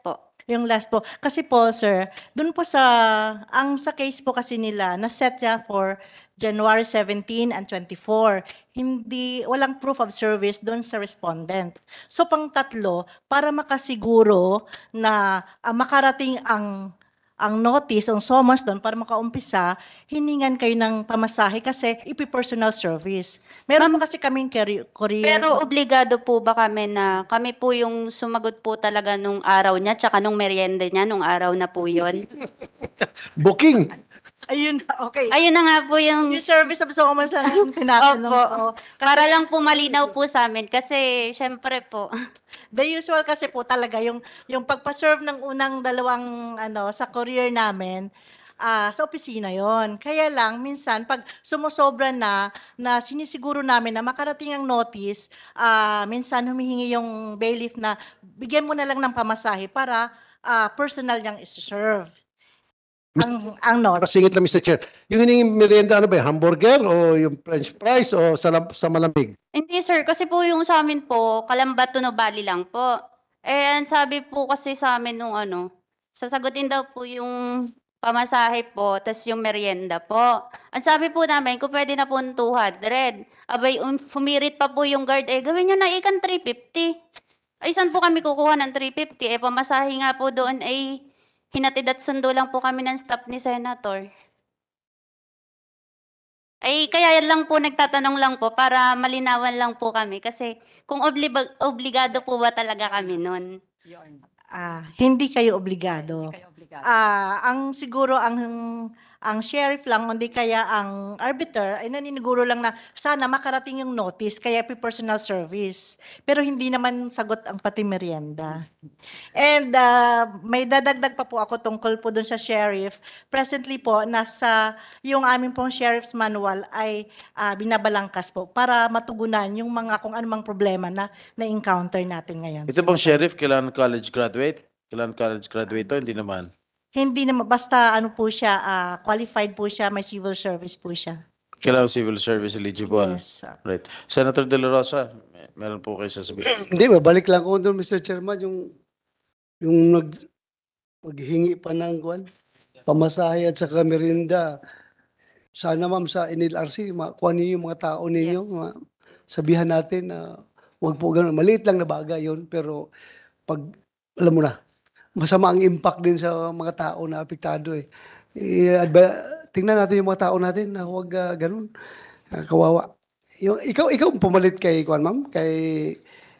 R: Yung last po. Kasi po, sir, dun po sa case po kasi nila, na-set siya for January 17 and 24. Walang proof of service dun sa respondent. So, pang tatlo, para makasiguro na makarating ang notice, ang summons doon para makaumpisa, hiningan kayo ng pamasahe kasi ipi-personal service. Meron po kasi kaming courier.
K: Pero obligado po ba kami na kami po yung sumagot po talaga nung araw niya tsaka nung merienda niya nung araw na po yun?
H: Booking.
R: Ayun, okay.
K: Ayun na nga po yung...
R: Yung service of summons lang yung tinatanong
K: Opo.
R: ko.
K: Para lang po malinaw po sa amin kasi syempre po.
R: The usual kasi po talaga yung pagpa-serve ng unang dalawang sa courier namin, sa opisina yon. Kaya lang minsan pag sumusobra na sinisiguro namin na makarating ang notice, minsan humihingi yung bailiff na bigyan mo na lang ng pamasahe para personal niyang i-serve ang notice.
H: Singit lang, Mr. Chair. Yung hiningin merienda, ano ba, hamburger o yung french fries o sa malamig?
K: Hindi sir, kasi po yung sa amin po, Kalambat to Nubali lang po. And sabi po kasi sa amin nung sasagutin daw po yung pamasahe po, tas yung merienda po. Ang sabi po namin, kung pwede na po 200. Abay, humirit pa po yung guard, gawin nyo na ikan 350. Ay, saan po kami kukuha ng 350? Pamasahe nga po doon hinatid at sundo lang po kami ng staff ni Senator. Ay, kaya yan lang po, nagtatanong lang po para malinawan lang po kami. Kasi kung obligado po ba talaga kami nun?
R: Hindi kayo obligado. Ang siguro ang sheriff lang, hindi kaya ang arbiter, ay naniniguro lang na sana makarating yung notice, kaya personal service. Pero hindi naman sagot ang pati merienda. And may dadagdag pa po ako tungkol po dun sa sheriff. Presently po, yung aming pong sheriff's manual ay binabalangkas po para matugunan yung mga kung anumang problema na-encounter natin ngayon.
E: Ito bang sheriff, kailangan college graduate? Kailangan college graduate to? Hindi naman.
R: Hindi naman, basta po siya, qualified po siya, may civil service po siya.
E: Kailangan civil service eligible.
R: Yes, sir.
E: Right. Senator De La Rosa, meron po kayo sasabihin.
P: Hindi, babalik lang ko doon, Mr. Chairman, yung maghingi pa ng pamasahe at saka merienda. Sana ma'am sa NLRC, makuha niyo yung mga tao ninyo, sabihan natin na wag po ganun. Maliit lang na bagay yun, pero pag, alam mo na, masama ang impact din sa mga tao na apektado eh. Tingnan natin yung mga tao natin na huwag ganun. Kawawa. Ikaw pumalit kay ma'am, kay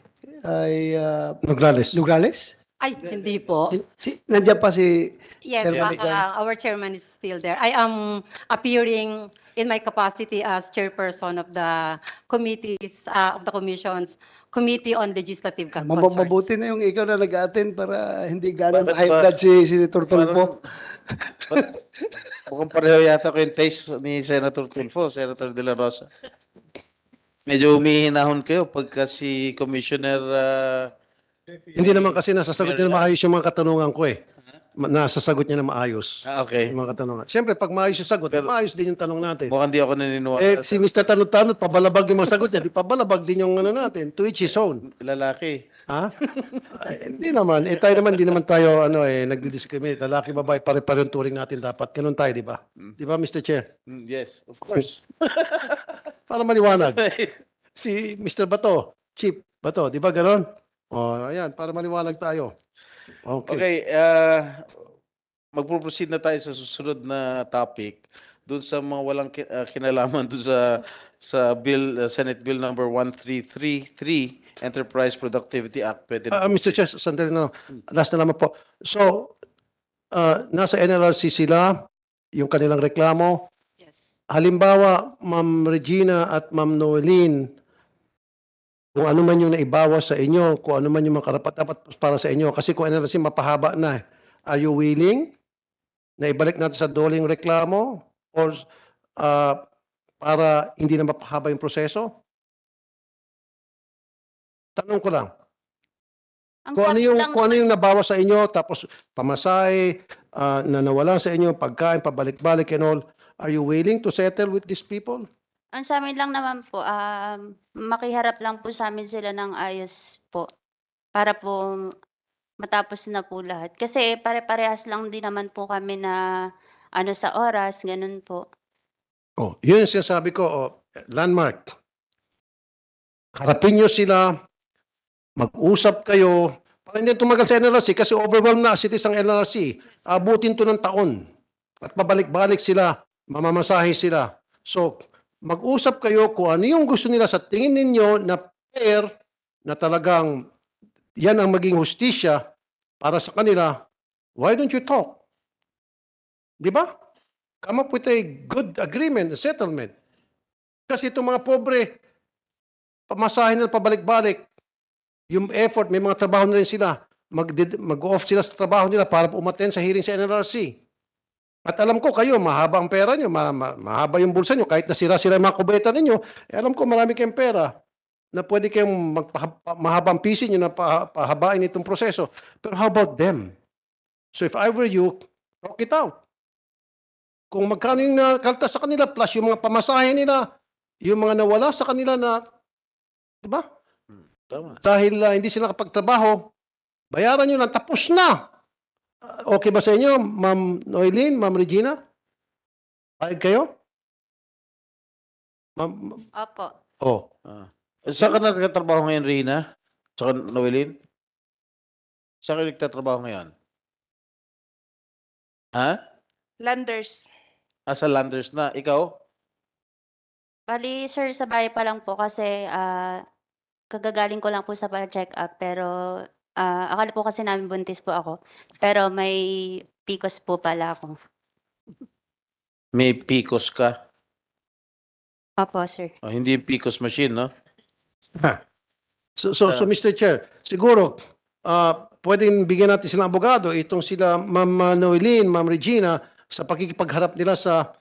P: Nograles?
Q: Ay, hindi po.
P: Nandiyan pa si
Q: Yes, our chairman is still there. I am appearing in my capacity as chairperson of the committees, of the commissions, Committee on Legislative Concerns.
P: Mabuti na yung ikaw na nag-attend para hindi gano'n
E: Bakit
P: high
E: ba-
P: blood si Senator Tulfo.
E: Mukhang pareho yata ko yung taste ni Senator Tulfo, Senator De La Rosa. Medyo umihinahon kayo pagka si Commissioner...
H: Hindi naman kasi nasasagot niya na maayos yung mga katanungan ko eh. Nasasagot niya na maayos.
E: Okay.
H: Yung mga katanungan. Siyempre, pag maayos yung sagot, maayos din yung tanong natin.
E: Mukhang di ako naniniwala.
H: Si Mr. Tanot-Tanot, pabalabag yung mga sagot niya. Di pabalabag din yung natin. To each his own.
E: Lalaki.
H: Ha? Hindi naman. Tayo naman, hindi naman tayo nagdi-discriminate. Lalaki, babae, pare-pare yung turing natin dapat. Ganun tayo, di ba? Di ba, Mr. Chair?
E: Yes, of course.
H: Para maliwanag. Si Mr. Bato, Chief Bato, di ba ganun? Ayan, para maliwanag tayo.
E: Okay, magpo-proceed na tayo sa susunod na topic. Doon sa mga walang kinalaman doon sa bill, Senate Bill number 1333, Enterprise Productivity Act.
H: Mr. Chair, sandali na. Last na naman po. So, nasa NLRC sila, yung kanilang reklamo.
Q: Yes.
H: Halimbawa, Ma'am Regina at Ma'am Noeline, kung ano man yung naibawas sa inyo, kung ano man yung mga karapat-dapat para sa inyo. Kasi kung NLRC mapahaba na, are you willing na ibalik natin sa doling reklamo or para hindi na mapahaba yung proseso? Tanong ko lang. Kung ano yung nabawas sa inyo, tapos pamasahe, na nawala sa inyo, pagkain, pabalik-balik and all, are you willing to settle with these people?
K: Ang sa amin lang naman po, makiharap lang po sa amin sila ng ayos po. Para po matapos na po lahat. Kasi pare-parehas lang din naman po kami na ano sa oras, ganun po.
H: Oh, yun yung sinasabi ko, Landmark. Harapin nyo sila, mag-usap kayo, para hindi tumagal sa NLRC kasi overwhelmed na as it is ang NLRC. Abutin to ng taon. At pabalik-balik sila, mamamasahe sila. So, mag-usap kayo kung ano yung gusto nila sa tingin ninyo na fair, na talagang yan ang maging hustisya para sa kanila. Why don't you talk? Di ba? Come up with a good agreement, a settlement. Kasi itong mga pobre, pamasahin na pabalik-balik. Yung effort, may mga trabaho na rin sila. Mag-off sila sa trabaho nila para umattend sa hearing sa NLRC. At alam ko kayo, mahaba ang pera nyo, mahaba yung bulsa nyo, kahit nasira-sira yung mga kubeta ninyo, alam ko marami kayong pera na pwede kayong mahabang pisin nyo na pahabain itong proseso. Pero how about them? So if I were you, talk it out. Kung magkano yung nakaltas sa kanila, plus yung mga pamasahe nila, yung mga nawala sa kanila na, di ba?
E: Tama.
H: Dahil hindi sila kapagtrabaho, bayaran nyo lang, tapos na. Okay ba sa inyo, Ma'am Noeline, Ma'am Regina? Payag kayo?
K: Opo.
H: Oh.
E: Saan ka nagtatrabaho ngayon, Rina? Tsaka Noelin? Saan ka nagtatrabaho ngayon? Ha?
N: Landers.
E: Sa Landers na. Ikaw?
K: Bali, sir, sa bahay pa lang po kasi kagagaling ko lang po sa check up pero akala po kasi namin buntis po ako. Pero may PCOS po pala ako.
E: May PCOS ka?
K: Opo, sir.
E: Hindi yung PCOS machine, no?
H: So, Mr. Chair, siguro, pwedeng bigyan natin silang abogado, itong sila Ma'am Noeline, Ma'am Regina, sa pakikipagharap nila sa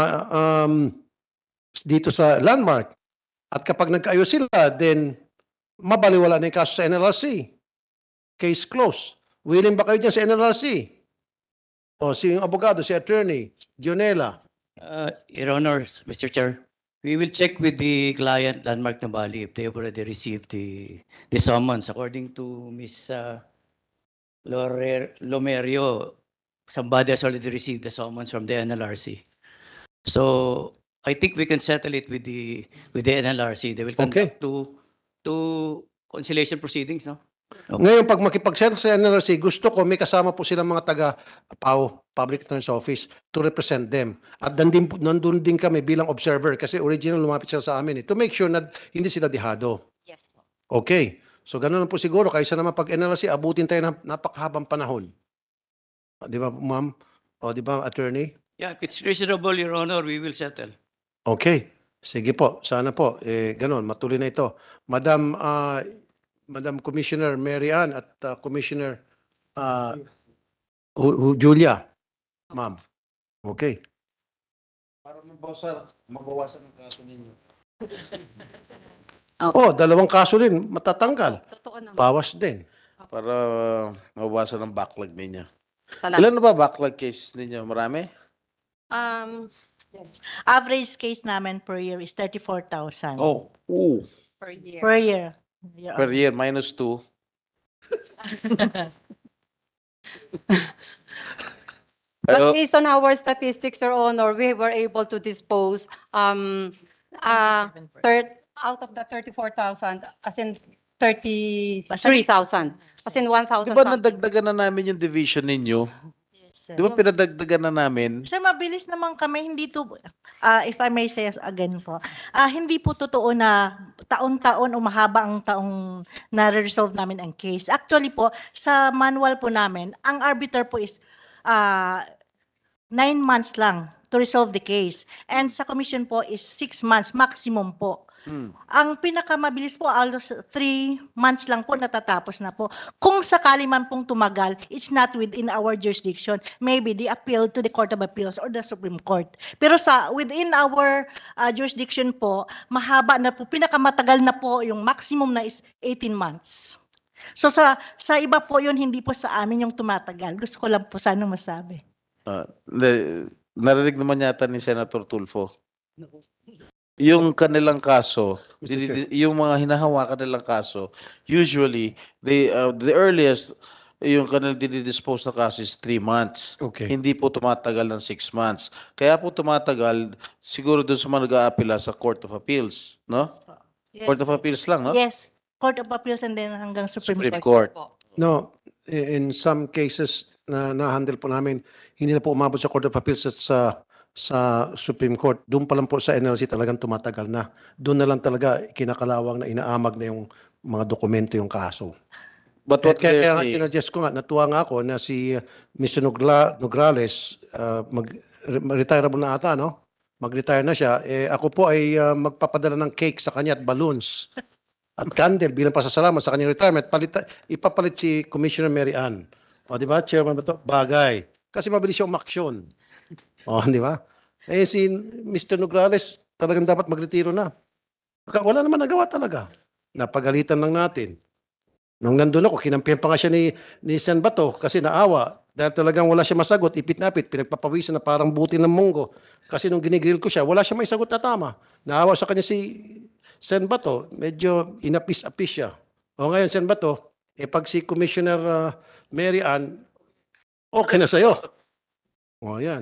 H: dito sa Landmark. At kapag nagkaayos sila, then mabaliwala na yung kaso sa NLRC. Case closed. Willing ba kayo dyan sa NLRC? O si yung abogado, si attorney, Dionela.
L: Your Honor, Mr. Chair, we will check with the client, Landmark Nambali, if they have already received the summons. According to Ms. Lomerio, somebody has already received the summons from the NLRC. So I think we can settle it with the NLRC. They will conduct two conciliation proceedings, no? Okay.
H: Ngayon, pag makipag-settle sa NLRC, gusto ko may kasama po silang mga taga-PAO, Public Attorney's Office, to represent them. At nandun din kami bilang observer kasi original lumapit sila sa amin to make sure na hindi sila dihado.
Q: Yes po.
H: Okay. So ganoon lang po siguro. Kaysa naman pag NLRC, abutin tayo ng napakahabang panahon. Di ba, ma'am? O di ba, attorney?
L: Yeah, if it's reasonable, Your Honor, we will settle.
H: Okay. Sige po. Sana po. Ganoon, matuloy na ito. Madam Commissioner Mary Ann at Commissioner Julia. Ma'am. Okay.
E: Para mabawasan ang kaso ninyo.
H: Oh, dalawang kaso din matatanggal.
Q: Totoo naman.
H: Bawas din.
E: Para mabawasan ang backlog ninyo.
Q: Salamat.
E: Ilan na ba backlog cases ninyo? Marami?
R: Average case namin per year is 34,000.
E: Oh.
Q: Per year.
R: Per year.
E: Per year, minus 2.
Q: But based on our statistics, Your Honor, we were able to dispose out of the 34,000, as in 33,000, as in 1,000.
E: Di ba nadagdagan na namin yung division ninyo? Di ba pinadagdagan na namin?
R: Sir, mabilis naman kami. Hindi to, if I may say again po, hindi po totoo na taon-taon o mahaba ang taong na-resolve namin ang case. Actually po, sa manual po namin, ang arbiter po is 9 months lang to resolve the case. And sa commission po is 6 months maximum po. Ang pinakamabilis po, alos 3 months lang po natatapos na po. Kung sakali man pong tumagal, it's not within our jurisdiction. Maybe the appeal to the Court of Appeals or the Supreme Court. Pero within our jurisdiction po, mahaba na po, pinakamatagal na po, yung maximum na is 18 months. So sa iba po yun, hindi po sa amin yung tumatagal. Gusto ko lang po sana masabi.
E: Narinig naman yata ni Senator Tulfo. Yung kanilang kaso, yung mga hinahawakan nilang kaso, usually, the earliest yung kanil dinidispose na kaso is 3 months.
H: Okay.
E: Hindi po tumatagal ng 6 months. Kaya po tumatagal siguro doon sa mga nag-aapela sa Court of Appeals, no?
R: Yes.
E: Court of Appeals lang, no?
R: Yes. Court of Appeals and then hanggang Supreme
E: Supreme
R: Court.
E: Court.
H: No, in some cases na na-handle po namin, hindi na po umabot sa Court of Appeals at sa Supreme Court. Doon pa lang po sa NLC talagang tumatagal na. Doon na lang talaga kinakalawang na inaamag na yung mga dokumento yung kaso.
E: But what
H: Kaya
E: they're
H: nga
E: saying,
H: sinadjust ko nga, natuwa nga ako na si Mr. Nograles, retireable na ata, no? Mag-retire na siya. Ako po ay magpapadala ng cake sa kanya at balloons at candle bilang pasasalamat sa kanyang retirement. Ipapalit si Commissioner Mary Ann. O, di ba? Chairman ba ito? Bagay. Kasi mabilis siya umaksyon. O, di ba? Si Mr. Nograles talagang dapat magretiro na. Wala naman nagawa talaga. Napagalitan lang natin. Nung nandun ako, kinampihan pa nga siya ni Sen Bato kasi naawa. Dahil talagang wala siya masagot, ipit na ipit, pinagpapawisan na parang buti ng munggo. Kasi nung ginigrill ko siya, wala siya may sagot na tama. Naawa sa kanya si Sen Bato, medyo inapis-apis siya. O ngayon, Sen Bato, pag si Commissioner Mary Ann, okay na sa'yo. O yan.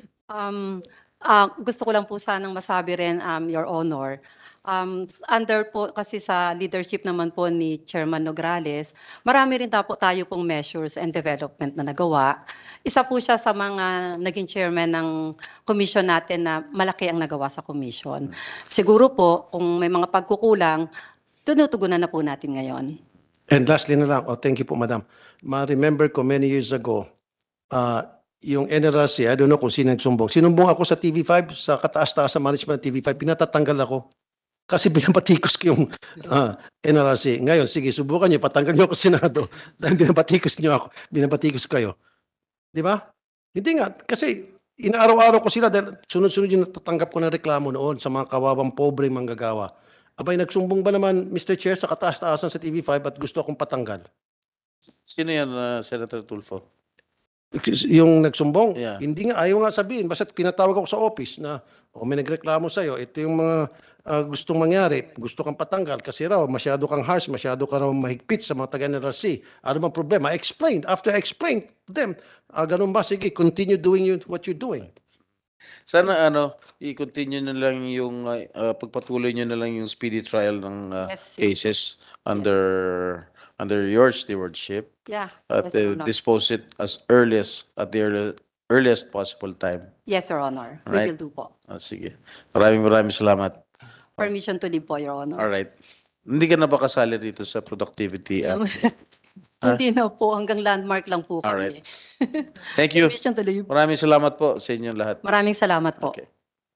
Q: Gusto ko lang po sanang masabi rin, Your Honor, under po kasi sa leadership naman po ni Chairman Nograles, marami rin tayo pong measures and development na nagawa. Isa po siya sa mga naging chairman ng commission natin na malaki ang nagawa sa commission. Siguro po, kung may mga pagkukulang, tinutugunan na po natin ngayon.
H: And lastly na lang, thank you po, Madam. Ma-remember ko many years ago, yung NRC, I don't know kung sino nagsumbong. Sinumbong ako sa TV5, sa kataas-taas sa management ng TV5, pinatatanggal ako. Kasi binabatikos ko yung NRC. Ngayon, sige, subukan niyo, patanggal niyo ako sa Senado. Dahil binabatikos kayo. Di ba? Hindi nga, kasi inaaraw-araw ko sila dahil sunod-sunod yung natatanggap ko ng reklamo noon sa mga kawawang pobre manggagawa. Abay, nagsumbong ba naman, Mr. Chair, sa kataas-taasan sa TV5 at gusto akong patanggal?
E: sino yan, Senator Tulfo?
H: Yung nagsumbong,
E: Yeah.
H: hindi nga, ayaw nga sabihin. Basta pinatawag ako sa office na, may nagreklamo sa'yo, ito yung mga gustong mangyari, gusto kang patanggal kasi raw, masyado kang harsh, masyado ka raw mahigpit sa mga taga-NRC. Ano bang problema? I explained. After I explained to them, ganun ba? Sige, continue doing what you're doing.
E: Sana i-continue na lang yung pagpatuloy nyo na lang yung speedy trial ng
Q: Yes.
E: cases under your stewardship.
Q: Yeah.
E: At
Q: Yes, Your Honor.
E: dispose it as at the earliest possible time.
Q: Yes, Your Honor. We
E: Alright.
Q: will do po.
E: Sige. Maraming salamat.
Q: Permission to leave po, Your Honor.
E: Alright. Hindi ka na ba kasali dito sa productivity act?
Q: Hindi na po, hanggang landmark lang po kami.
E: Alright. Thank you.
Q: Permission to leave.
E: Maraming salamat po sa inyong lahat.
Q: Maraming salamat po.
E: Okay.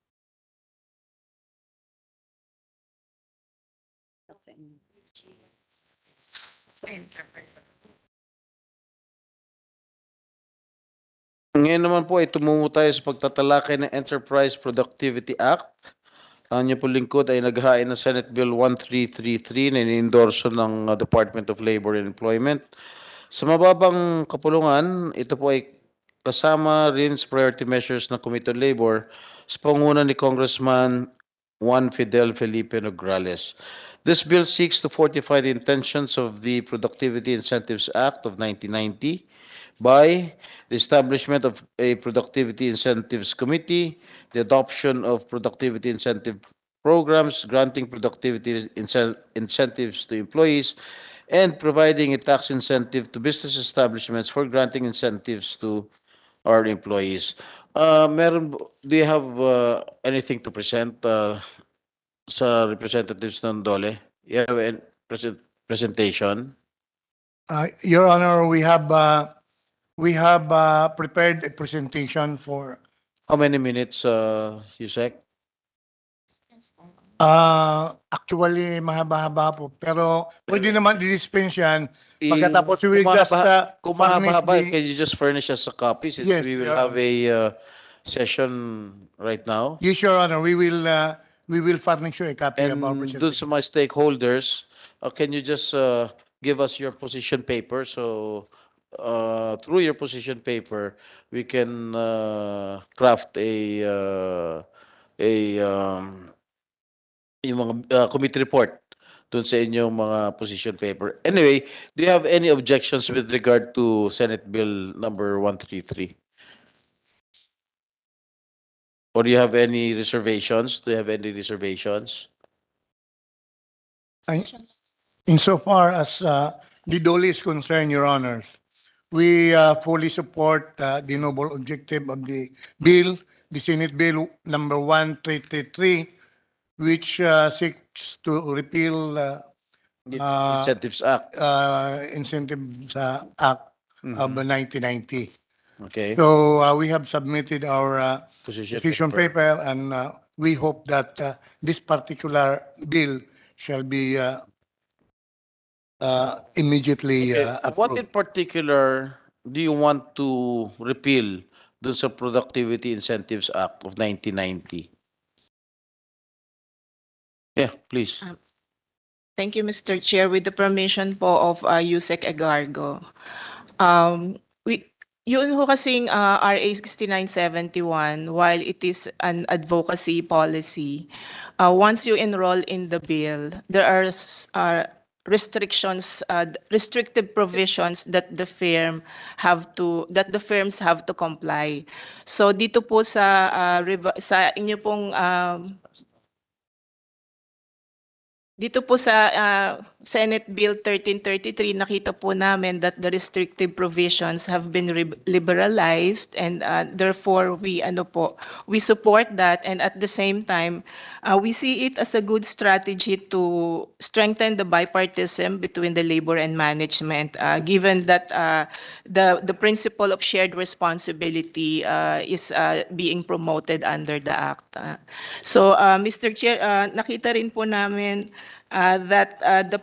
E: Ngayon naman po ay tumungo tayo sa pagtatalakay ng Enterprise Productivity Act. Ang inyo po lingkod ay naghain ng Senate Bill 1333 na inendorso ng Department of Labor and Employment. Sa mababang kapulungan, ito po ay kasama rin sa priority measures ng Committee on Labor sa pangunguna ni Congressman Juan Fidel Felipe Nograles. This bill seeks to fortify the intentions of the Productivity Incentives Act of 1990 by the establishment of a Productivity Incentives Committee, the adoption of productivity incentive programs, granting productivity incentives to employees, and providing a tax incentive to business establishments for granting incentives to our employees. Do you have anything to present sa representatives ng DOLE? You have a presentation?
O: Your Honor, we have prepared a presentation for
E: How many minutes, Yusek?
O: actually mahaba-haba po. Pero pwede naman i-dispense yan. Pagkatapos we will just
E: Kung
O: furnish
E: mahaba,
O: the-
E: can you just furnish us a copy since
O: Yes,
E: we will
O: Your
E: have a session right now?
O: Yes, Your Honor, we will furnish you a copy
E: And
O: of our
E: dun
O: presentation.
E: sa mga stakeholders, can you just give us your position paper? So through your position paper, we can craft yung mga committee report dun sa inyong mga position paper. Anyway, do you have any objections with regard to Senate Bill number 133? Or do you have any reservations? Do you have any reservations?
O: Insofar as the DOLE is concerned, Your Honors, we fully support the noble objective of the bill, the Senate Bill number 1333, which seeks to repeal
E: Incentives Act.
O: Incentives Act of 1990.
E: Okay.
O: So we have submitted our
E: Position
O: paper, and we hope that this particular bill shall be immediately
E: What
O: approved.
E: in particular do you want to repeal dun sa Productivity Incentives Act of 1990? Yeah, please.
S: Thank you, Mr. Chair. With the permission po of Yusek Agargo. Yun ho kasing RA 6971, while it is an advocacy policy, once you enroll in the bill, there are restrictions, restrictive provisions that the firms have to comply. So dito po sa inyo pong dito po sa Senate Bill 1333, nakita po namin that the restrictive provisions have been liberalized, and therefore we support that, and at the same time we see it as a good strategy to strengthen the bipartisan between the labor and management, given that the principle of shared responsibility is being promoted under the act. So Mr. Chair, nakita rin po namin that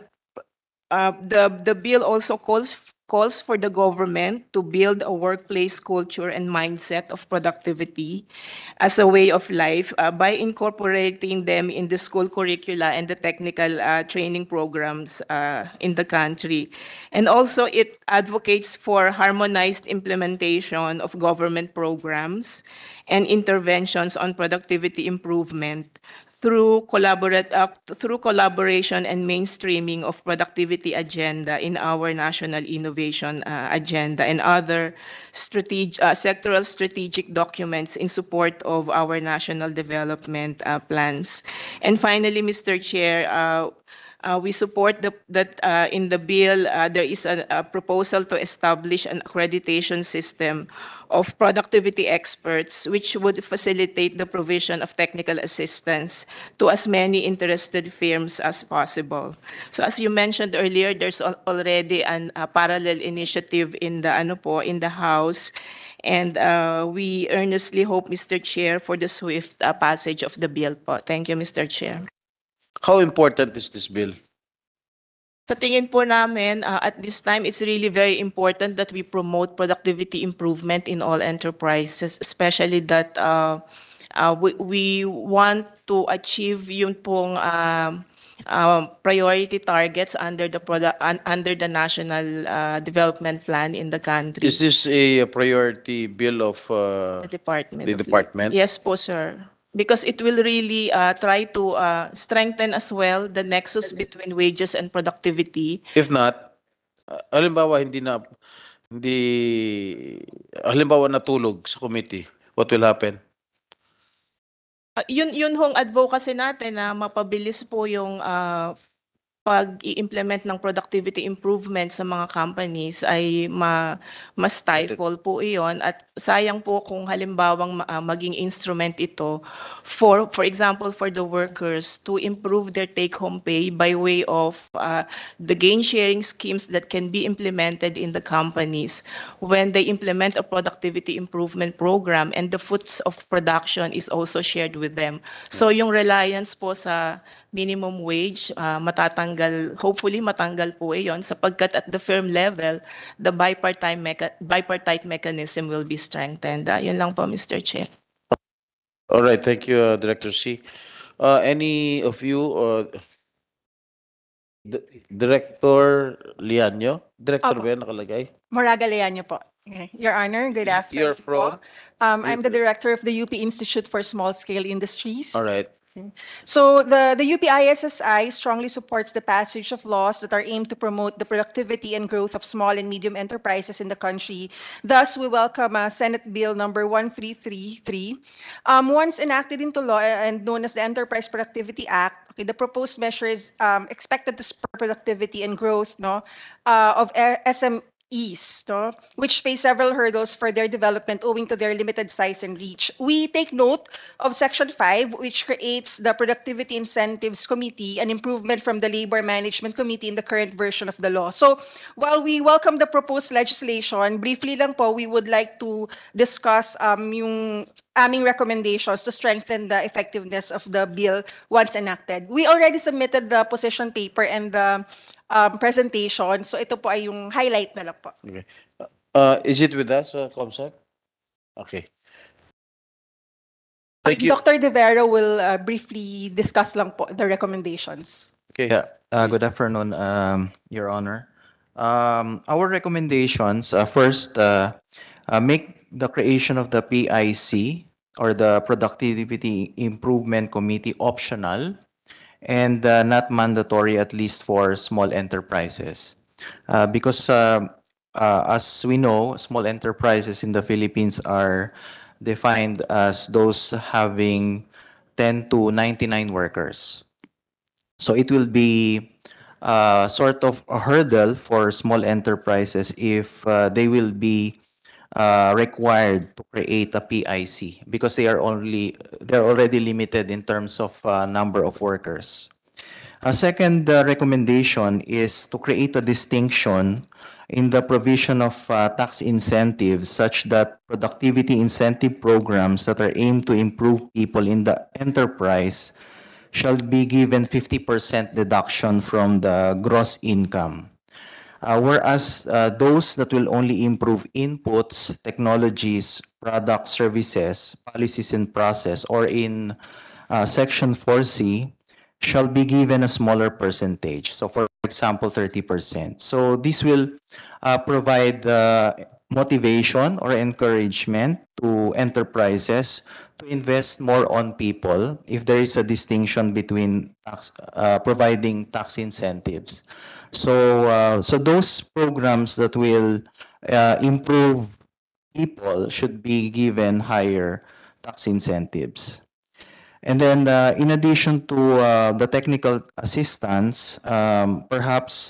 S: the bill also calls for the government to build a workplace culture and mindset of productivity as a way of life by incorporating them in the school curricula and the technical training programs in the country. And also it advocates for harmonized implementation of government programs and interventions on productivity improvement through collaboration and mainstreaming of productivity agenda in our national innovation agenda and other sectoral strategic documents in support of our national development plans. And finally, Mr. Chair, we support that in the bill there is a proposal to establish an accreditation system of productivity experts, which would facilitate the provision of technical assistance to as many interested firms as possible. So as you mentioned earlier, there's already a parallel initiative in the House, and we earnestly hope, Mr. Chair, for the swift passage of the bill po. Thank you, Mr. Chair.
E: How important is this bill?
S: Sa tingin po namin, at this time, it's really very important that we promote productivity improvement in all enterprises, especially that we want to achieve yung pong priority targets under the national development plan in the country.
E: Is this a priority bill of
S: The department.
E: the department?
S: Yes po, sir. Because it will really try to strengthen as well the nexus between wages and productivity.
E: If not, halimbawa halimbawa natulog sa committee, what will happen?
S: Yun hong advocacy natin na mapabilis po yung pag-i-implement ng productivity improvement sa mga companies ay ma-stifle po iyon, at sayang po kung halimbawang maging instrument ito for example for the workers to improve their take-home pay by way of the gain sharing schemes that can be implemented in the companies when they implement a productivity improvement program, and the fruits of production is also shared with them. So yung reliance po sa minimum wage, hopefully matanggal po iyon, sapagkat at the firm level, the bipartite mechanism will be strengthened. Yun lang po, Mr. Chair.
E: All right, thank you, Director C. Any of you, Director Lianyo? Director ba yan nakalagay?
D: Moraga Leaño po. Okay. Your Honor, good afternoon.
E: You're from?
D: I'm the director of the UP Institute for Small Scale Industries.
E: All right.
D: So the UPISSI strongly supports the passage of laws that are aimed to promote the productivity and growth of small and medium enterprises in the country. Thus, we welcome Senate Bill number 1333. Once enacted into law and known as the Enterprise Productivity Act, okay, the proposed measure is expected to spur productivity and growth, no, of SMEs, no, which face several hurdles for their development owing to their limited size and reach. We take note of Section 5, which creates the Productivity Incentives Committee, an improvement from the Labor Management Committee in the current version of the law. So while we welcome the proposed legislation, briefly lang po, we would like to discuss yung aming recommendations to strengthen the effectiveness of the bill once enacted. We already submitted the position paper and the presentation. So ito po ay yung highlight na lang po.
E: Okay. Is it with us, Comsec? Okay. Thank you.
D: Dr. De Vera will briefly discuss lang po the recommendations.
E: Okay.
T: Yeah, good afternoon, Your Honor. Our recommendations, first, make the creation of the PIC or the Productivity Improvement Committee optional and not mandatory, at least for small enterprises. Because as we know, small enterprises in the Philippines are defined as those having 10 to 99 workers. So it will be sort of a hurdle for small enterprises if they will be required to create a PIC because they're already limited in terms of number of workers. A second recommendation is to create a distinction in the provision of tax incentives such that productivity incentive programs that are aimed to improve people in the enterprise shall be given 50% deduction from the gross income. Whereas those that will only improve inputs, technologies, products, services, policies and process, or in Section 4C, shall be given a smaller percentage. So for example, 30%. So this will provide motivation or encouragement to enterprises to invest more on people if there is a distinction between providing tax incentives. So those programs that will improve people should be given higher tax incentives. And then in addition to the technical assistance, perhaps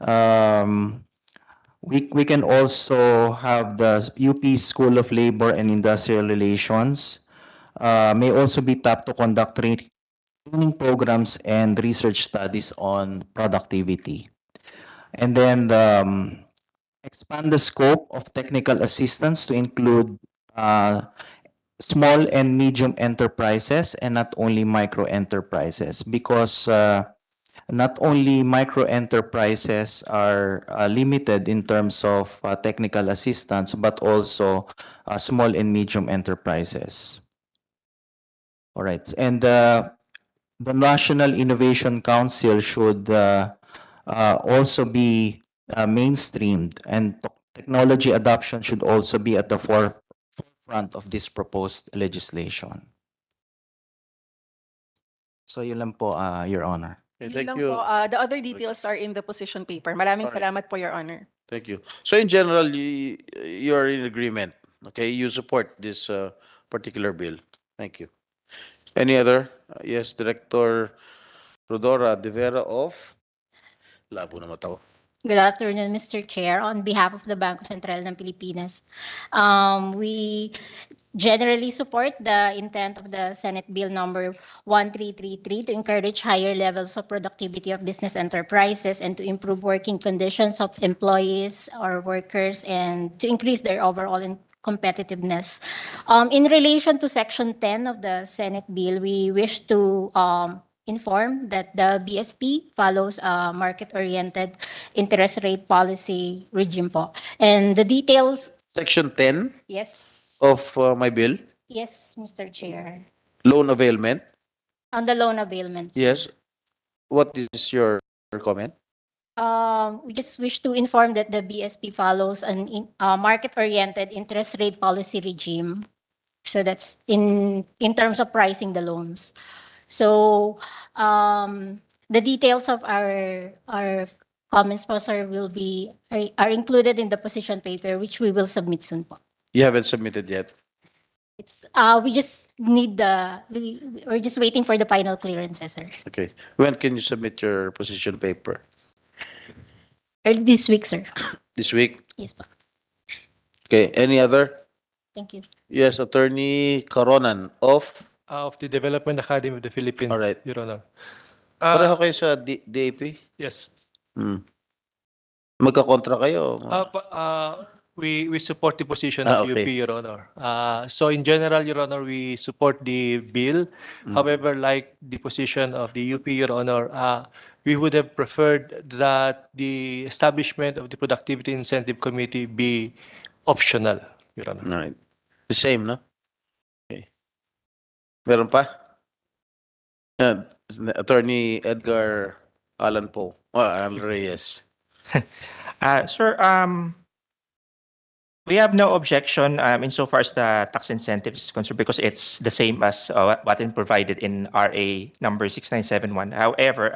T: we can also have the UP School of Labor and Industrial Relations may also be tapped to conduct training programs and research studies on productivity. And then expand the scope of technical assistance to include small and medium enterprises and not only micro enterprises, because not only micro enterprises are limited in terms of technical assistance, but also small and medium enterprises. All right, and the National Innovation Council should also be mainstreamed, and technology adoption should also be at the forefront of this proposed legislation. So yun lang po, Your Honor.
E: Okay,
D: Yun
E: thank
D: lang
E: you.
D: po. The other details are in the position paper. Maraming
E: Alright.
D: salamat po, Your Honor.
E: Thank you. So in general, you're in agreement. Okay, you support this particular bill. Thank you. Any other? Yes, Director Rodora De Vera of Labo na mataw.
U: Good afternoon, Mr. Chair. On behalf of the Bangko Sentral ng Pilipinas, we generally support the intent of the Senate Bill number 1333 to encourage higher levels of productivity of business enterprises and to improve working conditions of employees or workers and to increase their overall competitiveness. In relation to Section 10 of the Senate Bill, we wish to inform that the BSP follows a market-oriented interest rate policy regime po. And the details,
E: Section 10
U: yes,
E: of my bill,
U: yes, Mr. Chair.
E: loan availment.
U: On the loan availment.
E: Yes. What is your comment?
U: We just wish to inform that the BSP follows an market-oriented interest rate policy regime. So that's in terms of pricing the loans. So the details of our comments po, sir, are included in the position paper, which we will submit soon po.
E: You haven't submitted yet.
U: It's we just need we're just waiting for the final clearances, sir.
E: Okay. When can you submit your position paper?
U: Early this week, sir.
E: This week?
U: Yes po.
E: Okay. Any other?
U: Thank you.
E: Yes, Attorney Coronan
A: Of the Development Academy of the Philippines,
E: All right.
A: Your Honor.
E: Pareho kayo sa DAP?
A: Yes.
E: Magkakontra kayo?
A: We support the position
E: Ah,
A: of UP,
E: okay.
A: Your Honor. So in general, Your Honor, we support the bill. However, like the position of the UP, Your Honor, we would have preferred that the establishment of the Productivity Incentive Committee be optional, Your Honor.
E: All right. The same, no? Okay. Meron pa? Attorney Edgar Allan Poe. Al Reyes.
V: Sir, we have no objection insofar as the tax incentives is concerned because it's the same as what is provided in RA number 6971. However,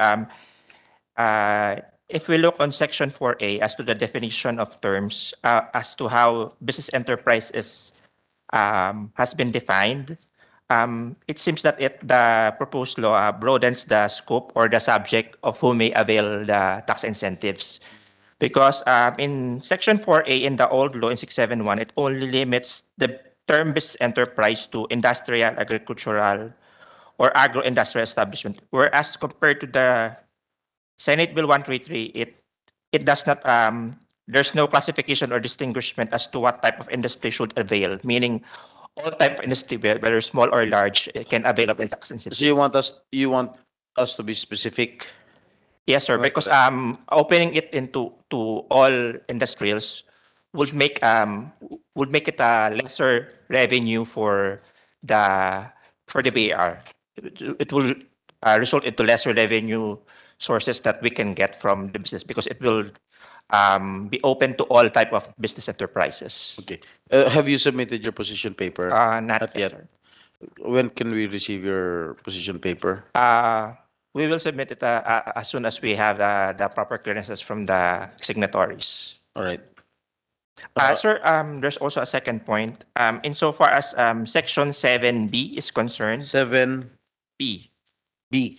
V: if we look on Section 4A as to the definition of terms as to how business enterprise has been defined, it seems that the proposed law broadens the scope or the subject of who may avail the tax incentives. Because in Section 4A in the old law in 671, it only limits the term business enterprise to industrial, agricultural, or agro-industrial establishment. Whereas compared to the Senate Bill 133, it does not, there's no classification or distinguishment as to what type of industry should avail, meaning all type of industry, whether small or large, can avail of the tax incentive.
E: So you want us to be specific?
V: Yes, sir.
E: Right.
V: Because opening it into all industrials would make it a lesser revenue for the BAR. It will result into lesser revenue sources that we can get from the business because it will be open to all type of business enterprises.
E: Okay. Have you submitted your position paper?
V: Not yet, sir.
E: When can we receive your position paper?
V: We will submit it as soon as we have the proper clearances from the signatories.
E: All right.
V: Sir, there's also a second point. Insofar as Section 7B is concerned.
E: 7B. B.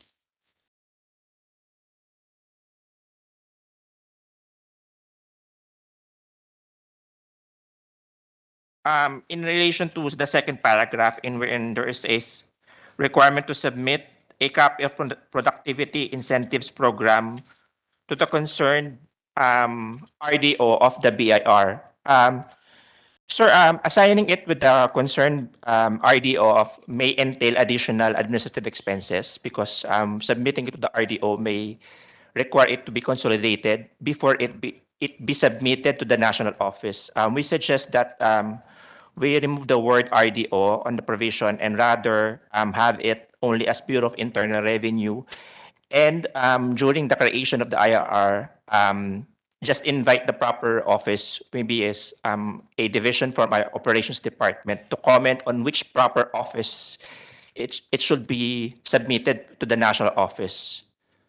V: In relation to the second paragraph, in wherein there is a requirement to submit a copy of productivity incentives program to the concerned RDO of the BIR. Sir, assigning it with the concerned RDO may entail additional administrative expenses because submitting it to the RDO may require it to be consolidated before it be submitted to the national office. We suggest that we remove the word RDO on the provision and rather have it only as Bureau of Internal Revenue. And during the creation of the IRR, just invite the proper office, maybe as a division from our operations department, to comment on which proper office it should be submitted to the national office.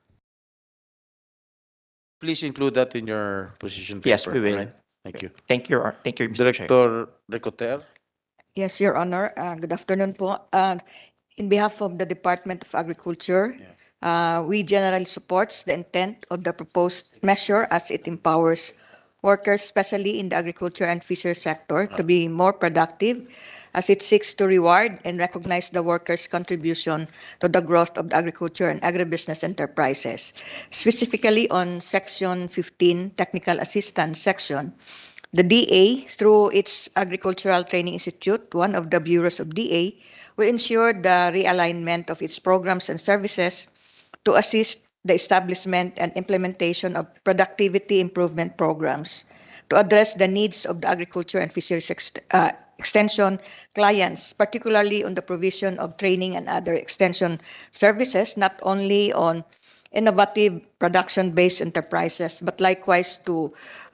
E: Please include that in your position paper.
V: Yes, we will.
E: All right? Thank you.
V: Thank you, Mr. Chair.
E: Director Recoter.
W: Yes, Your Honor. Good afternoon po. In behalf of the Department of Agriculture, we generally supports the intent of the proposed measure as it empowers workers, especially in the agriculture and fisheries sector, to be more productive as it seeks to reward and recognize the workers' contribution to the growth of the agriculture and agribusiness enterprises. Specifically on Section 15, Technical Assistance section, the DA, through its Agricultural Training Institute, one of the bureaus of DA, will ensure the realignment of its programs and services to assist the establishment and implementation of productivity improvement programs to address the needs of the agriculture and fisheries extension clients, particularly on the provision of training and other extension services, not only on innovative production-based enterprises, but likewise to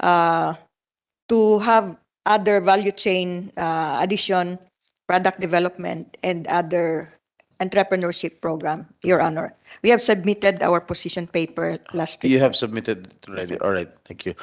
W: have other value chain addition, product development, and other Entrepreneurship Program, Your Honor. We have submitted our position paper last week.
E: You have submitted it already. All right, thank you.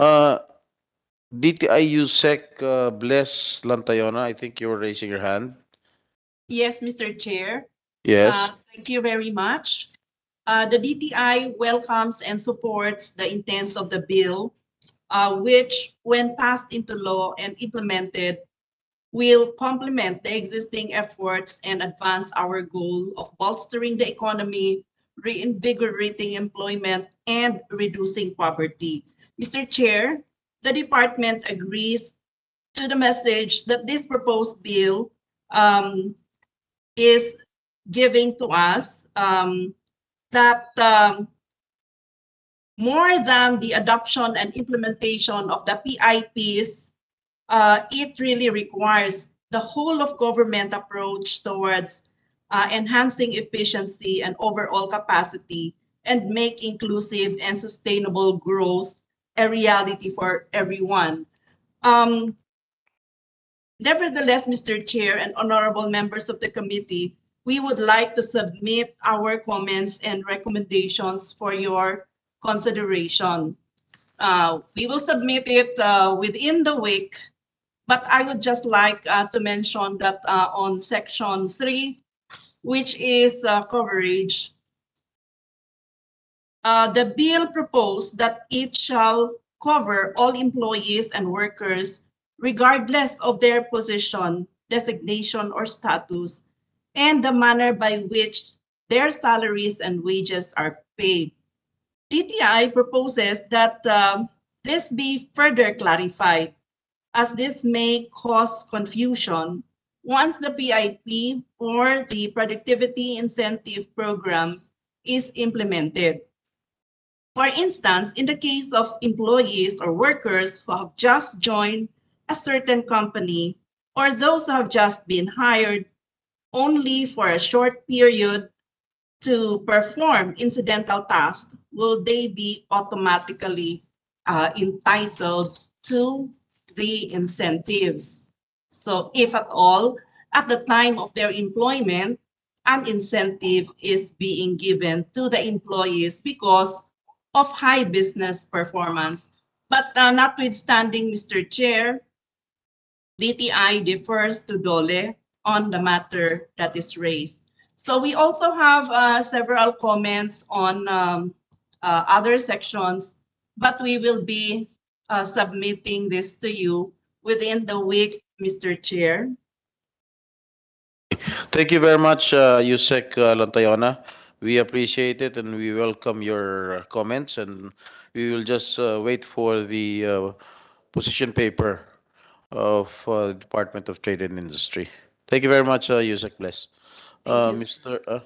E: DTI USEC Bless Lantayona, I think you were raising your hand.
C: Yes, Mr. Chair.
E: Yes.
C: Thank you very much. The DTI welcomes and supports the intents of the bill, which, when passed into law and implemented, will complement the existing efforts and advance our goal of bolstering the economy, reinvigorating employment, and reducing poverty. Mr. Chair, the department agrees to the message that this proposed bill is giving to us, that more than the adoption and implementation of the PIPs, it really requires the whole of government approach towards enhancing efficiency and overall capacity and make inclusive and sustainable growth a reality for everyone. Nevertheless, Mr. Chair and honorable members of the committee, we would like to submit our comments and recommendations for your consideration. We will submit it within the week, but I would just like to mention that on section 3, which is coverage, the bill proposed that it shall cover all employees and workers regardless of their position, designation, or status, and the manner by which their salaries and wages are paid. TTI proposes that this be further clarified, as this may cause confusion once the PIP or the Productivity Incentive Program is implemented. For instance, in the case of employees or workers who have just joined a certain company, or those who have just been hired only for a short period to perform incidental tasks, will they be automatically entitled to the incentives? So if at all, at the time of their employment, an incentive is being given to the employees because of high business performance. But notwithstanding, Mr. Chair, DTI defers to DOLE on the matter that is raised. So we also have several comments on other sections, but we will be submitting this to you within the week, Mr. Chair.
E: Thank you very much, Yusek Lantayona. We appreciate it and we welcome your comments, and we will just wait for the position paper of Department of Trade and Industry. Thank you very much, Yusek Bless.
C: Thank you.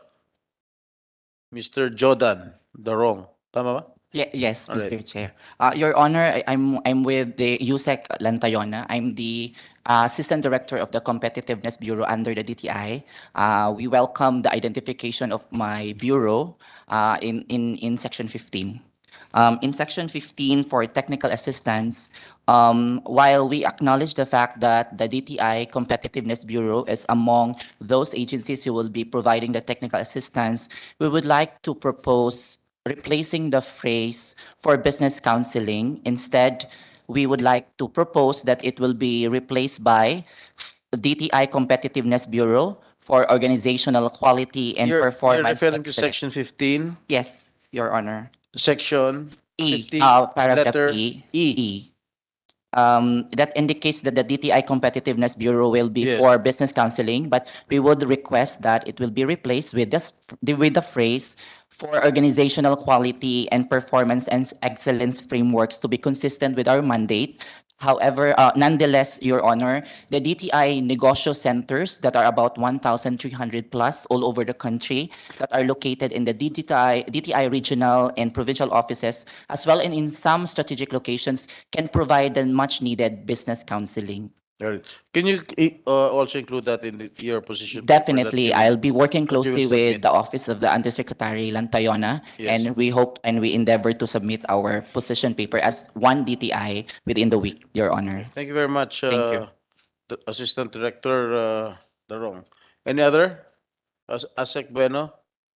E: Mr. Jordan Darong. Tama ba?
G: Yes,
E: All right.
G: Mr. Chair. Your Honor, I'm with the USEC Lantayona. I'm the Assistant Director of the Competitiveness Bureau under the DTI. We welcome the identification of my bureau in Section 15. In Section 15 for technical assistance, while we acknowledge the fact that the DTI Competitiveness Bureau is among those agencies who will be providing the technical assistance, we would like to propose replacing the phrase for business counseling. Instead, we would like to propose that it will be replaced by DTI Competitiveness Bureau for organizational quality and
E: You're
G: performance
E: referring to
G: excellence.
E: Section 15,
G: Yes, Your Honor.
E: Section
G: E,
E: 15,
G: paragraph
E: letter
G: E.
E: E.
G: That indicates that the DTI Competitiveness Bureau will be
E: Yes.
G: for business counseling, but we would request that it will be replaced with with the phrase for organizational quality and performance and excellence frameworks to be consistent with our mandate. However, nonetheless, Your Honor, the DTI negosyo centers that are about 1,300 plus all over the country that are located in the DTI regional and provincial offices, as well and in some strategic locations, can provide the much needed business counseling.
E: All right. Can you also include that in your position? paper that
G: Definitely,
E: you-
G: I'll be working
E: that you will
G: closely
E: submit?
G: with the Office of the Undersecretary Lantayona,
E: Yes.
G: and we hope and we endeavor to submit our position paper as one DTI within the week, Your Honor.
E: Thank you very much,
G: Thank you.
E: the Assistant Director Darong. Any other? Asek Bueno?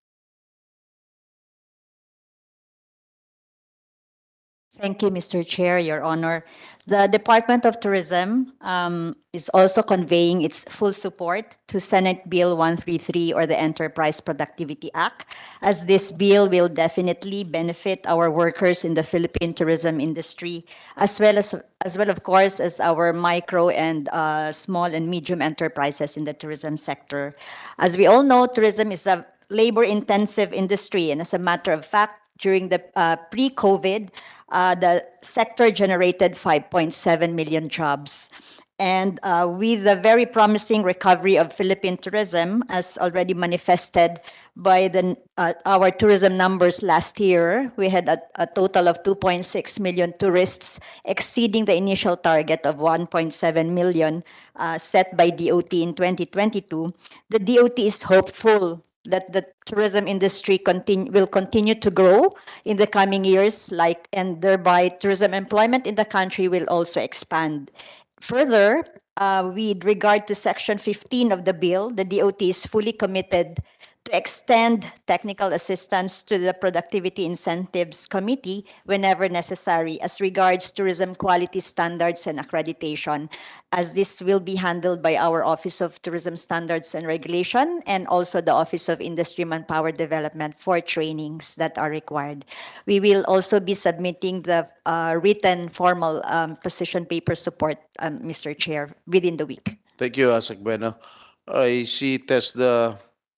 B: Thank you, Mr. Chair, Your Honor. The Department of Tourism is also conveying its full support to Senate Bill 133 or the Enterprise Productivity Act, as this bill will definitely benefit our workers in the Philippine tourism industry, as well, of course, as our micro and small and medium enterprises in the tourism sector. As we all know, tourism is a labor-intensive industry, and as a matter of fact, during the pre-COVID, the sector generated 5.7 million jobs. And with the very promising recovery of Philippine tourism, as already manifested by our tourism numbers last year, we had a total of 2.6 million tourists, exceeding the initial target of 1.7 million set by DOT in 2022. The DOT is hopeful that the tourism industry will continue to grow in the coming years, and thereby tourism employment in the country will also expand. Further, with regard to Section 15 of the bill, the DOT is fully committed to extend technical assistance to the Productivity Incentives Committee whenever necessary as regards tourism quality standards and accreditation, as this will be handled by our Office of Tourism Standards and Regulation and also the Office of Industry Manpower Development for trainings that are required. We will also be submitting the written formal position paper support, Mr. Chair, within the week.
E: Thank you, Asek Bueno. I see the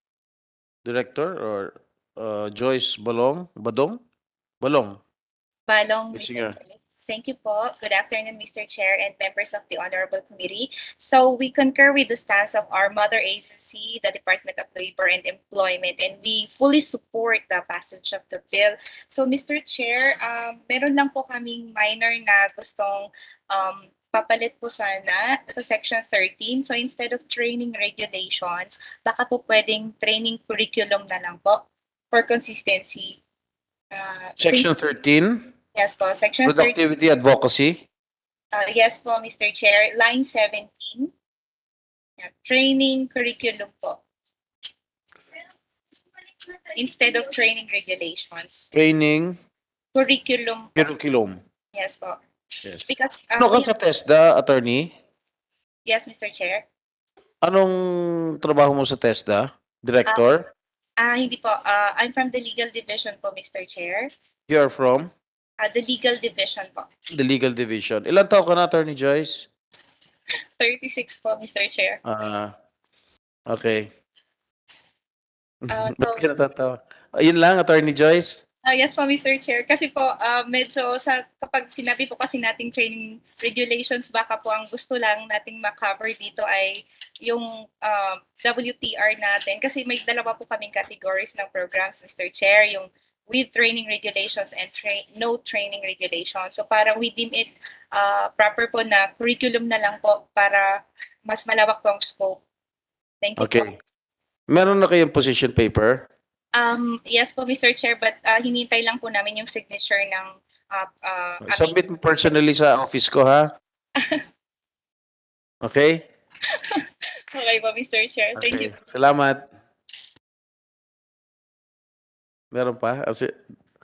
E: Director or Joyce Balong? Balong.
I: Balong,
E: Yes,
I: Mr.
E: singer.
I: Chair. Thank you po. Good afternoon, Mr. Chair and members of the Honorable Committee. So we concur with the stance of our mother agency, the Department of Labor and Employment, and we fully support the passage of the bill. So Mr. Chair, meron lang po kaming minor na gustong papalit po sana sa Section 13. So instead of training regulations, baka po pwedeng training curriculum na lang po for consistency.
E: Section 13,
I: Yes po, Section 13.
E: Productivity Advocacy.
I: Yes po, Mr. Chair. Line 17. Yeah, training curriculum po. Instead of training regulations.
E: Training
I: Curriculum po.
E: Curriculum.
I: Yes po.
E: Yes.
I: Because,
E: Ano ka sa TESDA, attorney?
I: yes, Mr. Chair.
E: Anong trabaho mo sa TESDA? Director?
I: Hindi po. I'm from the legal division po, Mr. Chair.
E: You are from?
I: The legal division po.
E: The Legal Division. Ilan taon ka na, Attorney Joyce?
I: 36 po, Mr. Chair.
E: Okay.
I: So,
E: Ba't ka natatawa? Ayun lang, Attorney Joyce?
I: yes po, Mr. Chair. Kasi po, medyo kapag sinabi po kasi nating training regulations, baka po ang gusto lang nating makover dito ay yung WTR natin. Kasi may dalawa po kaming categories ng programs, Mr. Chair. Yung with training regulations and no training regulations. So parang we deem it proper po na curriculum na lang po para mas malawak po ang scope. Thank you
E: Okay.
I: po.
E: Meron na kayong position paper?
I: Yes po, Mr. Chair, but hinintay lang po namin yung signature ng
E: Submit mo personally sa office ko, ha? Okay?
I: Okay po, Mr. Chair. Thank you.
E: Salamat. Meron pa? Kasi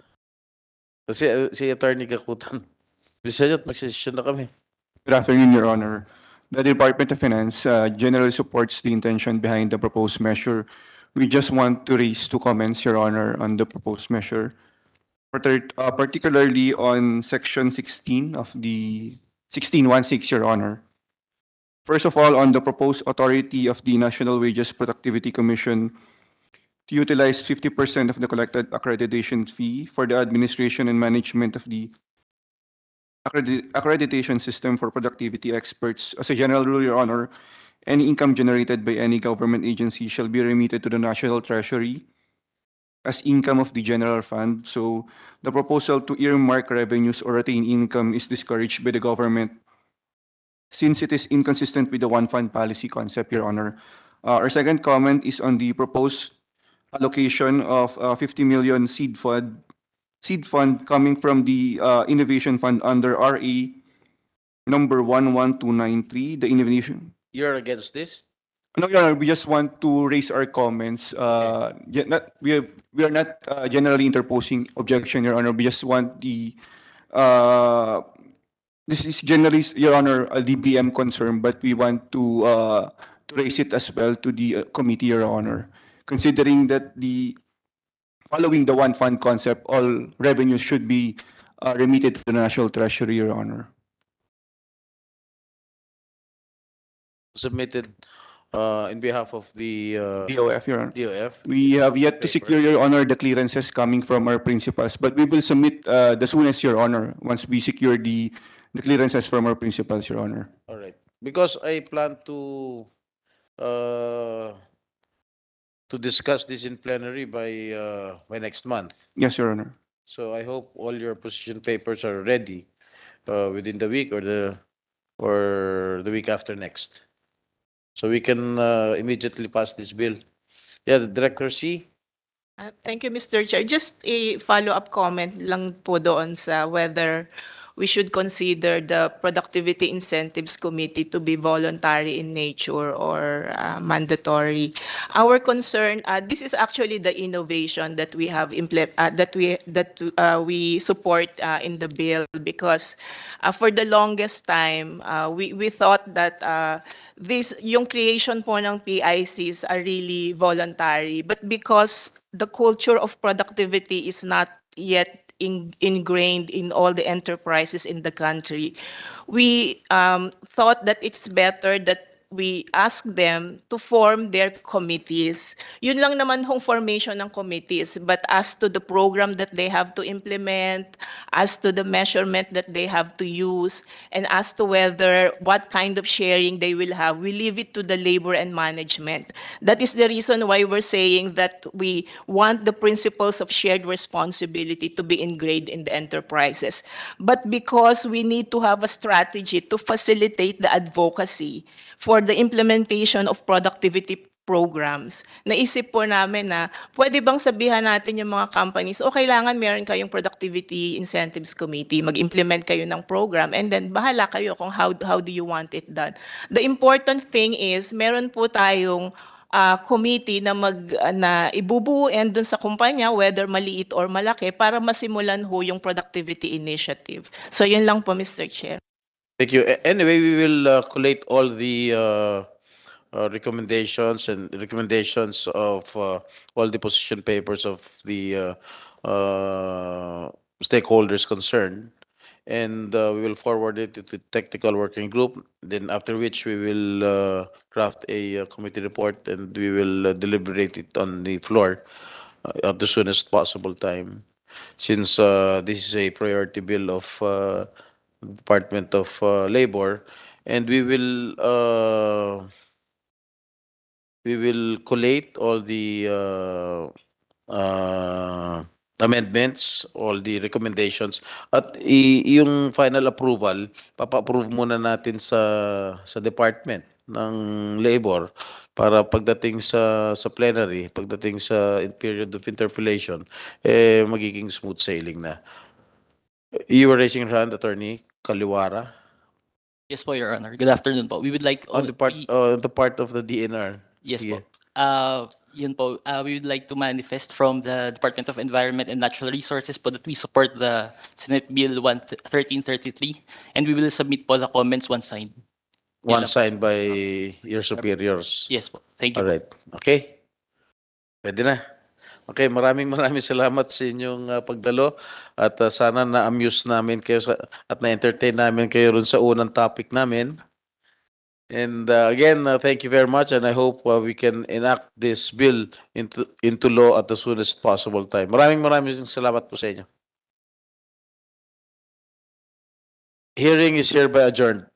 E: si Attorney Kakutan. Bilisan nyo at magsisyon na kami.
J: Good afternoon, Your Honor. The Department of Finance generally supports the intention behind the proposed measure. We just want to raise two comments, Your Honor, on the proposed measure, particularly on Section 16 of the 1616, Your Honor. First of all, on the proposed authority of the National Wages Productivity Commission to utilize 50% of the collected accreditation fee for the administration and management of the accreditation system for productivity experts. As a general rule, Your Honor, any income generated by any government agency shall be remitted to the National Treasury as income of the general fund. So the proposal to earmark revenues or retain income is discouraged by the government since it is inconsistent with the one fund policy concept, Your Honor. Our second comment is on the proposed allocation of 50 million seed fund coming from the innovation fund under RA number 11293, the innovation.
E: You're against this?
J: No, Your Honor, we just want to raise our comments. We are not generally interposing objection, Your Honor. We just want uh, this is generally, Your Honor, a DBM concern, but we want to raise it as well to the committee, Your Honor. Considering that following the one fund concept, all revenues should be remitted to the National Treasury, Your Honor.
E: Submitted in behalf of the
J: DOF, Your Honor.
E: DOF.
J: We have yet to
E: Paper.
J: secure, Your Honor, the clearances coming from our principals, but we will submit the soonest, Your Honor, once we secure the clearances from our principals, Your Honor.
E: All right. Because I plan uh, to discuss this in plenary by next month.
J: Yes, Your Honor.
E: So I hope all your position papers are ready within the week or the week after next. So we can immediately pass this bill. Yeah, the Director C.
S: Thank you, Mr. Chair. Just a follow-up comment lang po doon sa whether we should consider the Productivity Incentives Committee to be voluntary in nature or mandatory. Our concern, this is actually the innovation that we have we support in the bill, because for the longest time we thought that yung creation po ng PICs are really voluntary, but because the culture of productivity is not yet ingrained in all the enterprises in the country, we thought that it's better that we ask them to form their committees. Yun lang naman hong formation ng committees, but as to the program that they have to implement, as to the measurement that they have to use, and as to what kind of sharing they will have, we leave it to the labor and management. That is the reason why we're saying that we want the principles of shared responsibility to be ingrained in the enterprises. But because we need to have a strategy to facilitate the advocacy for the implementation of productivity programs, naisip po namin na pwede bang sabihan natin yung mga companies, o kailangan meron kayong Productivity Incentives Committee, mag-implement kayo ng program, and then bahala kayo kung how do you want it done. The important thing is, meron po tayong committee na ibubuuin dun sa kumpanya, whether maliit or malaki, para masimulan ho yung productivity initiative. So yun lang po, Mr. Chair.
E: Thank you. Anyway, we will collate all the recommendations of all the position papers of the stakeholders concerned, and we will forward it to the technical working group. Then after which we will craft a committee report, and we will deliberate it on the floor at the soonest possible time. Since this is a priority bill of Department of Labor, and we will collate all the amendments, all the recommendations, at yung final approval, papa-approve muna natin sa Department ng Labor para pagdating sa plenary, pagdating sa period of interpellation, magiging smooth sailing na. You were raising your hand, Attorney Kaliwara.
F: Yes po, Your Honor. Good afternoon po. We would like
E: On the part of the DNR.
F: Yes
E: Sige.
F: po. Yun po, we would like to manifest from the Department of Environment and Natural Resources po that we support the Senate Bill 1333, and we will submit po the comments once signed. Yun lang po.
E: Signed by your superiors.
F: Yes po. Thank you
E: All
F: po.
E: right. Okay. Pwede na. Okay, maraming salamat sa inyong pagdalo, at sana na-amuse namin kayo at na-entertain namin kayo rin sa unang topic namin. And again, thank you very much, and I hope we can enact this bill into law at the soonest possible time. Maraming salamat po sa inyo. Hearing is hereby adjourned.